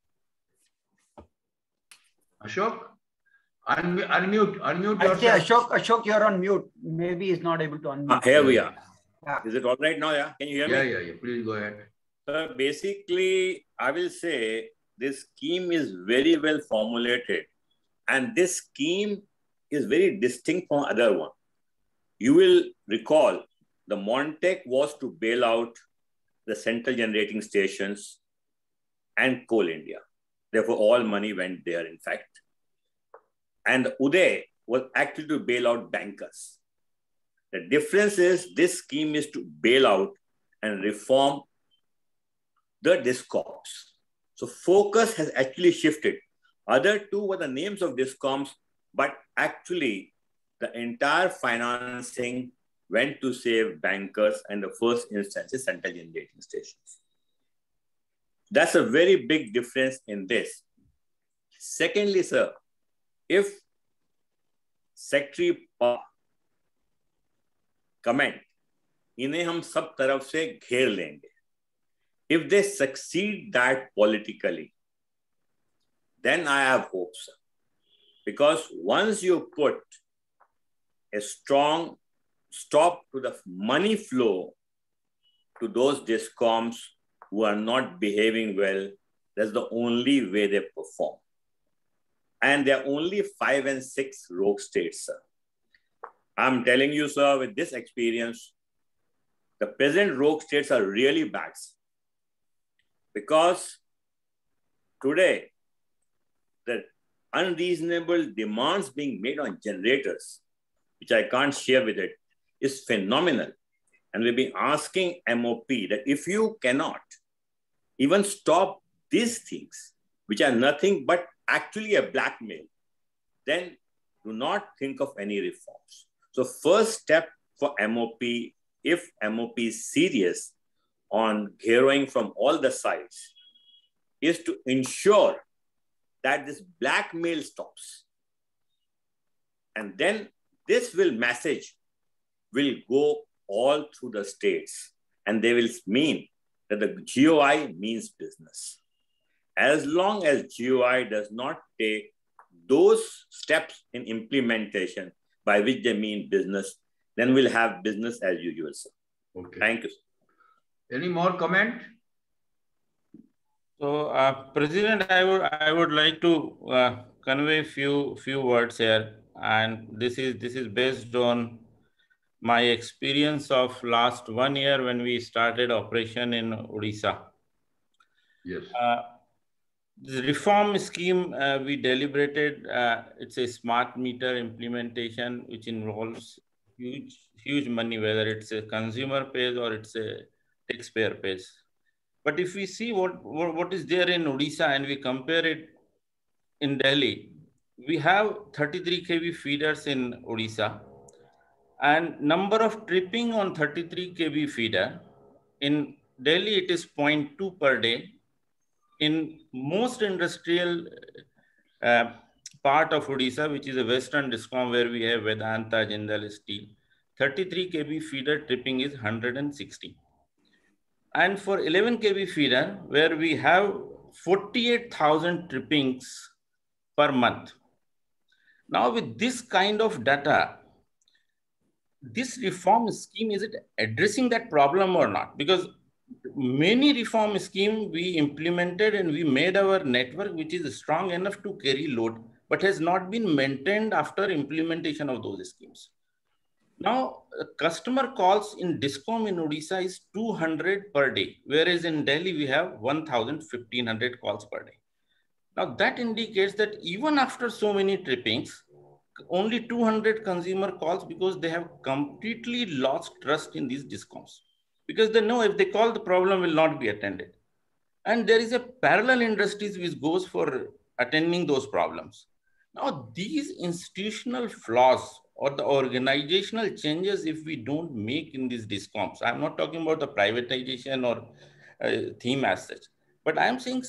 Ashok, unmute yourself. Ashok, you're on mute. Maybe he's not able to unmute. Here we are. Yeah. Is it all right now? Yeah. Can you hear me? Yeah. Please go ahead. Basically, I will say this scheme is very well formulated and this scheme is very distinct from other one. You will recall the Montec was to bail out the central generating stations and Coal India. Therefore, all money went there, in fact. And Uday was actually to bail out bankers. The difference is this scheme is to bail out and reform the DISCOMs. So focus has actually shifted. Other two were the names of DISCOMs, but actually the entire financing went to save bankers and the first instance is central generating stations. That's a very big difference in this. Secondly, sir, if Secretary comment, इन्हें हम सब तरफ से घेर लेंगे. If they succeed that politically, then I have hopes. Because once you put a strong stop to the money flow to those DISCOMs who are not behaving well, that's the only way they perform. And there are only 5 and 6 rogue states, sir. I'm telling you, sir, with this experience, the present rogue states are really bad. Because today, the unreasonable demands being made on generators, which I can't share with it, is phenomenal. And we've been asking MOP that if you cannot even stop these things, which are nothing but actually a blackmail, then do not think of any reforms. So first step for MOP, if MOP is serious on gearing from all the sides, is to ensure that this blackmail stops. And then this message will go all through the states, and they will mean that the GOI means business. As long as GOI does not take those steps in implementation by which they mean business, then we'll have business as usual, sir. Okay. Thank you, sir. Any more comment? So, President, I would like to convey few words here, and this is based on my experience of last 1 year when we started operation in Odisha. Yes. The reform scheme we deliberated, it's a smart meter implementation which involves huge money, whether it's a consumer pays or it's a taxpayer pays. But if we see what is there in Odisha and we compare it in Delhi, we have 33 kV feeders in Odisha, and number of tripping on 33 kV feeder in Delhi, it is 0.2 per day. In most industrial part of Odisha, which is a western DISCOM where we have Vedanta, Jindal Steel, 33 kV feeder tripping is 160. And for 11 kV feeder, where we have 48,000 trippings per month. Now with this kind of data, this reform scheme, is it addressing that problem or not? Because many reform scheme we implemented and we made our network which is strong enough to carry load, but has not been maintained after implementation of those schemes. Now, customer calls in DISCOM in Odisha is 200 per day, whereas in Delhi we have 1,500 calls per day. Now that indicates that even after so many trippings, only 200 consumer calls, because they have completely lost trust in these DISCOMs. Because they know if they call, the problem will not be attended. And there is a parallel industries which goes for attending those problems. Now, these institutional flaws or the organizational changes, if we don't make in these DISCOMs, I'm not talking about the privatization or theme as such, but I'm saying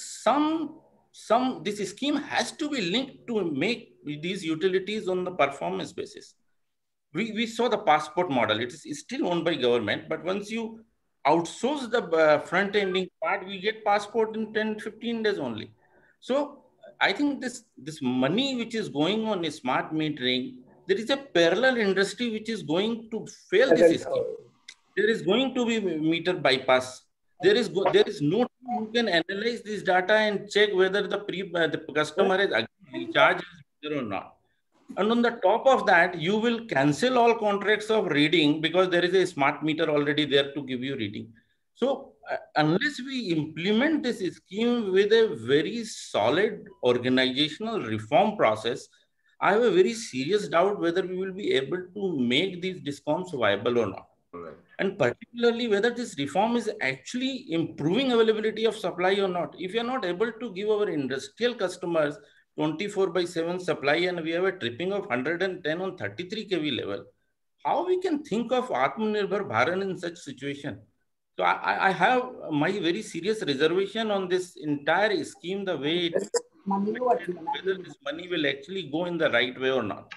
this scheme has to be linked to make these utilities on the performance basis. We saw the passport model. It is still owned by government, but once you outsource the front-ending part, we get passport in 10-15 days only. So I think this money which is going on is smart metering, there is a parallel industry which is going to fail this scheme. There is going to be meter bypass. There is no team who can analyze this data and check whether the customer is recharged or not. And on the top of that, you will cancel all contracts of reading because there is a smart meter already there to give you reading. So unless we implement this scheme with a very solid organizational reform process, I have a very serious doubt whether we will be able to make these DISCOMs viable or not. Right. And particularly whether this reform is actually improving availability of supply or not. If you're not able to give our industrial customers 24/7 supply and we have a tripping of 110 on 33 kV level, how we can think of Atmanirbhar Bharat in such situation? So I have my very serious reservation on this entire scheme, the way it's whether this money will actually go in the right way or not.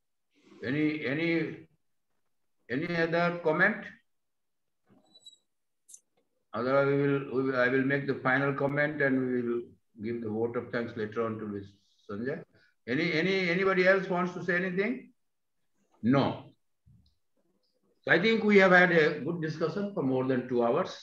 Any other comment? Otherwise, I will make the final comment and we will give the vote of thanks later on to Ms. Sanjay. Anybody else wants to say anything? No. So I think we have had a good discussion for more than 2 hours.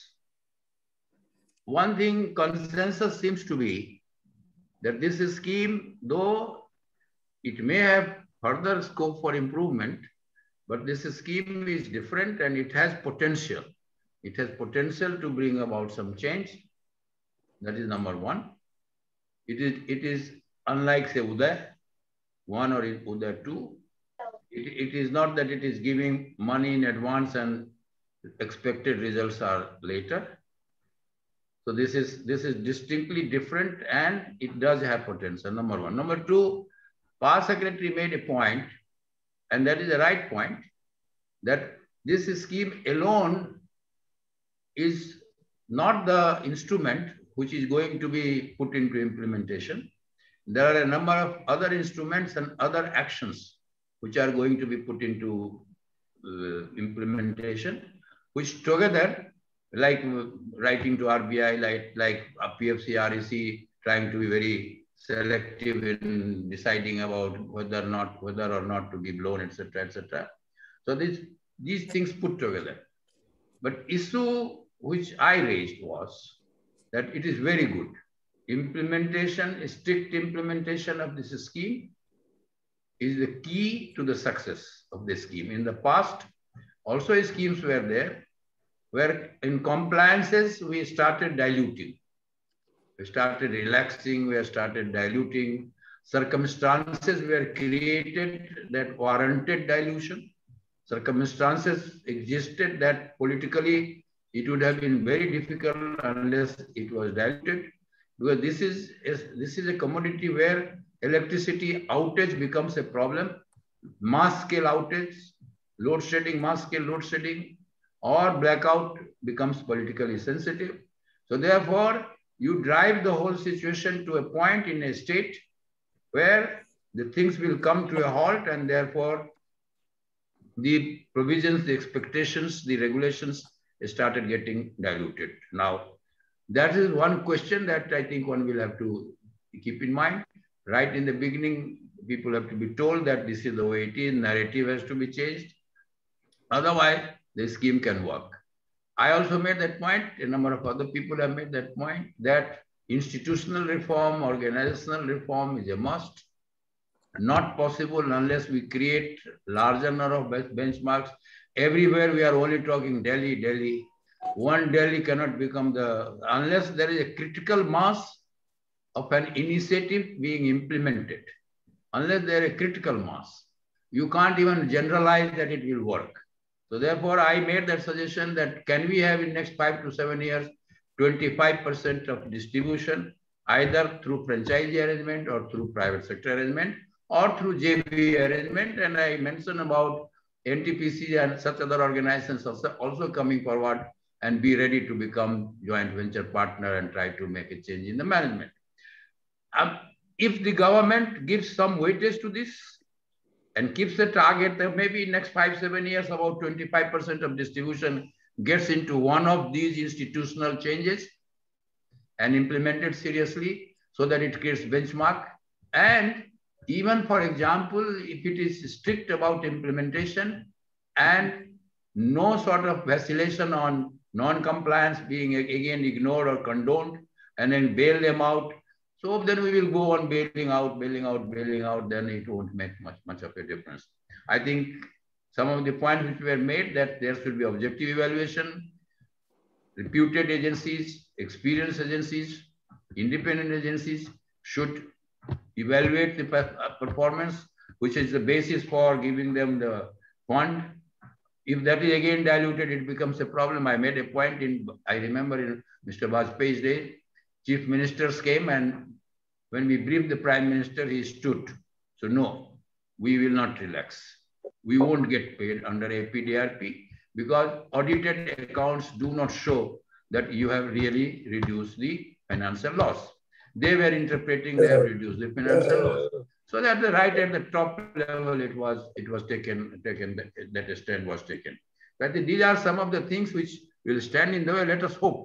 One thing, consensus seems to be that this scheme, though it may have further scope for improvement, but this scheme is different and it has potential. It has potential to bring about some change. That is number one. It is unlike, say, Uday 1 or Uday 2. It is not that it is giving money in advance and expected results are later. So this is distinctly different and it does have potential, number one. Number two, Power Secretary made a point, and that is the right point, that this scheme alone is not the instrument which is going to be put into implementation. There are a number of other instruments and other actions which are going to be put into implementation, which together, like writing to RBI, like PFC, REC, trying to be very selective in deciding about whether or not to give loan, etc., etc. So these things put together. But issue which I raised was that it is very good. Implementation, strict implementation of this scheme is the key to the success of the scheme. In the past, also schemes were there, where in compliances, we started diluting. We started relaxing, we started diluting. Circumstances were created that warranted dilution. Circumstances existed that politically it would have been very difficult unless it was diluted. Because this is a commodity where electricity outage becomes a problem. Mass scale outage, load shedding, mass scale load shedding, or blackout becomes politically sensitive. So therefore, you drive the whole situation to a point in a state where the things will come to a halt, and therefore the provisions, the expectations, the regulations started getting diluted. Now, that is one question that I think one will have to keep in mind. Right in the beginning, people have to be told that this is the way it is, narrative has to be changed. Otherwise, the scheme can work. I also made that point, a number of other people have made that point, that institutional reform, organizational reform is a must. Not possible unless we create larger number of benchmarks. Everywhere we are only talking Delhi, Delhi. One Delhi cannot become unless there is a critical mass of an initiative being implemented. Unless there is a critical mass, you can't even generalize that it will work. So therefore, I made that suggestion that can we have in next 5 to 7 years, 25% of distribution, either through franchise arrangement or through private sector arrangement or through JV arrangement. And I mentioned about NTPC and such other organizations also coming forward and be ready to become joint venture partner and try to make a change in the management. If the government gives some weightage to this and keeps a target that maybe next 5, 7 years, about 25% of distribution gets into one of these institutional changes and implemented seriously so that it creates benchmark. And even, for example, if it is strict about implementation and no sort of vacillation on non-compliance being again ignored or condoned, and then bail them out. So then we will go on bailing out, then it won't make much of a difference. I think some of the points which were made, that there should be objective evaluation, reputed agencies, experienced agencies, independent agencies should evaluate the performance, which is the basis for giving them the fund. If that is again diluted, it becomes a problem. I made a point I remember in Mr. Vajpayee's day, chief ministers came, and when we briefed the prime minister, he stood. So no, we will not relax. We won't get paid under APDRP because audited accounts do not show that you have really reduced the financial loss. They were interpreting they have reduced the financial loss. So that right at the top level, it was taken, that stand was taken. But these are some of the things which will stand in the way. Let us hope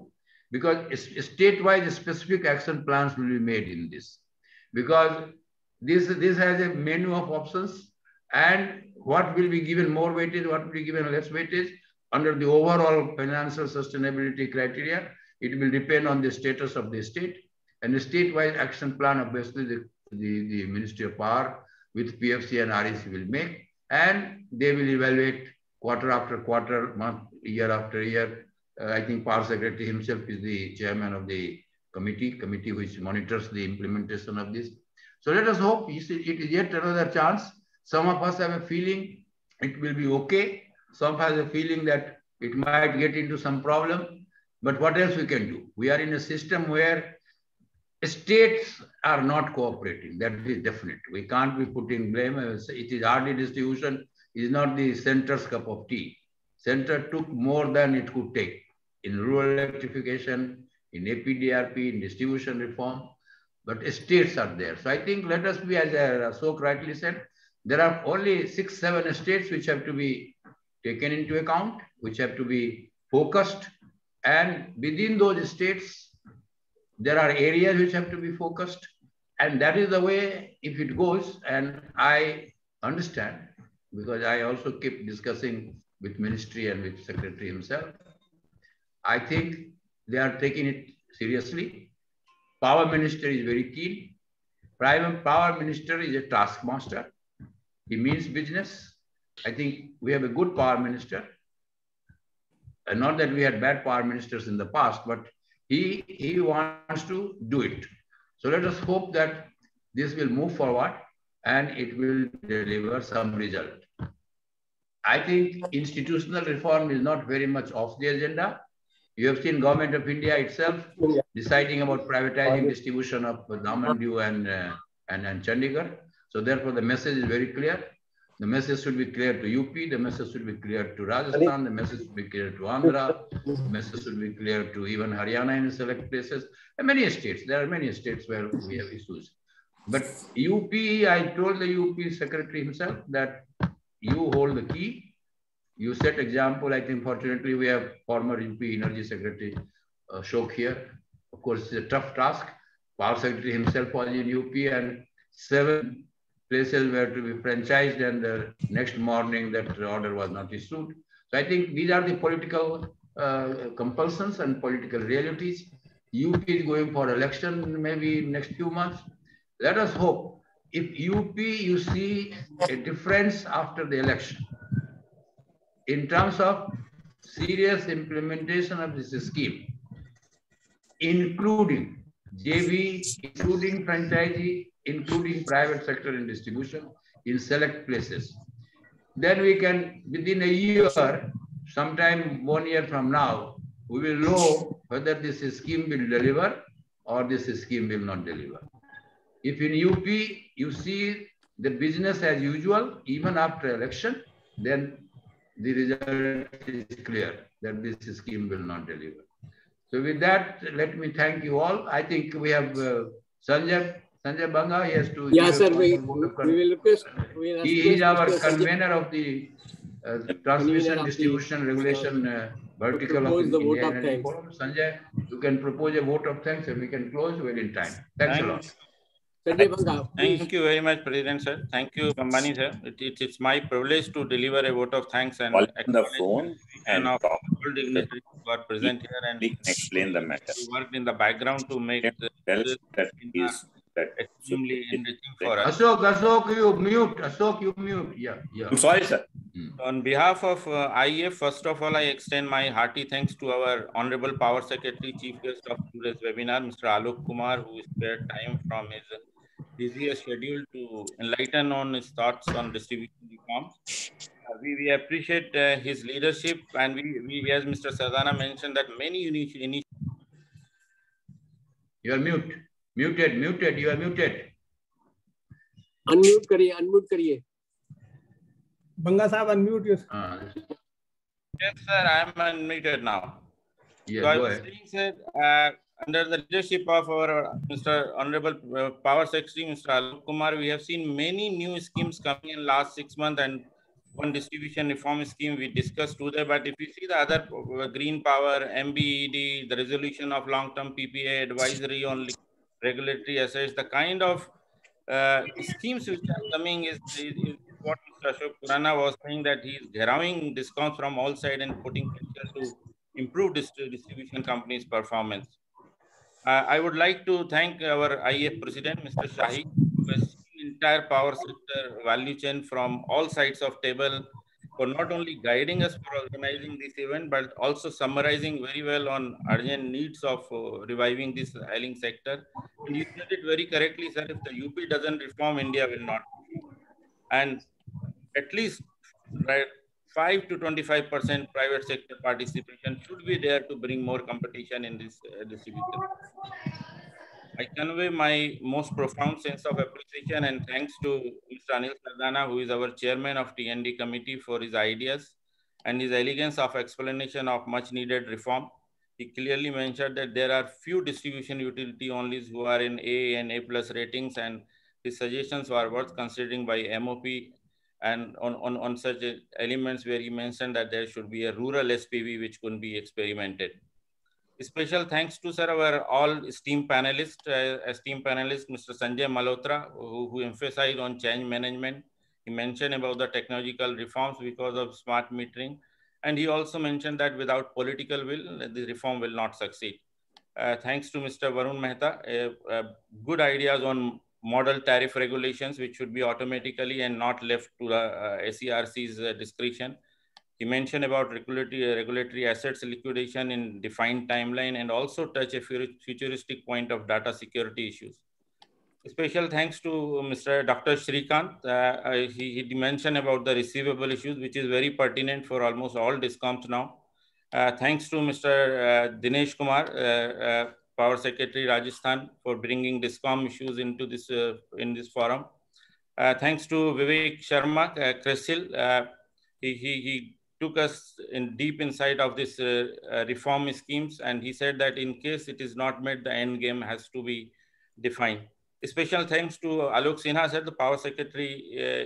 because state-wise specific action plans will be made in this. Because this has a menu of options, and what will be given more weightage, what will be given less weightage under the overall financial sustainability criteria. It will depend on the status of the state, and the state-wise action plan, obviously the Ministry of Power with PFC and REC will make, and they will evaluate quarter after quarter, month, year after year. I think Power Secretary himself is the chairman of the committee which monitors the implementation of this. So let us hope it is yet another chance. Some of us have a feeling it will be okay. Some have a feeling that it might get into some problem. But what else we can do? We are in a system where states are not cooperating. That is definite. We can't be putting blame. It is RD distribution is not the center's cup of tea. Center took more than it could take in rural electrification, in APDRP, in distribution reform, but states are there. So I think let us be, as Ashok rightly said, there are only 6-7 states which have to be taken into account, which have to be focused. And within those states, there are areas which have to be focused. And that is the way, if it goes, and I understand, because I also keep discussing with ministry and with secretary himself, I think they are taking it seriously. Power minister is very keen. Prime power minister is a taskmaster. He means business. I think we have a good power minister. And not that we had bad power ministers in the past, but he wants to do it. So let us hope that this will move forward and it will deliver some result. I think institutional reform is not very much off the agenda. You have seen Government of India itself deciding about privatizing distribution of Daman, Diu and Chandigarh. So therefore the message is very clear. The message should be clear to UP, the message should be clear to Rajasthan, the message should be clear to Andhra, the message should be clear to even Haryana in select places, and many states. There are many states where we have issues. But UP, I told the UP secretary himself that you hold the key. You set example. I think fortunately we have former UP Energy Secretary Ashok here. Of course, it's a tough task. Power Secretary himself was in UP and 7 places were to be franchised, and the next morning that order was not issued. So I think these are the political compulsions and political realities. UP is going for election maybe next few months. Let us hope if UP you see a difference after the election in terms of serious implementation of this scheme, including JV, including franchisee, including private sector in distribution in select places. Then we can, within a year, sometime 1 year from now, we will know whether this scheme will deliver or this scheme will not deliver. If in UP you see the business as usual, even after election, then the result is clear that this scheme will not deliver. So with that, let me thank you all. I think we have Sanjay Banga, he has to... Yeah, sir, we will request... He is our convener of the transmission distribution regulation vertical of the India Energy Forum. Sanjay, you can propose a vote of thanks and we can close well in time. Thanks a lot. Thank you very much, President sir. Thank you, Kambani sir. It's my privilege to deliver a vote of thanks and the phone and of all dignitaries who are present here and explain the matter. We worked in the background to make this extremely enriching for us. Ashok, you mute. Ashok, you mute. Yeah. I'm sorry, sir. On behalf of IEF, first of all, I extend my hearty thanks to our Honorable Power Secretary, Chief Guest of today's webinar, Mr. Alok Kumar, who spared time from his busy schedule to enlighten on his thoughts on distribution reforms. We appreciate his leadership, and we, as Mr. Sardana mentioned, that many initiatives. You are muted. You are muted. Unmute kariye. Banga sahab, unmute yourself. Yes, sir, I am unmuted now. Yeah, so I was saying, sir, under the leadership of our Mr. Honorable Power Secretary, Mr. Alok Kumar, we have seen many new schemes coming in last 6 months, and one distribution reform scheme we discussed today, but if you see the other green power, MBED, the resolution of long-term PPA, advisory on regulatory assets, the kind of schemes which are coming is what Mr. Ashok Khurana was saying, that he is gherowing discounts from all sides and putting pressure to improve distribution companies' performance. I would like to thank our IEF President, Mr. Shahi, who has seen entire power sector value chain from all sides of table, for not only guiding us for organizing this event, but also summarizing very well on urgent needs of reviving this ailing sector. And you said it very correctly, sir, if the UP doesn't reform, India will not reform. And at least 5 to 25% private sector participation should be there to bring more competition in this distribution. I convey my most profound sense of appreciation and thanks to Mr. Anil Sardana, who is our chairman of TND committee, for his ideas and his elegance of explanation of much needed reform. He clearly mentioned that there are few distribution utility onlys who are in A and A+ ratings, and his suggestions were worth considering by MOP, and on such elements where he mentioned that there should be a rural SPV which could be experimented. Special thanks to sir, our all esteemed panelists, Mr. Sanjay Malhotra, who emphasized on change management. He mentioned about the technological reforms because of smart metering. And he also mentioned that without political will, the reform will not succeed. Thanks to Mr. Varun Mehta, good ideas on model tariff regulations, which should be automatically and not left to the SERC's discretion. He mentioned about regulatory assets liquidation in defined timeline, and also touch a futuristic point of data security issues. Special thanks to Mr. Dr. Shrikant. He mentioned about the receivable issues, which is very pertinent for almost all DISCOMs now. Thanks to Mr. Dinesh Kumar, Power Secretary Rajasthan, for bringing DISCOM issues into this in this forum. Thanks to Vivek Sharma, CRISIL. He took us in deep insight of this reform schemes, and he said that in case it is not met, the end game has to be defined. Special thanks to Alok Sinha, sir, the Power Secretary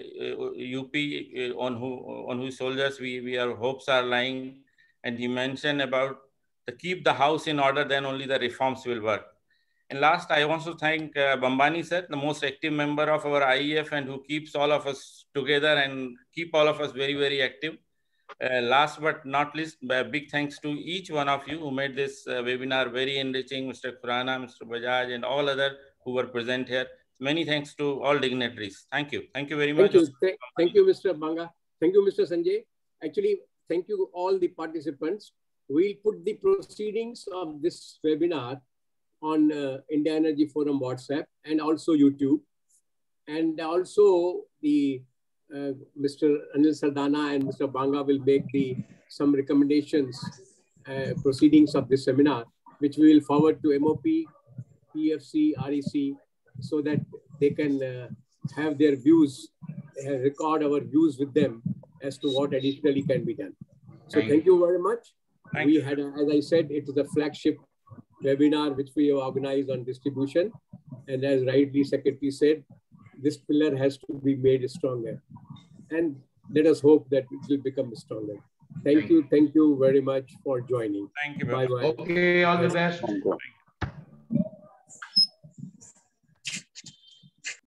UP, on whose shoulders our hopes are lying, and he mentioned about to keep the house in order, then only the reforms will work. And last, I want to thank Bambani sir, the most active member of our IEF, and who keeps all of us together and keep all of us very, very active. Last but not least, big thanks to each one of you who made this webinar very enriching, Mr. Khurana, Mr. Bajaj, and all other who were present here. Many thanks to all dignitaries. Thank you. Thank you very much. Thank you, Mr. Banga. Thank you, Mr. Sanjay. Actually, thank you all the participants. We'll put the proceedings of this webinar on India Energy Forum WhatsApp and also YouTube. And also the Mr. Anil Sardana and Mr. Banga will make some recommendations, proceedings of this seminar, which we will forward to MOP, PFC, REC, so that they can have their views, record our views with them as to what additionally can be done. So thank you very much. We had, as I said, it is a flagship webinar which we have organized on distribution. And as rightly Secretary said, this pillar has to be made stronger. And let us hope that it will become stronger. Thank you very much for joining. Thank you. Bye-bye. Okay, all the best.